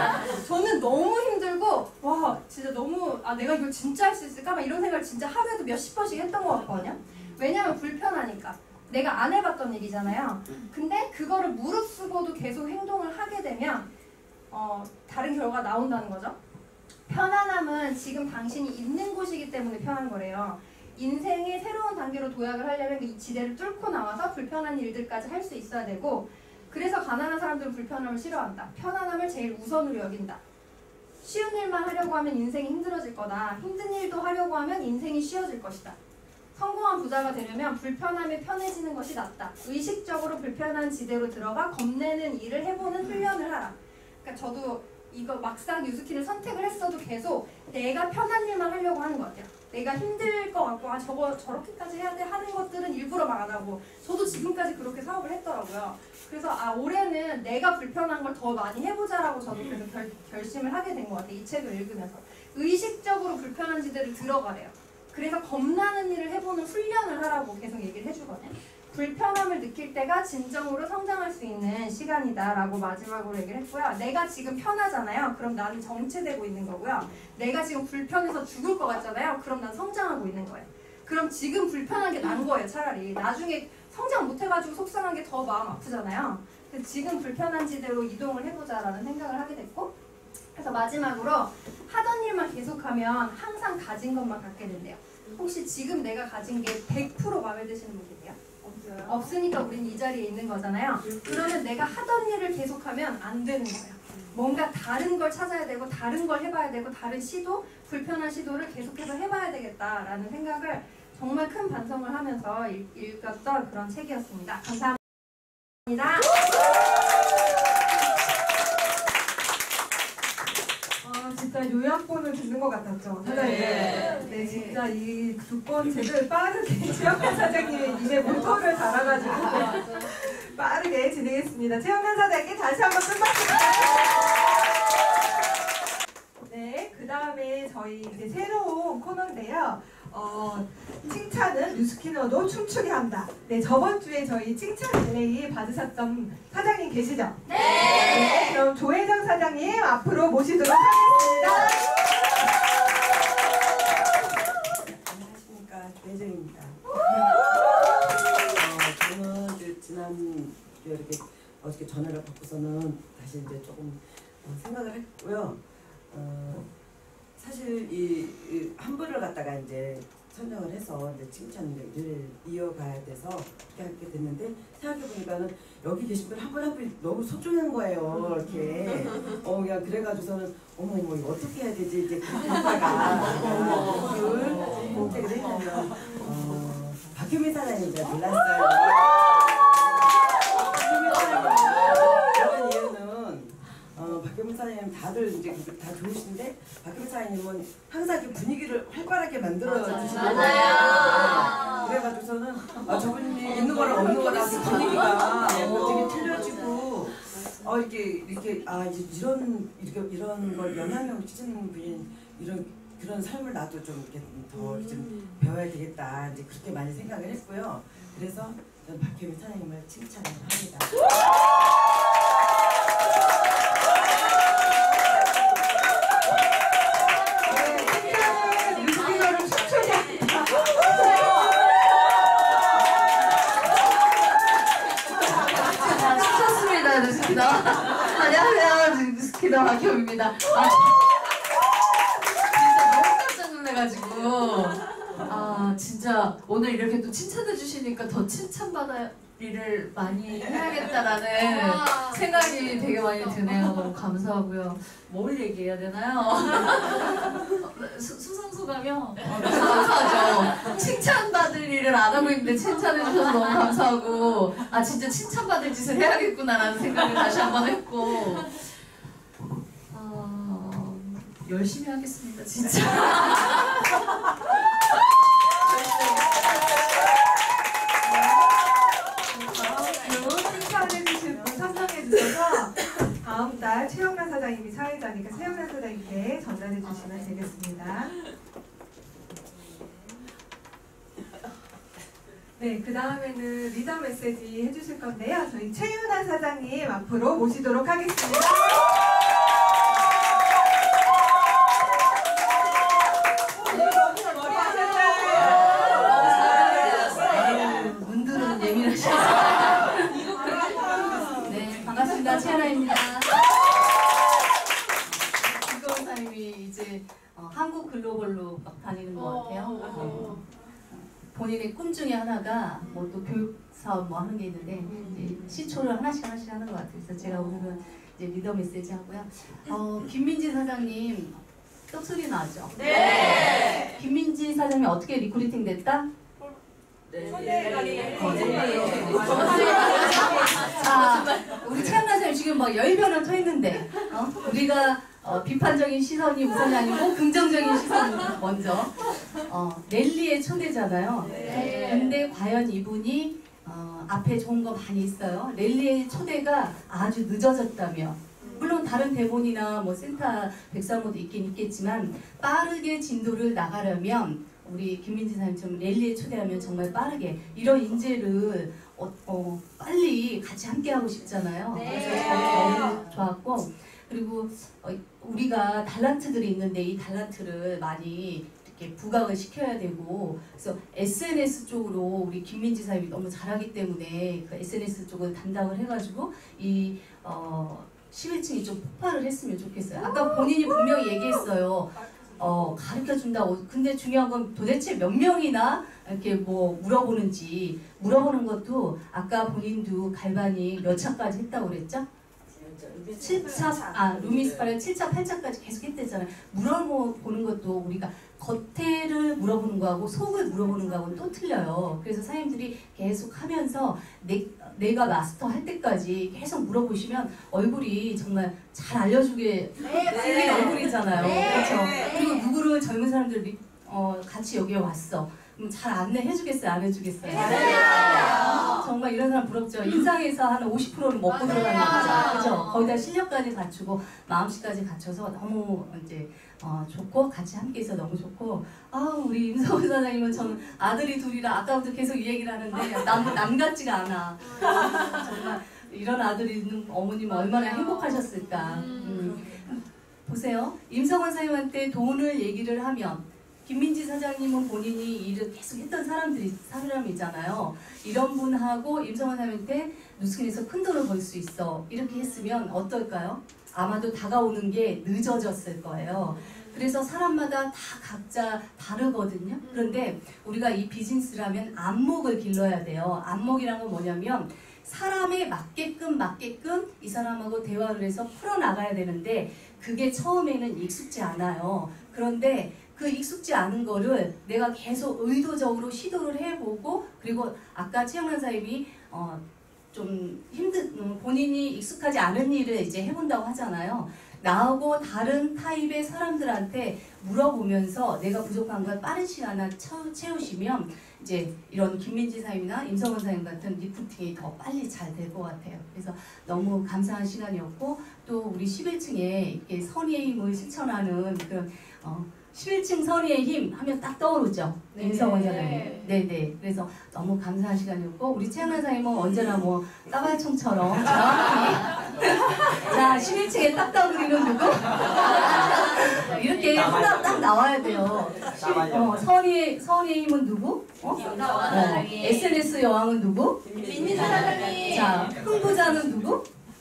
저는 너무 힘들고 와 진짜 너무 아 내가 이걸 진짜 할 수 있을까? 막 이런 생각을 진짜 하루에도 몇십 번씩 했던 것 같거든요. 왜냐면 불편하니까. 내가 안 해봤던 일이잖아요. 근데 그거를 무릅쓰고도 계속 행동을 하게 되면 어, 다른 결과가 나온다는 거죠. 편안함은 지금 당신이 있는 곳이기 때문에 편한 거래요. 인생의 새로운 단계로 도약을 하려면 이 지대를 뚫고 나와서 불편한 일들까지 할 수 있어야 되고 그래서 가난한 사람들은 불편함을 싫어한다. 편안함을 제일 우선으로 여긴다. 쉬운 일만 하려고 하면 인생이 힘들어질 거다. 힘든 일도 하려고 하면 인생이 쉬워질 것이다. 성공한 부자가 되려면 불편함에 편해지는 것이 낫다. 의식적으로 불편한 지대로 들어가 겁내는 일을 해보는 훈련을 하라. 그러니까 저도 이거 막상 뉴스킨을 선택을 했어도 계속 내가 편한 일만 하려고 하는 것 같아요. 내가 힘들 것 같고 아 저거 저렇게까지 해야 돼 하는 것들은 일부러 막 안 하고 저도 지금까지 그렇게 사업을 했더라고요. 그래서 아 올해는 내가 불편한 걸 더 많이 해보자라고 저도 그래서 결, 결심을 하게 된 것 같아요. 이 책을 읽으면서. 의식적으로 불편한 지대를 들어가래요. 그래서 겁나는 일을 해보는 훈련을 하라고 계속 얘기를 해주거든요. 불편함을 느낄 때가 진정으로 성장할 수 있는 시간이다 라고 마지막으로 얘기를 했고요. 내가 지금 편하잖아요. 그럼 나는 정체되고 있는 거고요. 내가 지금 불편해서 죽을 것 같잖아요. 그럼 난 성장하고 있는 거예요. 그럼 지금 불편한 게 난 거예요. 차라리. 나중에 성장 못해가지고 속상한 게 더 마음 아프잖아요. 그래서 지금 불편한 지대로 이동을 해보자라는 생각을 하게 됐고 그래서 마지막으로 하던 일만 계속하면 항상 가진 것만 갖게 된대요. 혹시 지금 내가 가진 게 백 퍼센트 마음에 드시는 분 계세요? 없어요. 없으니까 우린 이 자리에 있는 거잖아요. 그러면 내가 하던 일을 계속하면 안 되는 거예요. 뭔가 다른 걸 찾아야 되고 다른 걸 해봐야 되고 다른 시도, 불편한 시도를 계속해서 해봐야 되겠다라는 생각을 정말 큰 반성을 하면서 읽, 읽었던 그런 책이었습니다. 감사합니다. 진짜 요약본을 듣는 것 같았죠, 사장님. 네, 네 진짜 이 두 번째를 빠르게 최영란 사장님의 입에 모토를 달아가지고 빠르게 진행했습니다. 최영란 사장님 다시 한번 끝났습니다. 네, 그 다음에 저희 이제 새로운 코너인데요. 어, 칭찬은 뉴스키너도 춤추게 한다. 네, 저번 주에 저희 칭찬 릴레이 받으셨던 사장님 계시죠? 네! 네, 그럼 조혜정 사장님 앞으로 모시도록 하겠습니다. 안녕하십니까, 조혜정입니다. 어, 저는 이제 지난 전화를 받고서는 다시 이제 조금 어, 생각을 했고요. 어, 사실 이, 이 한 분을 갖다가 이제 선정을 해서 이제 칭찬을 이어가야 돼서 그렇게 하게 됐는데 생각해 보니까는 여기 계신 분 한 분 한 분이 너무 소중한 거예요. 이렇게 어 그냥 그래가지고서는 어머 어머 이거 어떻게 해야 되지 이제 그러다가 늘 선택을 했냐면 어, 박효민 사장님 제가 골랐어요. 박효민 사장님 이유는 어, 박효민 사장님 다들 이제 다 좋으신데 박효민 사장님은 항상 그 분위기를 활발하게 만들어 주시는 거예요. 그래가지고서는 아, 저분이 있는 거랑 없는 거랑 그 분위기가 되게 틀려지고 어 이렇게 이렇게 아 이제 이런 이렇게 이런 걸 영향력을 끼치는 분이 이런 그런 삶을 나도 좀 이렇게 더 좀 배워야 되겠다 이제 그렇게 많이 생각을 했고요. 그래서 저는 박효민 사장님을 칭찬을 합니다. 안녕하세요, 스키더 박효입니다. 아, 진짜 너무 깜짝 놀래가지고 아 진짜 오늘 이렇게 또 칭찬해 주시니까 더 칭찬받을 일을 많이 해야겠다라는 생각이 되게 많이 드네요. 너무 감사하고요. 뭘 얘기해야 되나요? 수, 수상소감이요? 감사하죠. 칭찬받을 일을 안 하고 있는데 칭찬해 주셔서 너무 감사하고 아 진짜 칭찬받을 짓을 해야겠구나라는 생각을 다시 한번 했고 어, 열심히 하겠습니다. 진짜. 칭찬해주실 분 선정해주셔서 다음 달 최영란 사장님이 사회자니까 최영란 사장님께 전달해 주시면 되겠습니다. 네, 그 다음에는 리더 메시지 해주실 건데요. 저희 최윤아 사장님 앞으로 모시도록 하겠습니다. 문들은 예민하시죠. 네, 반갑습니다. 최연아입니다. 김건사님이 이제 어, 한국 글로벌로 막 다니는 것 같아요. 어, 본인의 꿈 중에 하나가 뭐 또 교육 사업 뭐 하는 게 있는데 이제 시초를 하나씩 하나씩 하는 것 같아요. 그래서 제가 오늘은 이제 리더 메시지 하고요. 어, 김민지 사장님 떡소리 나죠? 네. 김민지 사장님 어떻게 리크루팅 됐다? 네. 자, 우리 최연아 선생님 지금 뭐 열변을 토했는데 어? 우리가 어, 비판적인 시선이 우선이 아니고 긍정적인 시선 먼저 어, 랠리의 초대잖아요. 네. 근데 과연 이분이 어, 앞에 좋은 거 많이 있어요. 랠리의 초대가 아주 늦어졌다며 물론 다른 대본이나 뭐 센터 백사모도 있긴 있겠지만 빠르게 진도를 나가려면 우리 김민지 사장님처럼 랠리에 초대하면 정말 빠르게 이런 인재를 어, 어, 빨리 같이 함께하고 싶잖아요. 그래서 저는 너무 좋았고 그리고 어, 우리가 달란트들이 있는데 이 달란트를 많이 이렇게 부각을 시켜야 되고 그래서 에스엔에스 쪽으로 우리 김민지 사장님이 너무 잘하기 때문에 그 에스엔에스 쪽을 담당을 해가지고 이 어, 십일 층이 좀 폭발을 했으면 좋겠어요. 아까 본인이 분명히 얘기했어요. 어, 가르쳐준다고. 근데 중요한 건 도대체 몇 명이나 이렇게 뭐 물어보는지 물어보는 것도 아까 본인도 갈바니 몇 차까지 했다고 그랬죠? 칠 차, 아, 루미스파를 칠 차, 팔 차까지 계속 했대잖아요. 물어보는 것도 우리가 겉에를 물어보는 거하고 속을 물어보는 거하고는 또 틀려요. 그래서 사장님들이 계속 하면서 내, 내가 마스터 할 때까지 계속 물어보시면 얼굴이 정말 잘 알려주게 생긴 얼굴이잖아요. 그렇죠? 그리고 누구를 젊은 사람들 어, 같이 여기에 왔어. 그럼 잘 안내해주겠어요? 안 해주겠어요? 네. 정말 이런 사람 부럽죠. 인상에서 한 오십 퍼센트를 먹고 들어가는 거죠. 그렇죠? 거기다 실력까지 갖추고 마음씨까지 갖춰서 너무 이제 어, 좋고 같이 함께해서 너무 좋고 아 우리 임성훈 사장님은 저는 아들이 둘이라 아까부터 계속 이 얘기를 하는데 남, 남 같지가 않아. 정말 이런 아들이 있는 어머님 얼마나 행복하셨을까. 음. 보세요. 임성훈 사장님한테 돈을 얘기를 하면 김민지 사장님은 본인이 일을 계속 했던 사람들이 사람이잖아요. 이런 분하고 임성환 사장님한테 누스킨에서 큰 돈을 벌 수 있어. 이렇게 했으면 어떨까요? 아마도 다가오는 게 늦어졌을 거예요. 그래서 사람마다 다 각자 다르거든요. 그런데 우리가 이 비즈니스라면 안목을 길러야 돼요. 안목이란 건 뭐냐면 사람에 맞게끔 맞게끔 이 사람하고 대화를 해서 풀어나가야 되는데 그게 처음에는 익숙지 않아요. 그런데 그 익숙지 않은 거를 내가 계속 의도적으로 시도를 해보고 그리고 아까 최영란 사님이 어, 좀 힘든 음, 본인이 익숙하지 않은 일을 이제 해본다고 하잖아요. 나하고 다른 타입의 사람들한테 물어보면서 내가 부족한 걸 빠른 시간 안에 채우시면 이제 이런 김민지 사임이나 임성원 사임 같은 리프팅이 더 빨리 잘 될 것 같아요. 그래서 너무 감사한 시간이었고 또 우리 십일 층에 이렇게 선의의 힘을 실천하는 그런 어, 십일 층 선의의 힘 하면 딱 떠오르죠. 네. 임성원 사장님. 네네. 그래서 너무 감사한 시간이었고 우리 최영란 사장님은 언제나 뭐 따발총처럼 정확히 자 십일 층에 딱 떠오르는 누구? 이렇게 하나 딱 나와야 돼요. 어, 선의, 선의의 힘은 누구? 어? 어, 에스엔에스 여왕은 누구? 민지 사장님. 자 흥부자는 누구?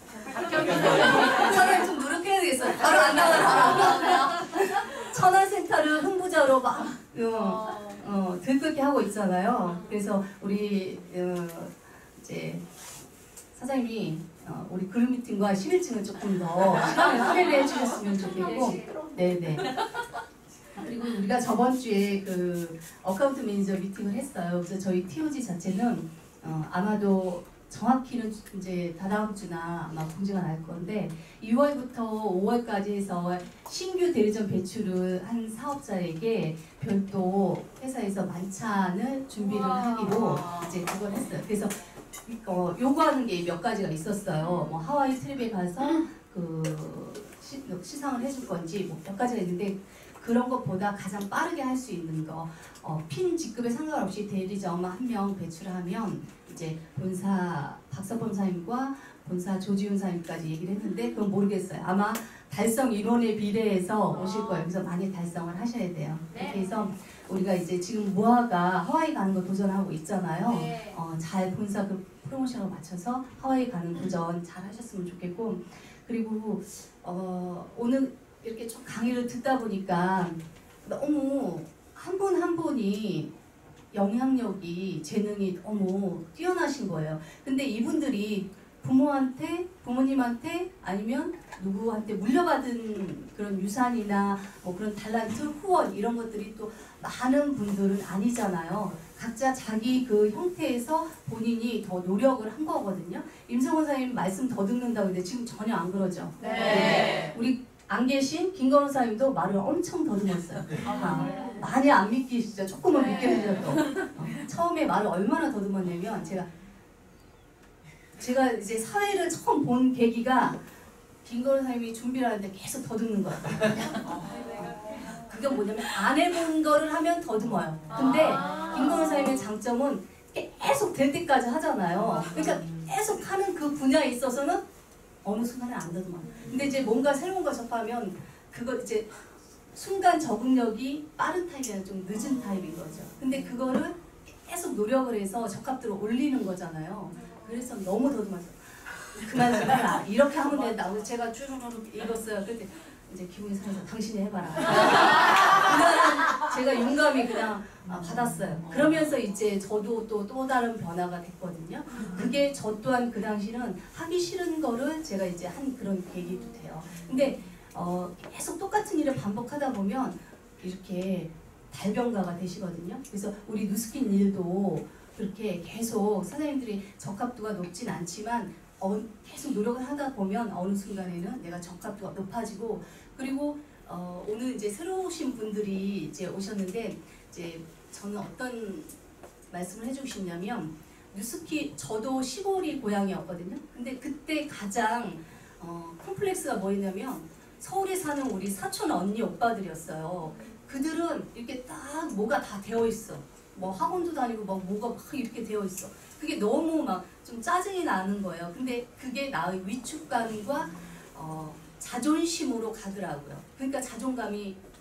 사장님 좀 노력해야 되겠어요. 바로 안 나와요. 천안센터를 흥부자로 막 어, 어, 들끓게 하고 있잖아요. 그래서 우리 어, 이제 사장님이 어, 우리 그룹 미팅과 십일 층을 조금 더 시간을 할애를 해주셨으면 좋겠고, 네네. 그리고 우리가 저번 주에 그 어카운트 매니저 미팅을 했어요. 그래서 저희 티오지 자체는 어, 아마도 정확히는 이제 다다음 주나 아마 공지가 날 건데 이월부터 오월까지 해서 신규 대리점 배출을 한 사업자에게 별도 회사에서 만찬을 준비를 하기로 이제 그걸 했어요. 그래서 어, 요구하는 게 몇 가지가 있었어요. 뭐 하와이 트립에 가서 그 시, 시상을 해줄 건지 뭐 몇 가지가 있는데 그런 것보다 가장 빠르게 할 수 있는 거 어, 핀 직급에 상관없이 대리점 한 명 배출하면 이제 본사 박서범 사임과 본사 조지훈 사임까지 얘기를 했는데 그건 모르겠어요. 아마 달성 인원에 비례해서 오실 거예요. 그래서 많이 달성을 하셔야 돼요. 그렇게 해서 우리가 이제 지금 무화가 하와이 가는 거 도전하고 있잖아요. 어, 잘 본사 그 프로모션을 맞춰서 하와이 가는 도전 잘 하셨으면 좋겠고 그리고 어, 오늘 이렇게 좀 강의를 듣다 보니까 너무 한 분 한 분이 영향력이 재능이 너무 뛰어나신 거예요. 근데 이분들이 부모한테 부모님한테 아니면 누구한테 물려받은 그런 유산이나 뭐 그런 달란트 후원 이런 것들이 또 많은 분들은 아니잖아요. 각자 자기 그 형태에서 본인이 더 노력을 한 거거든요. 임성원 사장님 말씀 더 듣는다고 했는데 지금 전혀 안 그러죠. 네. 우리 안 계신 김건우 사장님도 말을 엄청 더듬었어요. 아, 많이 안 믿기시죠? 조금은 믿겨주셔도. 어, 처음에 말을 얼마나 더듬었냐면 제가 제가 이제 사회를 처음 본 계기가 김건우 사장님이 준비를 하는데 계속 더듬는 거예요. 그게 뭐냐면 안 해본 거를 하면 더듬어요. 근데 김건우 사장님의 장점은 계속 될 때까지 하잖아요. 그러니까 계속 하는 그 분야에 있어서는 어느 순간에 안 더듬어요. 근데 이제 뭔가 새로운 걸 접하면 그거 이제 순간 적응력이 빠른 타입이 아니라 좀 늦은 타입인 거죠. 근데 그거를 계속 노력을 해서 적합도를 올리는 거잖아요. 그래서 너무 더듬었어요. 그만 좀 해라. 이렇게 하면 된다. 그래서 제가 쭈루루루 읽었어요. 그때 이제 기분이 상해서 당신이 해봐라. 그냥 제가 용감히 그냥 아, 받았어요. 그러면서 이제 저도 또, 또 다른 변화가 됐거든요. 그게 저 또한 그 당시는 하기 싫은 거를 제가 이제 한 그런 계기도 돼요. 근데 어, 계속 똑같은 일을 반복하다 보면 이렇게 달변가가 되시거든요. 그래서 우리 누스킨 일도 그렇게 계속 사장님들이 적합도가 높진 않지만 어, 계속 노력을 하다 보면 어느 순간에는 내가 적합도가 높아지고 그리고 어, 오늘 이제 새로 오신 분들이 이제 오셨는데 이제 저는 어떤 말씀을 해주시냐면 뉴스키 저도 시골이 고향이었거든요. 근데 그때 가장 어, 콤플렉스가 뭐였냐면 서울에 사는 우리 사촌 언니 오빠들이었어요. 그들은 이렇게 딱 뭐가 다 되어 있어. 뭐 학원도 다니고 막 뭐가 막 이렇게 되어 있어. 그게 너무 막 좀 짜증이 나는 거예요. 근데 그게 나의 위축감과 어, 자존심으로 가더라고요. 그러니까 자존감이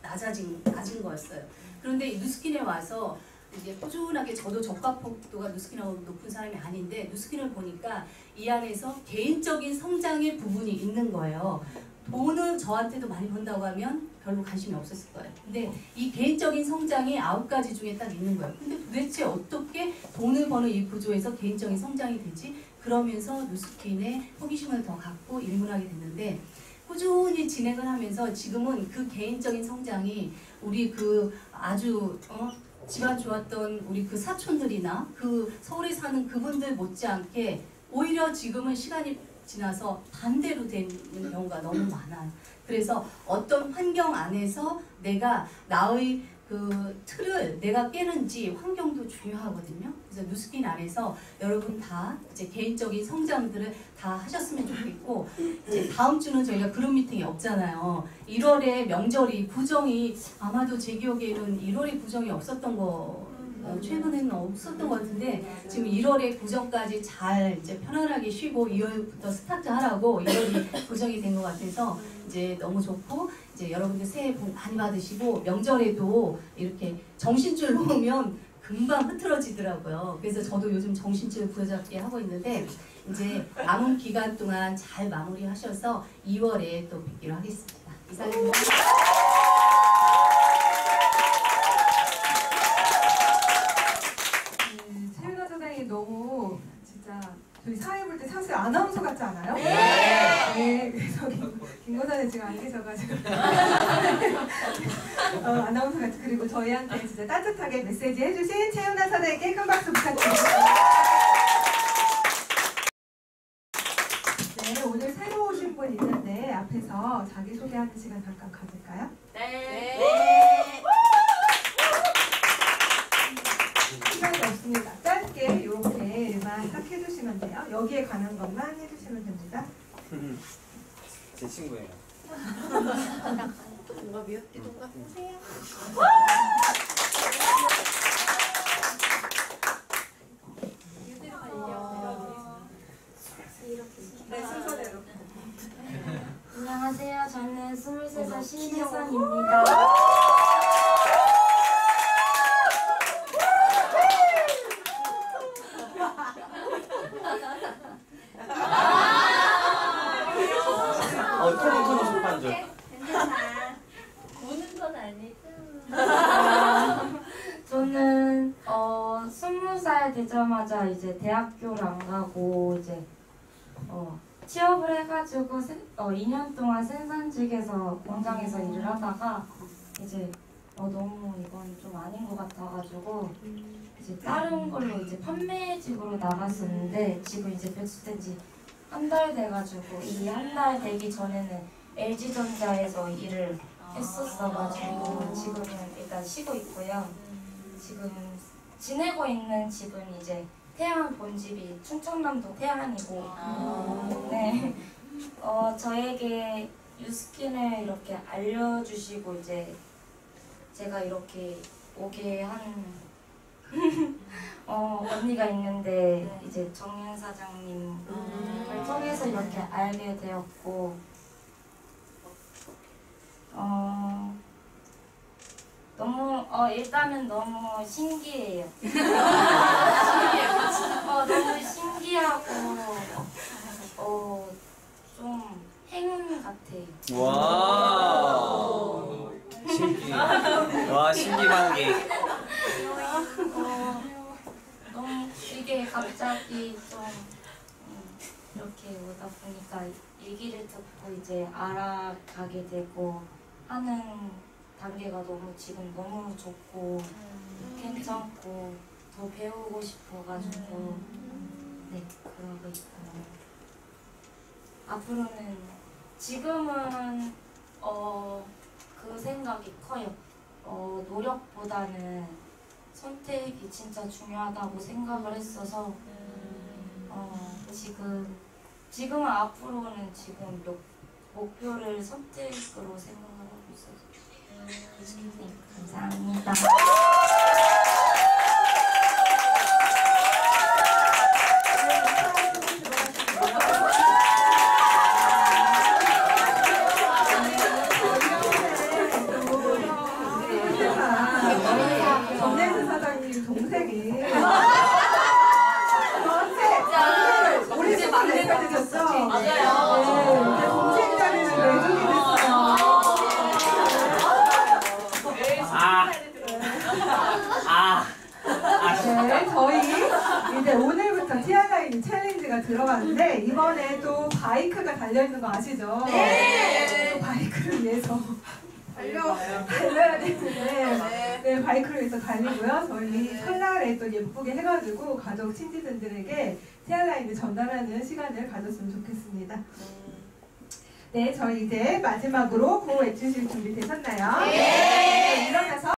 낮아진 낮은 거였어요. 그런데 이 누스킨에 와서 이제 꾸준하게 저도 적합도가 누스킨하고 높은 사람이 아닌데 누스킨을 보니까 이 안에서 개인적인 성장의 부분이 있는 거예요. 돈은 저한테도 많이 번다고 하면 별로 관심이 없었을 거예요. 근데 이 개인적인 성장이 아홉 가지 중에 딱 있는 거예요. 근데 도대체 어떻게 돈을 버는 이 구조에서 개인적인 성장이 되지? 그러면서 누스킨에 호기심을 더 갖고 입문하게 됐는데 꾸준히 진행을 하면서 지금은 그 개인적인 성장이 우리 그 아주 어, 집안 좋았던 우리 그 사촌들이나 그 서울에 사는 그분들 못지않게 오히려 지금은 시간이 지나서 반대로 되는 경우가 너무 많아요. 그래서 어떤 환경 안에서 내가 나의 그 틀을 내가 깨는지 환경도 중요하거든요. 그래서 누스킨 안에서 여러분 다 이제 개인적인 성장들을 다 하셨으면 좋겠고 이제 다음 주는 저희가 그룹 미팅이 없잖아요. 일월에 명절이 구정이 아마도 제 기억에는 일월에 구정이 없었던 거 어, 최근에는 없었던 것 같은데 지금 일월에 구정까지 잘 이제 편안하게 쉬고 이월부터 스타트 하라고 일월이 구정이 된 것 같아서 이제 너무 좋고 이제 여러분들 새해 복 많이 받으시고 명절에도 이렇게 정신줄 놓으면 금방 흐트러지더라고요. 그래서 저도 요즘 정신줄 부여잡게 하고 있는데 이제 남은 기간 동안 잘 마무리하셔서 이월에 또 뵙기로 하겠습니다. 이상입니다. 최윤아 선생님 너무 진짜 저희 사회 볼 때 사실 아나운서 같지 않아요? 네. 네. 그래서 김고사는 지금 안 계셔가지고 어, 아나운서 같이 그리고 저희한테 진짜 따뜻하게 메시지 해주신 최윤아 선생님께 큰 박수 부탁드립니다. 네, 오늘 새로 오신 분 있는데 앞에서 자기 소개하는 시간 잠깐 가질까요? 네. 시간이 없습니다. 짧게 이렇게만 딱 해주시면 돼요. 여기에 관한 것만 해주시면 됩니다. 제 친구예요. 동갑이요? 동갑 보세요. 네, 순서대로. 안녕하세요. 저는 스물세 살 신혜선입니다. 어, 토니 토니 술판줄. 괜찮아. 우는 건 아니죠. 저는 어 스무 살 되자마자 이제 대학교를 안 가고 이제 어 취업을 해가지고 세, 어 이 년 동안 생산직에서 공장에서 일을 하다가 이제 어 너무 이건 좀 아닌 것 같아가지고 이제 다른 걸로 이제 판매직으로 나갔었는데 지금 이제 배출된 지 한 달 돼가지고 이 한 달 되기 전에는 엘지전자에서 일을 했었어가지고 지금은 일단 쉬고 있고요. 지금 지내고 있는 집은 이제 태안 본집이 충청남도 태안이고 네. 어 저에게 뉴스킨을 이렇게 알려주시고 이제 제가 이렇게 오게 한 어, 언니가 있는데 네. 이제 정윤 사장님을 음. 통해서 이렇게 알게 되었고 어 너무 어 일단은 너무 신기해요. 어 너무 신기하고 어 좀 행운 같아요. 와. 신기. 와 신기방기. 어, 너무 이게 갑자기 좀 음, 이렇게 오다 보니까 얘기를 듣고 이제 알아가게 되고 하는 단계가 너무 지금 너무 좋고 음. 괜찮고 더 배우고 싶어가지고 음. 네 그러고 있고요. 앞으로는 지금은 어 그 생각이 커요. 어 노력보다는 선택이 진짜 중요하다고 생각을 했어서 어 지금 지금은 앞으로는 지금 목, 목표를 선택으로 생각을 하고 있어서 네, 감사합니다. 전혜수 사장님 동생이 저한테 오래 막내가 되셨죠? 맞아요. 네, 이제 동생 자리를 내주게 됐어요. 아. 아. 네, 저희 이제 오늘부터 티아라인 챌린지가 들어가는데 이번에 또 바이크가 달려있는 거 아시죠? 네. 또 바이크를 위해서 달려. 달려야 되는데 네, 바이크를 위해서 달리고요. 저희 설날에 또 예쁘게 해가지고 가족 친지분들에게 티아라인을 전달하는 시간을 가졌으면 좋겠습니다. 네, 저희 이제 마지막으로 구호 외치실 준비 되셨나요? 네. 일어나서